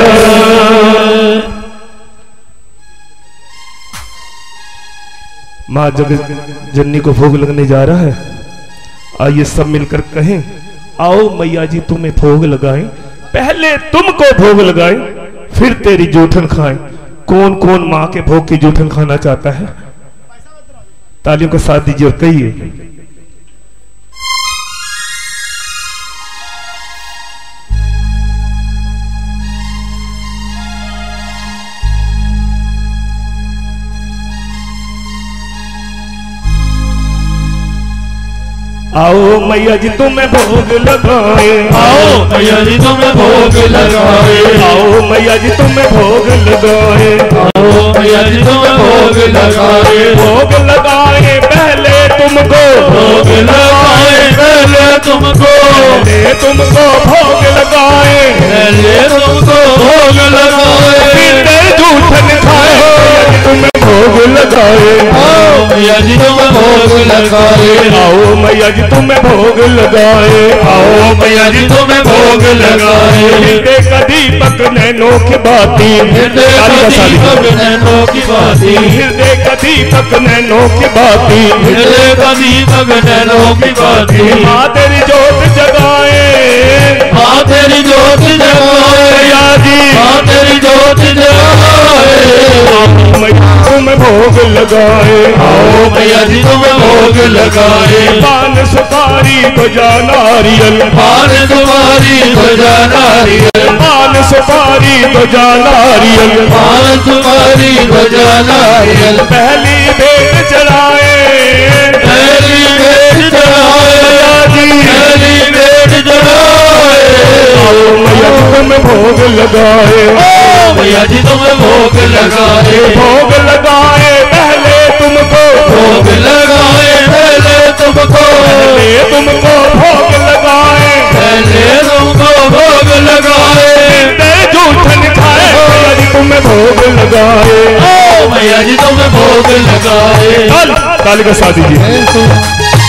माँ जगत जननी को भोग लगने जा रहा है। आइए सब मिलकर कहें, आओ मैया जी तुम्हें भोग लगाएं, पहले तुमको भोग लगाएं फिर तेरी जूठन खाएं। कौन कौन माँ के भोग की जूठन खाना चाहता है? तालियों का साथ दीजिए और कहिए। आओ मैया जी तुम्हें भोग लगाए,
आओ मैया जी तुम्हें भोग लगाए,
आओ मैया जी तुम्हें भोग लगाए,
आओ मैया जी तुम्हें भोग लगाए।
भोग लगाए पहले तुमको,
भोग लगाए पहले तुमको,
पहले तुमको भोग लगाए,
पहले तुमको भोग लगाए।
फिर जूठन खाए तुम्हें भोग लगाए।
आओ मैया जी तुम्हें भोग लगाए,
आओ मैया जी तुम्हें भोग लगाए,
आओ मैया जी तुम्हें भोग लगाए।
हृदय का दीपक नैनों की बाती,
हृदय का दीपक नैनों की बाती,
हृदय का दीपक नैनों की बाती,
हृदय का दीपक नैनों की बाती।
माँ तेरी जोत जगाए,
माँ तेरी जोत जगाए,
मैया जी
माँ तेरी जोत जगाए।
मैया तुम्हें भोग लगाए,
आओ मैया जी तुम्हें भोग लगाए।
पान सुपारी ध्वजा नारियल,
पान तुम्हारी ध्वजा नारियल,
पान सुपारी ध्वजा नारियल,
पान तुम्हारी ध्वजा नारियल।
पहली भेंट चढ़ाए,
पहली भेंट चढ़ाए, पहली भेंट चढ़ाए।
आओ मैया जी तुम्हें भोग लगाए,
आओ मैया जी तुम्हें भोग लगाए।
भोग लगाए पहले तुमको,
भोग लगाए पहले तुमको,
पहले तुमको भोग लगाए,
पहले तुमको भोग लगाए।
फिर जूठन खाए मैया जी तुम्हें भोग लगाए।
आओ मैया जी तुम्हें भोग लगाए।
ताली ताली का साथ दीजिए।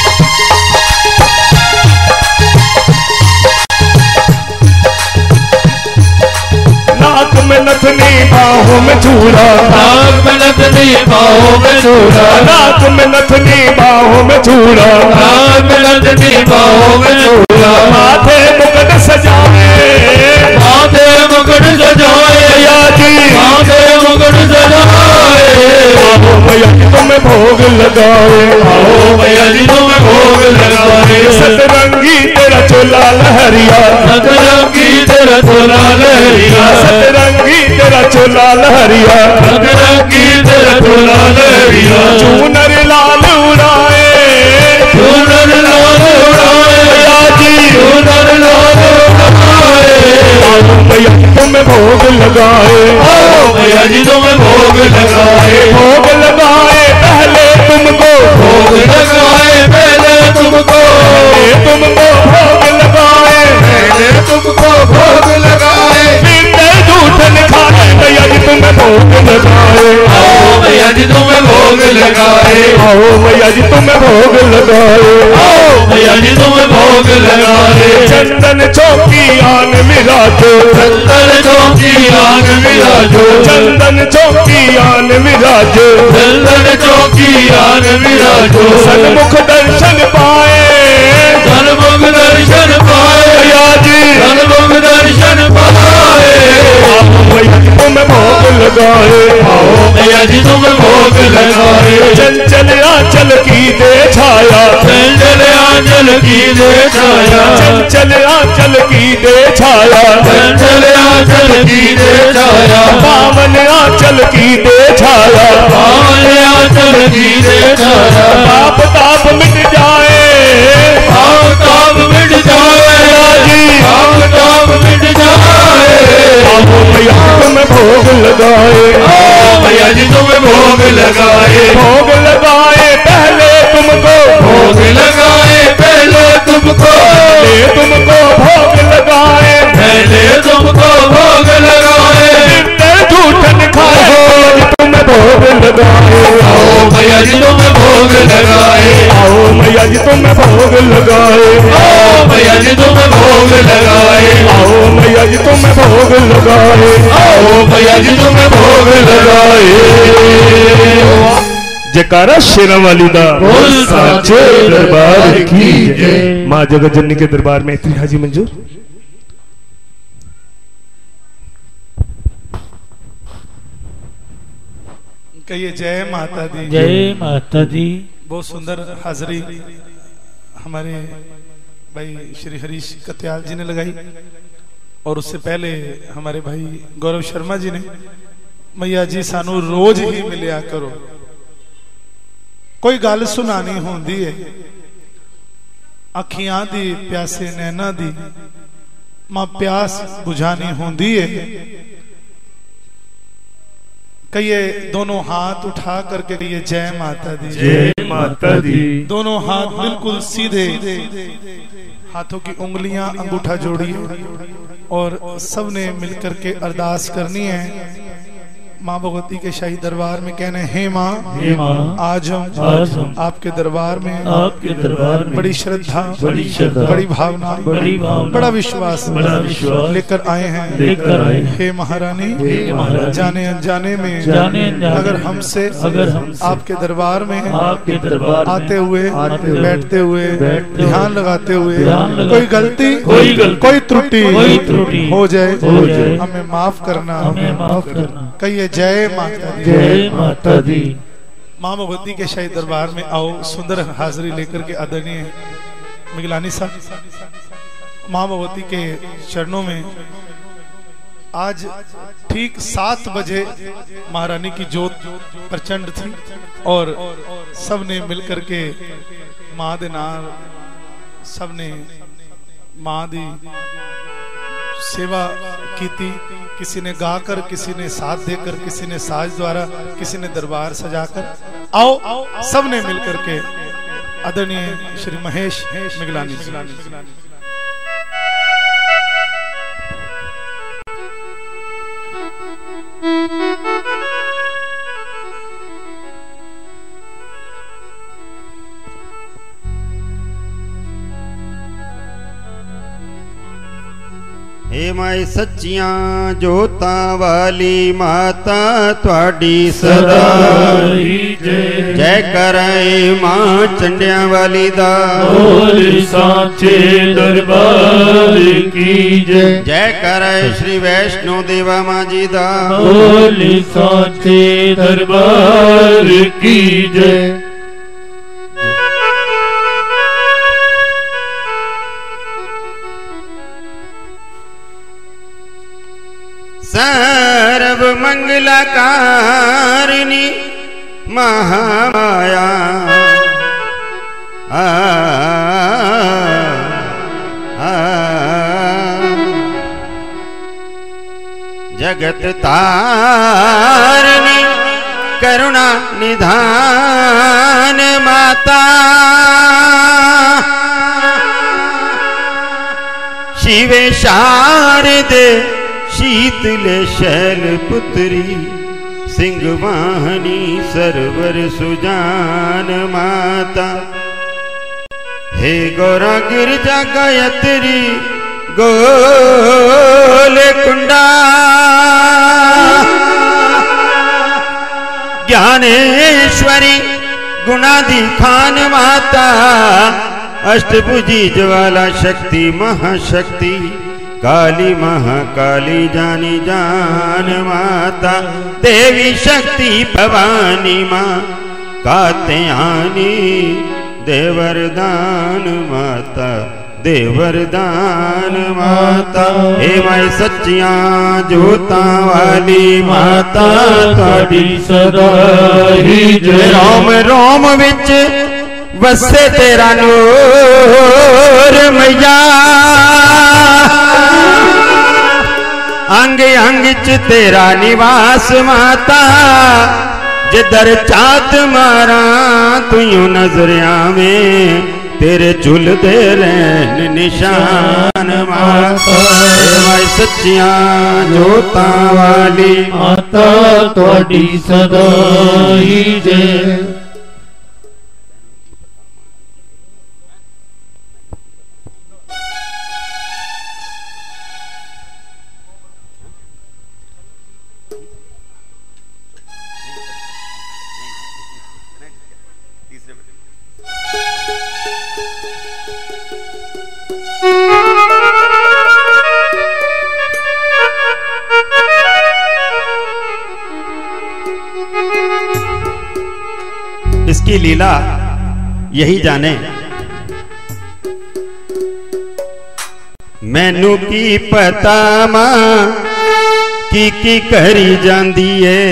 नाक में नथनी बाहों में चूड़ा,
नाक में नथनी बाहों में चूड़ा,
नाक में नथनी बाहों में चूड़ा,
नाक में नथनी बाहों में चूड़ा।
माथे मुकुट सजाए,
माथे मुकुट सजाए,
मैया जी
माथे मुकुट सजाए।
आओ मैया जी तुम्हें भोग लगाए,
आओ मैया जी तुम्हें भोग लगाए।
सतरंगी तेरा चोला लहरिया,
सतरंगी तेरा चोला लहरिया,
सतरंगी तेरा चोला लहरिया,
सतरंगी तेरा चोला लहरिया।
चूनर लाल उड़ाए,
चूनर लाल उड़ाए,
मैया जी
चूनर लाल उड़ाए।
आओ मैया जी तुम्हें भोग लगाए,
आओ मैया जी तुम्हें भोग लगाए।
भोग लगाए पहले तुमको,
भोग लगाए पहले तुमको,
पहले तुमको भोग लगाए,
पहले तुमको भोग लगाए।
फिर जूठन खाए मैया जी तुम्हें भोग लगाए।
आओ मैया जी तुम्हें भोग लगाए।
आओ मैया जी तुम्हें भोग लगाए,
आओ मैया जी तुम्हें भोग लगाए।
चंदन चौकी आन विराजो,
चंदन चौकी आन विराजो,
चंदन चौकी आन विराजो,
चंदन चौकी आन विराजो।
सन्मुख दर्शन पाए,
सन्मुख दर्शन पाए,
मैया जी
सन्मुख दर्शन पाए।
आओ मैया जी तुम्हें भोग लगाए,
आओ मैया जी तुम्हें भोग लगाए।
चंचल आंचल की दे छाया,
चंचल आंचल आंचल की दे छाया,
चंचल आंचल की दे छाया,
चंचल आंचल की दे छाया,
पावन आंचल की दे छाया,
पावन आंचल की दे छाया।
पाप ताप मिट जाए,
पाप ताप मिट जाए, पाप ताप मिट जाए।
आओ मैया तुम्हें भोग लगाए,
आओ मैया जी तुम्हें भोग लगाए,
भोग लगाए पहले तुमको,
भोग लगाए पहले तुमको,
पहले तुमको भोग लगाए,
पहले तुमको भोग लगाए।
झूठन खाए तुम्हें भोग लगाए,
आओ मैया जी तुम्हें भोग लगाए,
आओ मैया जी तुम्हें भोग लगाए,
आओ मैया जी तुम्हें भोग लगाए,
आओ मैया जी तुम्हें भोग लगाए,
आओ मैया जी तुम्हें भोग लगाए।
जयकारा शेरा वाली दा
बोल साचे
दरबार की
जय।
माँ जगत जननी के दरबार में इतनी हाजी मंजूर।
कहिए जय माता दी।
जय माता दी।
बहुत सुंदर हाजिरी हमारे भाई श्री हरीश कत्याल जी ने लगाई और उससे पहले हमारे भाई गौरव शर्मा जी ने। मैया जी सानू रोज ही मिलिया करो, कोई गल सुनानी होंदी है, अखियां दी प्यासे नैना दी मां प्यास बुझानी होंदी है। कहिए दोनों हाथ उठा करके कहिए जय माता दी।
जय माता दी।
दोनों हाथ बिल्कुल सीधे, हाथों की उंगलियां अंगूठा जोड़ी और सबने मिलकर के अरदास करनी है। माँ भगवती के शाही दरबार में कहने हे माँ,
हे माँ,
आज हम
आज हम
आपके दरबार में
आपके दरबार में
बड़ी श्रद्धा,
बड़ी श्रद्धा,
बड़ी भावना,
बड़ी भावना,
बड़ा विश्वास
बड़ा विश्वास
लेकर आए हैं।
लेकर आए हैं।
हे महारानी,
हे महारानी,
जाने अनजाने में
जाने अनजाने
अगर
में,
हमसे
अगर हमसे
आपके दरबार में
आपके दरबार में
आते हुए,
आते हुए,
बैठते हुए,
बैठते हुए,
ध्यान लगाते हुए
ध्यान लगाते
कोई गलती,
कोई गलती,
कोई त्रुटि,
कोई त्रुटि
हो जाए,
हो जाए,
हमें माफ करना।
हमें माफ करना।
कहिए जय माता दी।
जय माता दी।
माँ भगवती के शाही दरबार में आओ, सुंदर हाजिरी लेकर के आदरणीय मिगलानी साहब माँ भगवती के चरणों में आज ठीक सात बजे महारानी की जोत प्रचंड थी और सबने मिलकर के माँ दे नाल सबने माँ दी सेवा की थी। किसी ने गाकर, किसी ने साथ देकर, किसी ने साज द्वारा, किसी ने दरबार सजाकर। आओ सबने मिलकर के आदरणीय श्री महेश मिगलानी
हे माए सच्चियां जोतां वाली माता तुहाडी सदा
जय।
जय कराए मां चंडियां वाली दा।
बोल साचे दरबार की जय।
जय कराए श्री वैष्णो देवा मां जी दा।
बोल साचे दरबार की जय।
सर्व मंगलकारिणी महामाया आ, आ, जगत तारिणी करुणा निधान माता शिवे शारदे शीतले शैल पुत्री सिंह वाहनी सरवर सुजान माता। हे गौरा गिरजा गायत्री गोल कुंडा ज्ञानेश्वरी गुणादि खान माता। अष्टभुजी ज्वाला शक्ति महाशक्ति काली महाकाली जानी जान माता। देवी शक्ति भवानी माँ कात्यायनी दे वरदान माता दे वरदान माता हे माई सच्चियां जोतां वाली माता तुहाडी सदा ही जय। रोम रोम विच वसे तेरा नूर मैया अंग अंग च तेरा निवास माता जिधर चात मारा तुयू नजर आवे तेरे झुलदे रैन निशान माता माई सच्चियां जोतां वाली
माता तुहाडी सदा ही जय।
इसकी लीला यही जाने मैनू की पता मां की की करी जांदी है।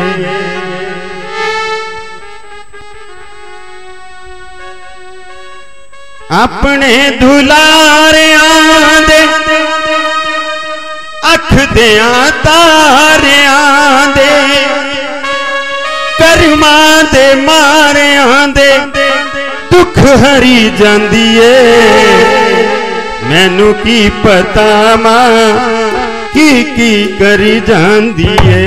अपने दुलारियां दे अख दियां तारियां दे करमां दे मारियां दे दुख हरी जांदी है। मैनू की पता मां की की करी जांदी है।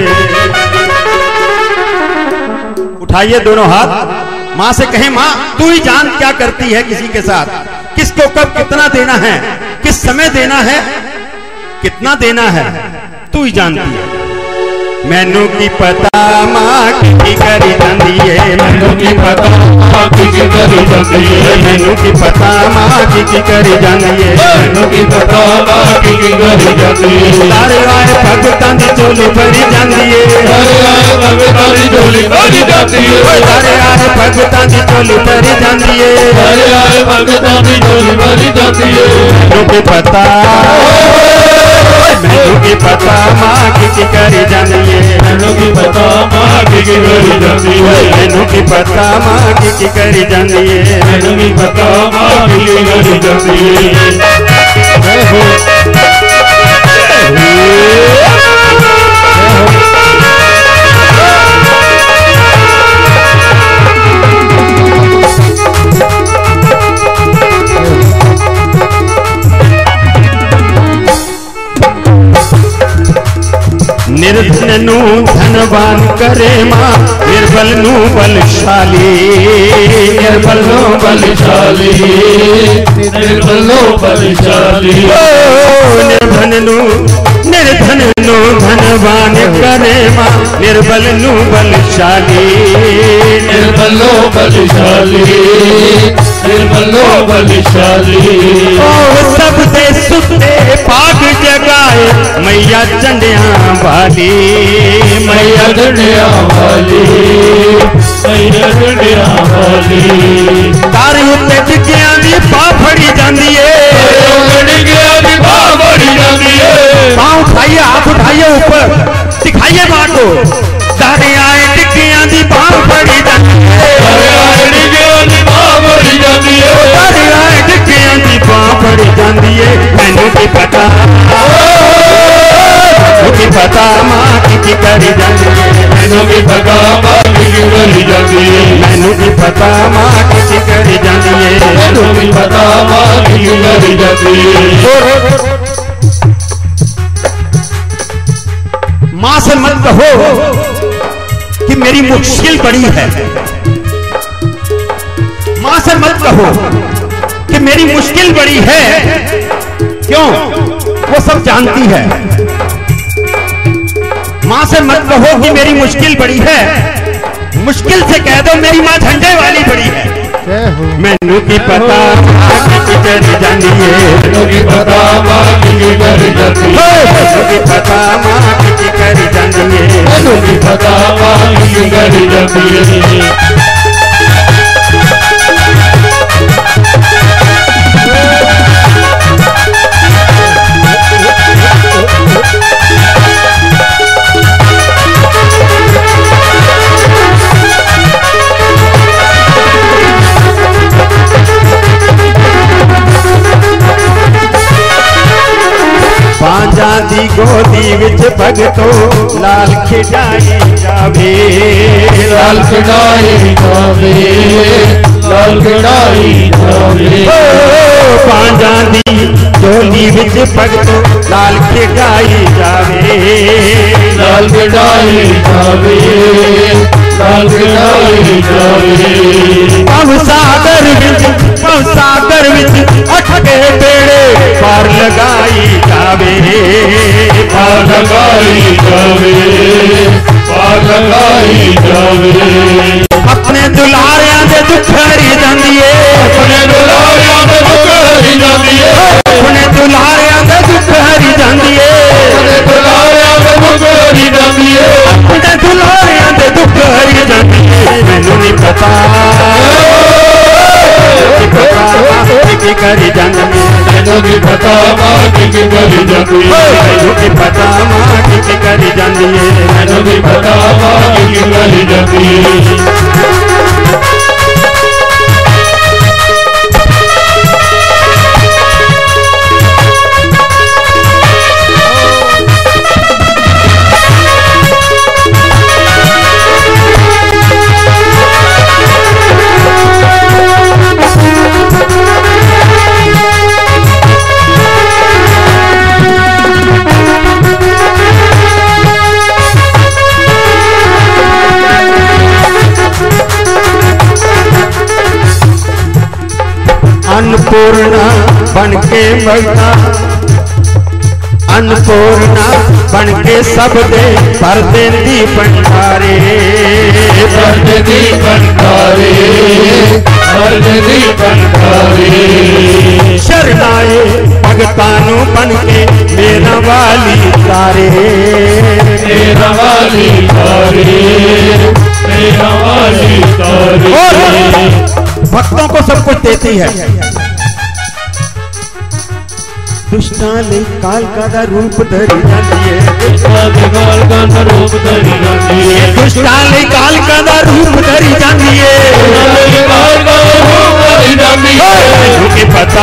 उठाइए दोनों हाथ, मां से कहें मां तू ही जान क्या करती है किसी के साथ, किसको कब कितना देना है, किस समय देना है, कितना देना है, तू ही जानती है। मैनू की पता मां की करी जांदी है। मैनू की पता मां की करी जांदी है। मैनू की पता मां की करी जांदी है। मैनू की पता मां की करी जांदी है। सारे आए भगतां दी झोली भरी जांदी है। सारे आए भगतां दी झोली भरी जांदी है। सारे आए भगतां दी झोली भरी जांदी है। सारे आए भगतां दी झोली भरी जांदी है। मैनू की पता मैनू की पता मां की करी जांदी है। मैनू की पता मां की करी जांदी है। मैनू की पता मां की करी जांदी है। मैनू की पता मां की करी जांदी है। निर्धन नू धनवान करे मां निर्बल नू बलशाली। निर्बल नू बलशाली निर्बल नू बलशाली। निर्धन नू निर्धन नू धनवान करे मां निर्बल नू बलशाली। निर्बल नू बलशाली निर्बल नू बलशाली। सब दे सुते पाग जगाए मैया चंडिया वाली। मैया चंडिया वाली मैया चंडिया वाली। तारे उत्ते टिकियां दी बाह फड़ी जांदी है। टिकियां दी बाह फड़ी जांदी है। पांव उठाइए, हाथ उठाइए ऊपर, दिखाइए मां को। तारे आए टिकियां दी बाह फड़ी जांदी है। तारे आए टिकियां दी बाह फड़ी जांदी है। तारे आए टिकियां दी बाह फड़ी जांदी है। मैनू की पता की पता मां की करी जांदी है। मैनू की पता मां की करी जांदी है। मैनू की पता मां की करी जांदी है। मैनू की पता मां की करी जांदी है। मां से मत कहो कि मेरी मुश्किल बड़ी है। मां से मत कहो कि मेरी मुश्किल बड़ी है। क्यों? वो सब जानती है। मां से मत कहो कि मेरी मुश्किल बड़ी है, मुश्किल से कह दो मेरी मां झंडे वाली बड़ी है। मैनू की पता मां की करी जांदी है। मैनू की पता मां की करी जांदी है। मैनू की पता मां की करी जांदी है। मैनू की पता मां की करी जांदी है। पांजा दी गोदी विच भगतो लाल खिडाई जावे
लाल खिडाई जावे लाल खिडाई जावे
पांजा दी गोदी विच भगतो लाल खिडाई जावे
लाल खिडाई जावे लाल खिडाई जावे
पव सागर विच पव सागर विच अठ के बेड़े पार लगाई जावे
पार लगाई जावे पार लगाई जावे
अपने दुलारियां दे दुख हरी जांदी है
अपने दुलारियां दे दुख हरी जांदी है
अपने दुलारियां दे दुख हरी जांदी है
अपने दुलारियां दे दुख हरी जांदी है
अपने दुलारियां दे दुख हरी जांदी है मैनू नहीं पता की करी जांदी
मैनू नहीं पता मां की करी जांदी है
मैनू नहीं पता मां की करी जांदी है
मैनू नहीं पता मां की करी जांदी है
अन्नपूर्णा बन के मरता अन्नपूर्णा बन के सब दे भर देंदी भंडारे
भर देंदी भंडारे भर देंदी भंडारे
शरणाए भगतां नू बन के मेरा वाली तारे
मेरा वाली तारे मेरा वाली तारे
भक्तों को सब कुछ देती है दुष्टाले काल का रूप धरी जाती है
दुष्टाले काल का रूप धरी जाती है
दुष्टाले काल का रूप धरी जाती है
काल का रूप धरी जाती है
मुझे पता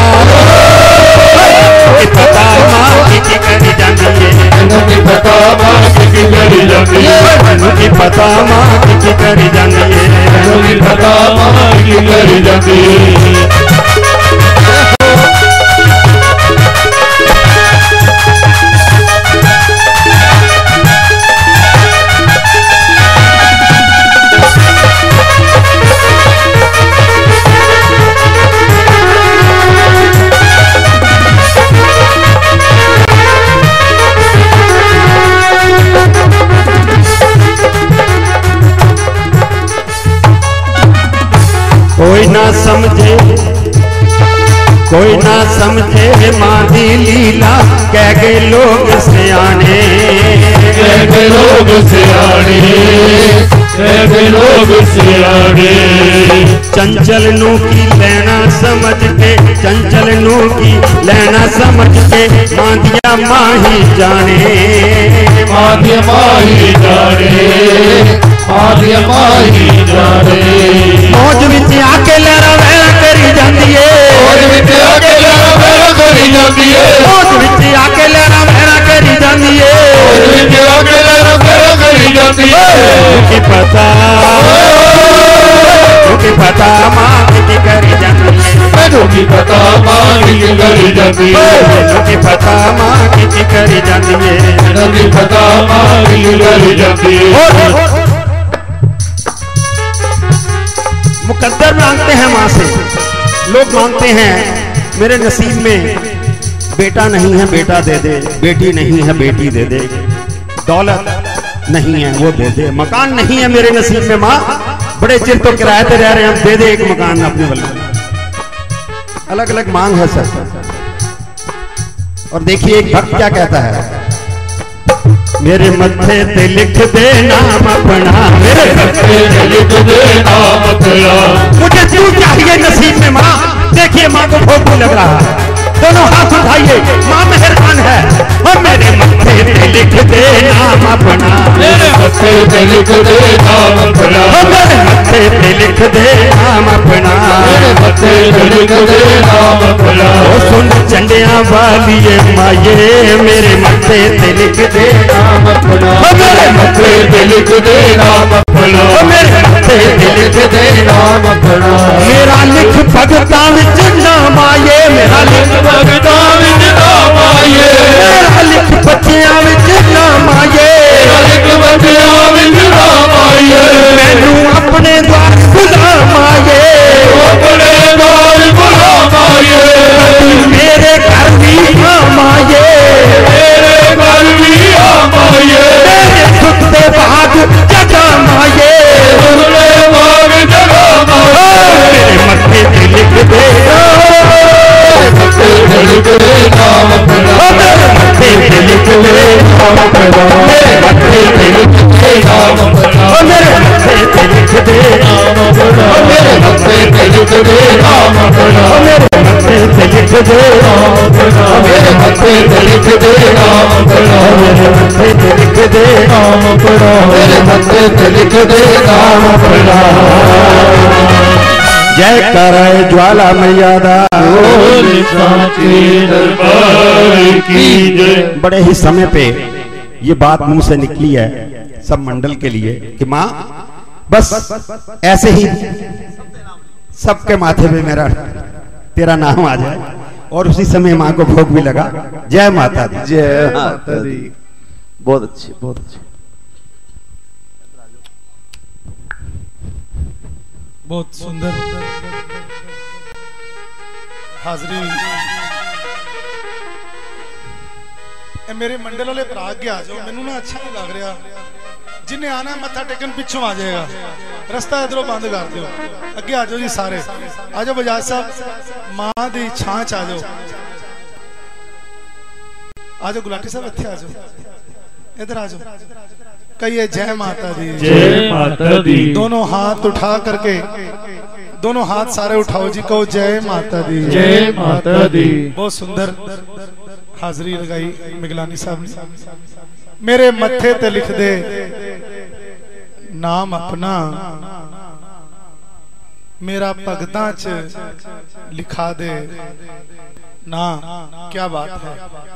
मुझे पता मां की करी जाती है
मुझे पता मां की करी जाती है
मुझे पता मां की करी जाती है
मुझे पता मां की करी जाती है
कोई ना समझे कोई ना समझे मां दी लीला कह गए लोग सियाने
कह गए लोग सियाने कह गए लोग सियाने
चंचल नू की लेना समझ के चंचल नू की लेना समझ के मां दिया माही जाने
मां दिया माही जाने मां दिया माही जाने
मौज विच आके लहरा वहरा करी जांदी है
मौज विच आके लहरा वहरा करी जांदी है
मौज विच आके लहरा वहरा करी जांदी है
मौज विच आके लहरा वहरा करी जांदी है
मुझे पता मुझे पता मां की करी जांदी है
मैनू की पता मां की करी जांदी है
मुझे पता मां की करी जांदी है
मैनू की पता मां की करी जांदी है
मुकद्दर मांगते हैं मां से लोग मांगते हैं मेरे नसीब में बेटा नहीं है बेटा दे दे बेटी नहीं है बेटी दे दे दौलत नहीं है वो दे दे मकान नहीं है मेरे नसीब में मां बड़े चिर तो किराए पे रह रहे हैं दे दे एक मकान अपने वाले अलग अलग मांग है सर और देखिए एक भक्त क्या कहता है मेरे मत्थे ते लिख दे नाम अपना मेरे
मत्थे ते लिख दे नाम अपना
मुझे तू चाहिए नसीब में माँ देखिए माँ को फोटो लग रहा है दोनों हाथ उठाइए माँ मेहरबान है और मेरे मत्थे पे लिख दे नाम अपना
मेरे मत्थे पे लिख दे नाम अपना
मेरे मत्थे पे लिख दे नाम अपना,
मेरे मत्थे पे लिख दे नाम अपना।
ओ सुन चंडिया वाली माये मेरे मत्थे पे लिख दे नाम अपना,
मेरे मत्थे पे लिख दे नाम अपना,
मेरे मत्थे पे लिख दे नाम अपना। मेरा लिख भगतां विच नाम आए, मेरा लिख
भगतां विच नाम आए,
मेरा लिख बच्चियां विच नाम आए,
मेरा लिख बच्चियां विच नाम आए।
मैनू अपने द्वार गुलाम आए,
अपने द्वार गुलाम आए,
मेरे घर भी आम आए,
मेरे घर भी आम आए,
मेरे सुख दे बाग जगाम आए,
सुखले बाग जगाम आए।
मेरे मत्थे पे लिख दे
मत्थे पे लिख दे नाम अपना,
मेरे मत्थे पे लिख दे नाम अपना,
मेरे मत्थे पे लिख दे नाम अपना,
मेरे मत्थे पे लिख दे नाम अपना,
मेरे मत्थे पे लिख दे नाम अपना,
मेरे मत्थे पे लिख दे नाम अपना,
मेरे मत्थे पे लिख दे नाम अपना,
मेरे मत्थे पे लिख दे नाम अपना,
मेरे मत्थे पे लिख दे नाम अपना।
जय कराए ज्वाला मर्यादा
की जय।
बड़े ही समय पे ये बात मुंह से निकली है सब मंडल के लिए कि माँ बस ऐसे ही सबके माथे पे मेरा तेरा नाम आ जाए, और उसी समय माँ को भोग भी लगा। जय माता दी,
जय माता दी। बहुत अच्छी, बहुत अच्छी।
बहुत सुंदर हाजरी। ए मेरे मंडल वाले भरा अगे आ जाओ, मैनू ना अच्छा नहीं लग रहा। जिन्हें आना मत्था टेकन पिछों आ जाएगा, रास्ता इधरों बंद कर दो। अगे आ जाओ जी सारे, आ जाओ बजाज साहब, मां दी छांच आ जाओ, आ जाओ गुलाटी साहब इत्थे आ जाओ, इधर आ जाओ। कहिए जय माता दी,
जय माता दी।
दोनों हाथ उठा करके, दोनों हाथ सारे उठाओ जी, कहो जय माता दी,
जय माता दी।
बहुत सुंदर हाजरी लगाई मिगलानी साहब ने। मेरे मत्थे ते लिख दे नाम अपना, मेरा भगतां च लिखा दे ना। क्या बात है।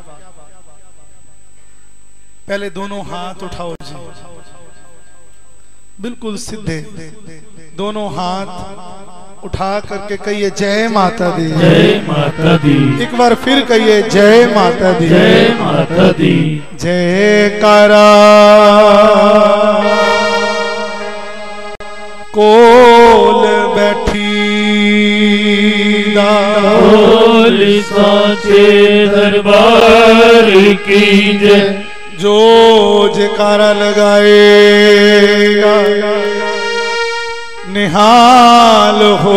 पहले दोनों हाथ उठाओ जी, बिल्कुल सीधे दोनों हाथ उठा करके कहिए जय माता दी,
जय माता दी।
एक बार फिर कहिए जय माता दी,
जय माता दी।
जय कारा कोल बैठी
बोल साचे दरबार की जय।
जो जयकारा लगाएगा निहाल हो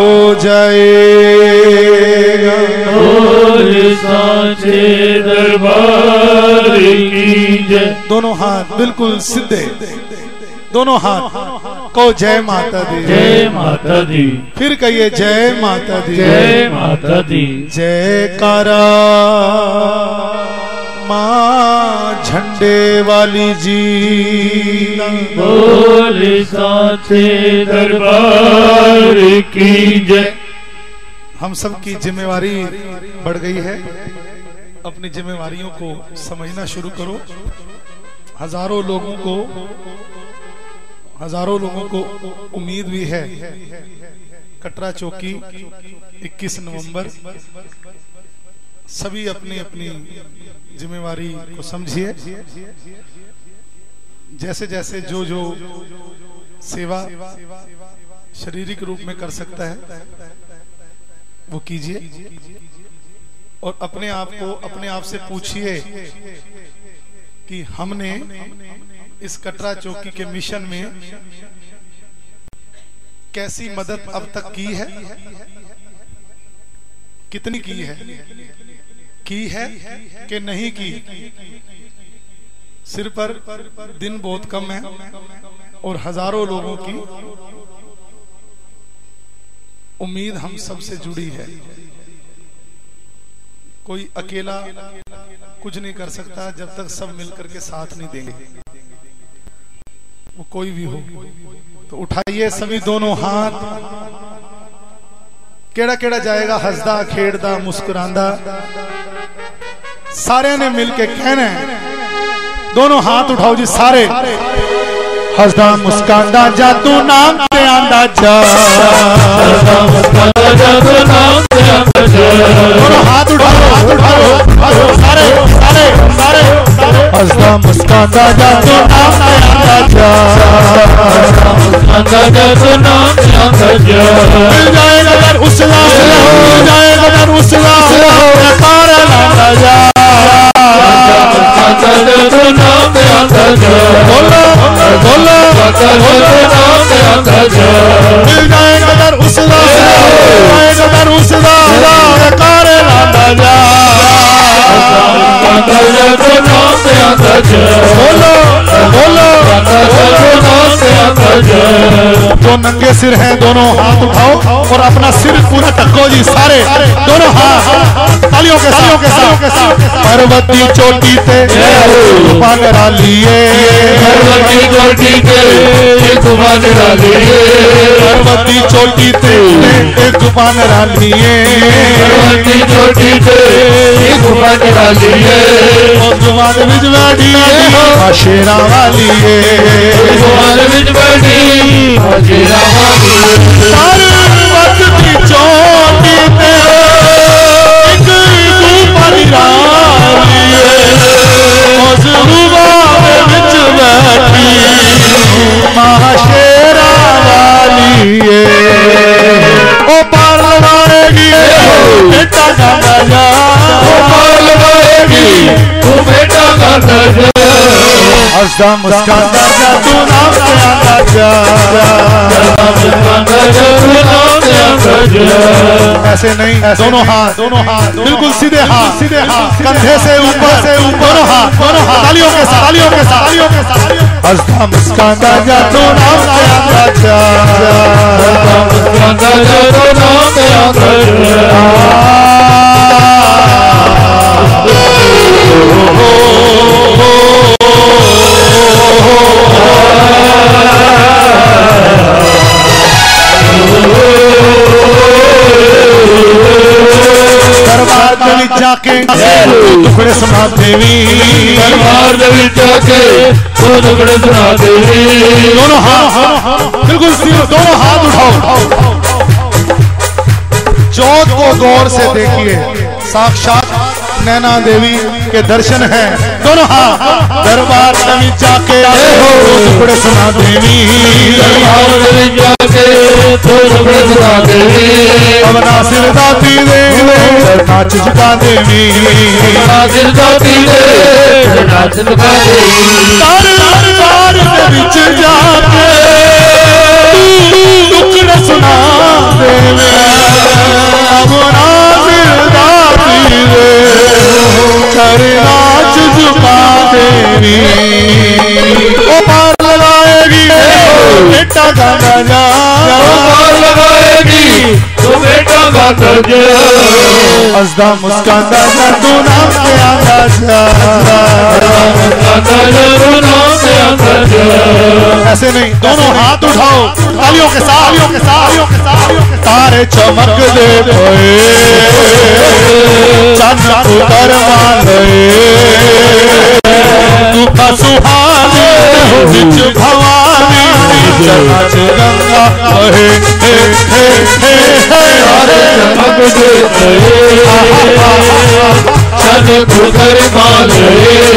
जाएगा।
बोल साचे दरबार की जय।
दोनों हाथ बिल्कुल सीधे, दोनों हाथ कहो जय माता दी,
जय माता दी।
फिर कहिए जय माता दी,
जय माता दी।
जयकारा माँ झंडे वाली जी।
बोल साचे दरबार की जय।
हम सब की जिम्मेवारी बढ़ गई है, अपनी जिम्मेवारियों को समझना शुरू करो। हजारों लोगों को हजारों लोगों को उम्मीद भी है कटरा चौकी इक्कीस नवंबर। सभी अपनी अपनी जिम्मेवारी को समझिए। जैसे जैसे जो जो सेवा शारीरिक रूप में कर सकता है वो कीजिए, और अपने आप को अपने आप से पूछिए कि हमने इस कटरा चौकी के मिशन में कैसी मदद अब तक की है, कितनी की है, की है कि नहीं की। सिर पर दिन बहुत कम है और हजारों लोगों की उम्मीद हम सब से जुड़ी है। कोई अकेला कुछ नहीं कर सकता जब तक सब मिलकर के साथ नहीं देंगे, वो कोई भी हो। तो उठाइए सभी दोनों हाथ। केड़ा केड़ा जाएगा हसदा खेड़दा मुस्कुरांदा, सारे ने मिलके कहना है। दोनों हाथ उठाओ जी सारे। हसदा मुस्कांदा जादू नाम ते आंदा जा, हसदा मुस्कांदा जादू नाम ते आंदा जा। दोनों हाथ उठाओ, हाथ उठाओ सारे सारे सारे। हसदा मुस्कांदा जादू नाम ते आंदा जा, हसदा मुस्कांदा जादू नाम ते आंदा जा। मिल जाएगा दर उसला, मिल जाएगा दर उसला, तारा लांदा जा। बोलो बोलो मिल जाएगा दर उसला, जाएगा दर उसला, कार लांदा जा। बोलो बोलो जो नंगे सिर हैं दोनों हाथ उठाओ और अपना सिर पूरा टको जी सारे। दोनों हाथ तालियों के साथ के साथ। पर्वती चोटी पे पागरा लिए, पर्वती चोटी पे पागरा लिए, पर्वती चोटी पे एक पागरा लिए, पर्वती चोटी पे पागरा लिए। भगवान बिजवाड़ी शेरा वाली है, भगवान बिजवाड़ी शेरा वाली है। पर्वती चोटी पे महाशेरा वाली ओ पार लगाएगी बेटा गाना जा, ओ पार लगाएगी तू बेटा गाना जा। हसदा मुस्कांदा जा तू नाम से आंदा जा, हसदा मुस्कांदा जा तू नाम से आंदा जा। ऐसे नहीं, दोनों हाथ दोनों हाथ बिल्कुल सीधे हाथ सीधे हाथ, कंधे से ऊपर से ऊपर, दोनों हाथ दोनों हाथ तालियों के साथ तालियों के साथ तालियों के साथ। हसदा मुस्कांदा जा तू नाम से आंदा जा, हसदा मुस्कांदा जा तू नाम से आंदा जा। दरबार देवी जाके टुकड़े सुना देवी, दरबार देवी जाके तो टुकड़े सुना देवी। दोनों हाथ बिल्कुल सीधे, दोनों हाथ उठाओ। जोत को गौर से देखिए, साक्षात नैना देवी के दर्शन हैं। दोनों हाथ दरबार देवी जाके टुकड़े सुना देवी, दरबार देवी जाके तो टुकड़े सुना देवी। अब नासिर दाती दे नाच झुका देवी, नासिर दाती दे नाच झुका देवी। दरबार के बीच जाके टुकड़े सुना देवी। अब नासिर दाती दे नाच झुका देवी। ओ पार लगाएगी बेटा गाना जा, पार लगाएगी तो बेटा गाना जा। हसदा मुस्कांदा जा तू नाम से आंदा जा, मुस्कांदा जा तू नाम से आंदा जा। ऐसे नहीं, दोनों हाथ उठाओ तालियों के साथ तालियों के साथ तालियों के साथ। तारे चमक दे पए चंद उतर माले, तू सुहानी बिच भवानी नाच गंगा कहे हे हे हे हे। तारे चमक दे चंद उतर माले,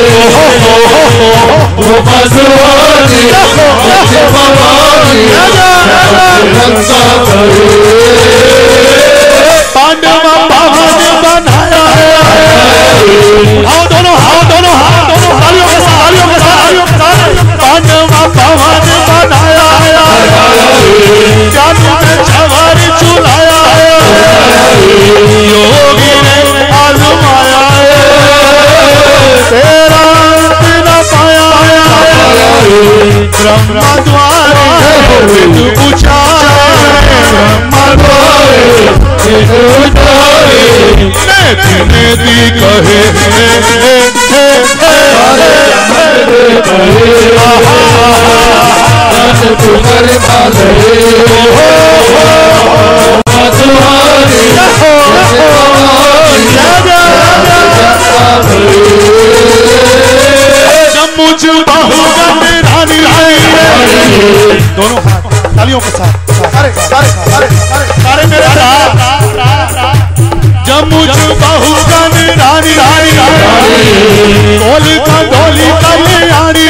तू सुहानी बिच भवानी नाच गंगा कहे। पांडव भवन बनाया है, आओ दोनों हाथ दोनों हाथ दोनों तालियों के साथ तालियों के साथ तालियों के साथ। पांडव भवन बनाया है, जादू में छवारी चुलाया है, योगी ने आजमाया है, तेरा अंत न पाया है। ब्रह्मा द्वारे विदु पूछा, ब्रह्मा द्वारे विदु नेति नेति कहे हे हे हे हे।
सुगर वाले तुम्हारी
मुझ बाहुबंद रानी रानी दोनों हाथ तालियों के साथ सारे सारे सारे सारे मेरे साथ जब मुझ बाहुबंद रानी रानी ढोली का ढोली का रानी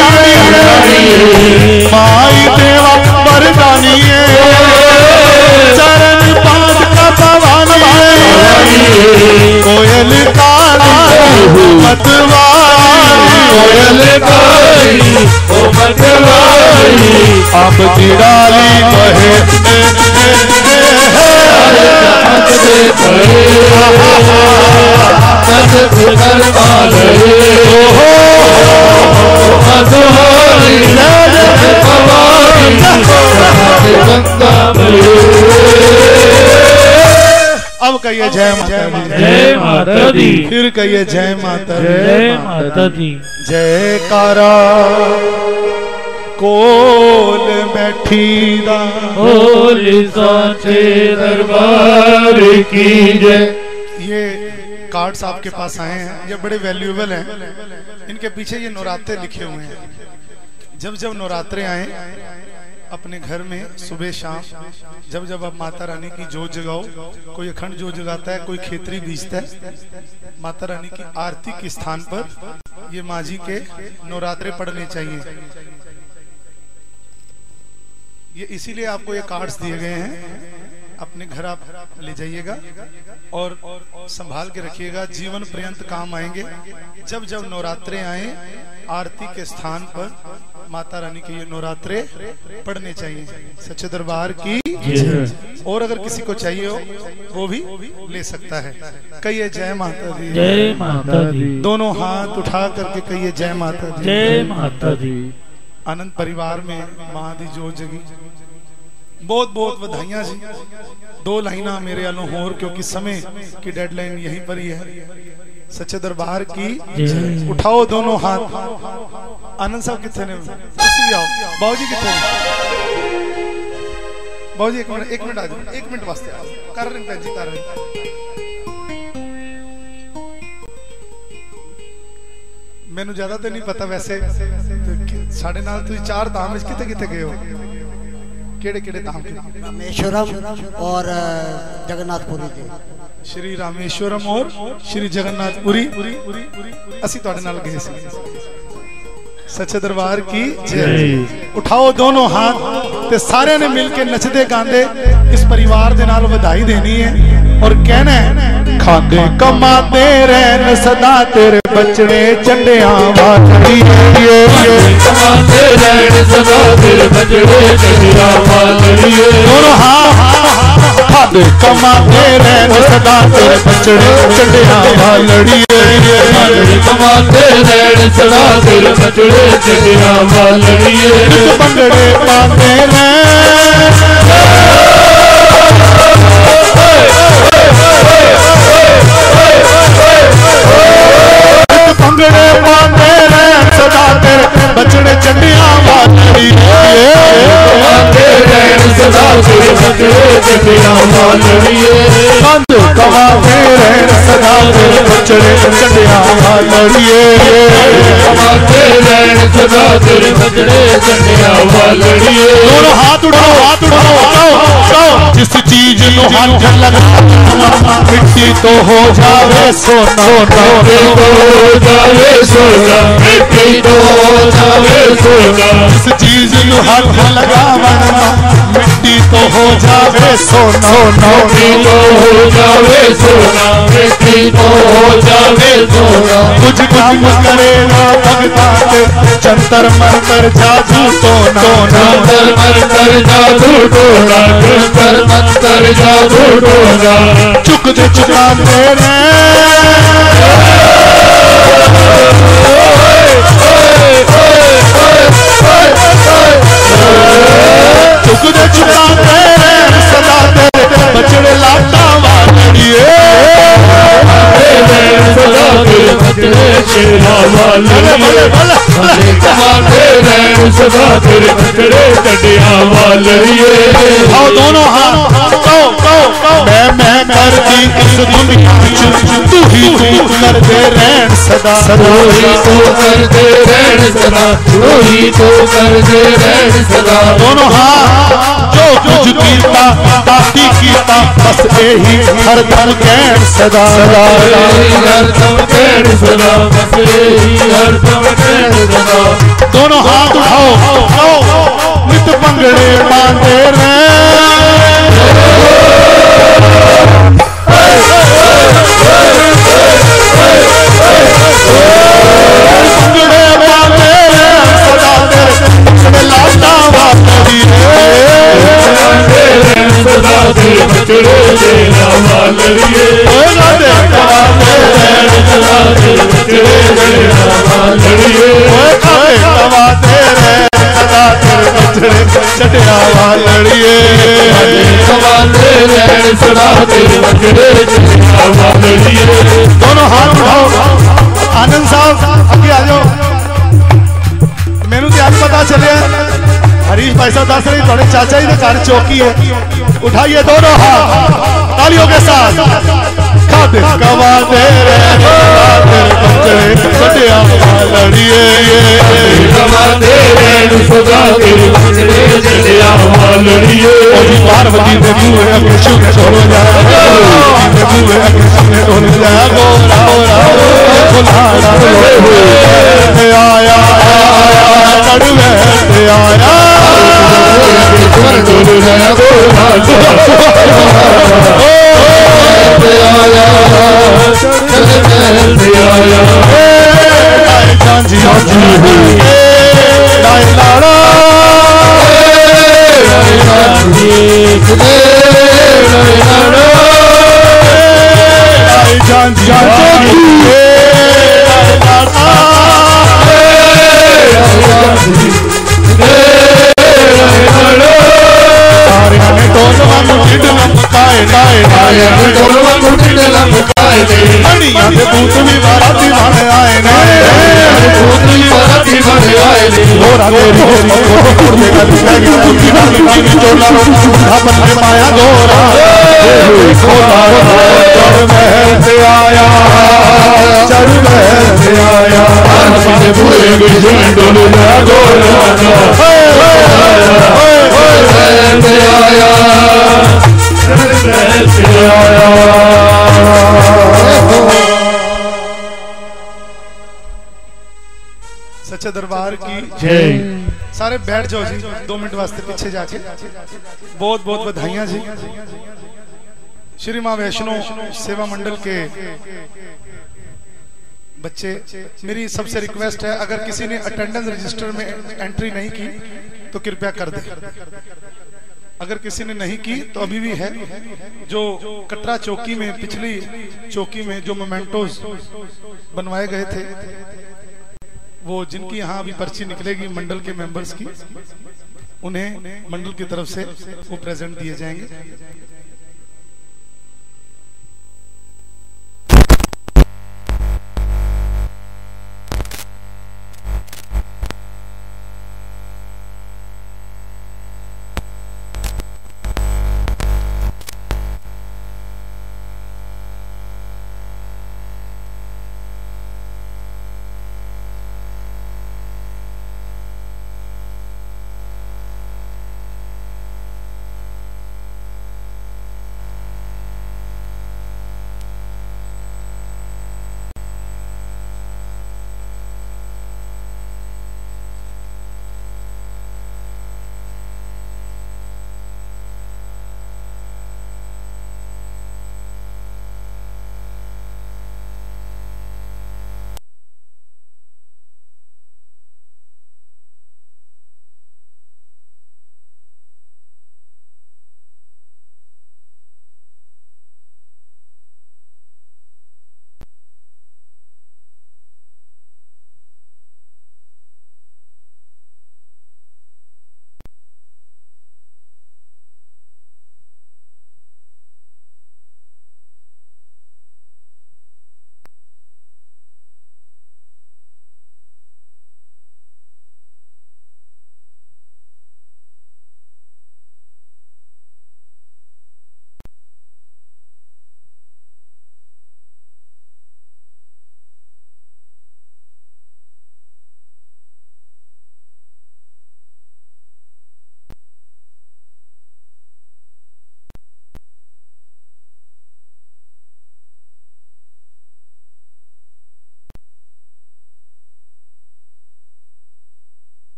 माई देवा मर्दानी चरण पाद का पवन कोयल का मतवारी
कोयल गाई ओ मतवारी
अब जिराली बहे
सुगर वाले
अब कहिए जय माता दी
जय माता दी
फिर कहिए जय माता दी
जय माता दी
जयकारा कोल बैठी दा
होली साचे दरबार की जय।
ये कार्ड्स आपके पास आए हैं, ये बड़े वैल्यूएबल हैं। इनके पीछे ये नवरात्रे लिखे हुए हैं। जब जब नवरात्रे आए अपने घर में सुबह शाम, जब जब आप माता रानी की जोत जगाओ, कोई अखंड जोत जगाता है, कोई खेतरी बीजता है, माता रानी की आरती के स्थान पर ये माँ जी के नवरात्रे पढ़ने चाहिए। ये इसीलिए आपको ये कार्ड्स दिए गए हैं, अपने घर आप ले जाइएगा और संभाल के रखिएगा, जीवन पर्यंत काम आएंगे। जब जब नवरात्रे आए आरती के स्थान पर माता रानी के ये नवरात्रे पढ़ने चाहिए। सच्चे दरबार की। और अगर किसी को चाहिए हो वो भी ले सकता है। कहिए जय माता दी,
जय माता दी।
दोनों हाथ उठा करके कहिए जय माता दी,
जय माता दी।
आनंद परिवार में मां दी जोत जगी, बहुत बहुत बधाइयां जी। दो लाइना मेरे वालों होर, क्योंकि समय की डेडलाइन यहीं पर ही है। सच्चे दरबार की। उठाओ दोनों हाथ। आनंद साहब कितने ने? भी आओ। बाबूजी कितने ने? बाबूजी एक मिनट एक मिनट आ जाओ, एक मिनट वास्ते आओ। कर रहे हैं जी, कर रहे हैं। मैनू ज्यादा तो नहीं पता, वैसे साढ़े नाल तुम चार धाम कितने कितने गए हो? केड़े केड़े धाम?
रामेश्वरम और जगन्नाथपुरी के।
श्री रामेश्वरम और श्री जगन्नाथपुरी असी तुहाडे नाल गए सी। सच्चे दरबार की जय। उठाओ दोनों हाथ ते सारे ने मिलके नचदे गांदे इस परिवार दे नाल बधाई देनी है और कहना है,
खांदे कमाते रहन सदा तेरे बचड़े चंडियां वाली।
कमाते रहन सदा तेरे बचड़े चंडियां वाली।
दोनों हाथ। खांदे कमाते रहन सदा तेरे बचड़े चंडियां वाली।
कमाते रहन सदा तेरे बचड़े चंडियां वाली।
बंगड़े पाते पंगड़े पाते रहन सदा तेरे बचड़े चंडियां वाली।
कमाते रहन सदा तेरे बचड़े चंडियां वाली।
कंध कमाते रहन सदा तेरे बचड़े चंडियां वाली।
कमाते रहन सदा तेरे बचड़े चंडियां वाली।
दोनों हाथ उठाओ, हाथ उठाओ, उठाओ, उठाओ। जिस चीज नु हाथ लगा मिट्टी तो हो जावे सोना,
मिट्टी तो हो जावे सोना, मिट्टी तो हो जावे सोना।
जिस चीज नु हाथ लगावना मिट्टी तो हो जावे सोना,
मिट्टी तो हो जावे सोना, मिट्टी तो हो जावे सोना।
कुछ काम करेगा भगता के जंतर मंतर जादू टोना,
जंतर मंतर जादू टोना, जंतर मंतर जादू टोना।
चुक दे चुकाते रे चुक दे चुकाते रे सदा तेरे बचड़े लाटा वाली।
सदा तेरे बचड़े शेरा वाली। कमाते रहन रैन सदा तेरे बचड़े चढ़िया वालिए।
आओ दोनों हाथ कहो कहो कहो मैं मैं करती इस दुनिया च तू ही तू कर दे रैन सदा
तू ही तू कर दे रैन सदा तू ही तू कर दे रैन सदा।
दोनों हाथ जो कुछ कीता ताती कीता बस यही हर दम कहन सदा सदा
हर दम कहन सदा बस यही हर दम कहन सदा।
दोनों हाथ उठाओ नित भंगड़े बांधे रहे भंगड़े बांधे सदा तेरे लाटा वाली
सदा तेरे बचड़े तेरा वालिए। सदा तेरे बचड़े तेरा वालिए।
दवा तेरे सदा तेरे बचड़े चढ़िया वालिए।
दवा तेरे सदा तेरे बचड़े चढ़िया वालिए।
दोनों हाथ उठाओ। आनंद साहब आगे आ जाओ। मैनू तो आज पता चले हरीश भाई साहब दस रहे थोड़े चाचा जी के घर चौकी है। उठाइए दोनों हाथ तालियों के साथ। खाते कवा दे चढ़िया वालिए।
दवा तेरे सदा तेरे बचड़े चढ़िया वालिए।
पार्वती ने मुँह अगे शुभ छोड़ो जा मुँह अगे शुभ छोड़ो जा गोरा गोरा आया कड़वे आया भूत भी बाराती बने आए ने
भूत भी बाराती बने आए ने।
गोरा माया गोरा महल से आया चढ़ महल से आया
सच्चे दरबार की
जय।
सारे बैठ जाओ जी दो मिनट वास्ते पीछे जाके। बहुत बहुत बधाइयां जी। श्री मां वैष्णो सेवा मंडल के बच्चे, मेरी सबसे रिक्वेस्ट है अगर किसी ने अटेंडेंस रजिस्टर में एंट्री नहीं की तो कृपया कर दे। अगर किसी ने नहीं की तो अभी भी है। जो कटरा चौकी में पिछली चौकी में जो मोमेंटोज बनवाए गए थे वो जिनकी यहाँ अभी पर्ची निकलेगी मंडल के मेंबर्स की, उन्हें मंडल की तरफ से वो प्रेजेंट दिए जाएंगे।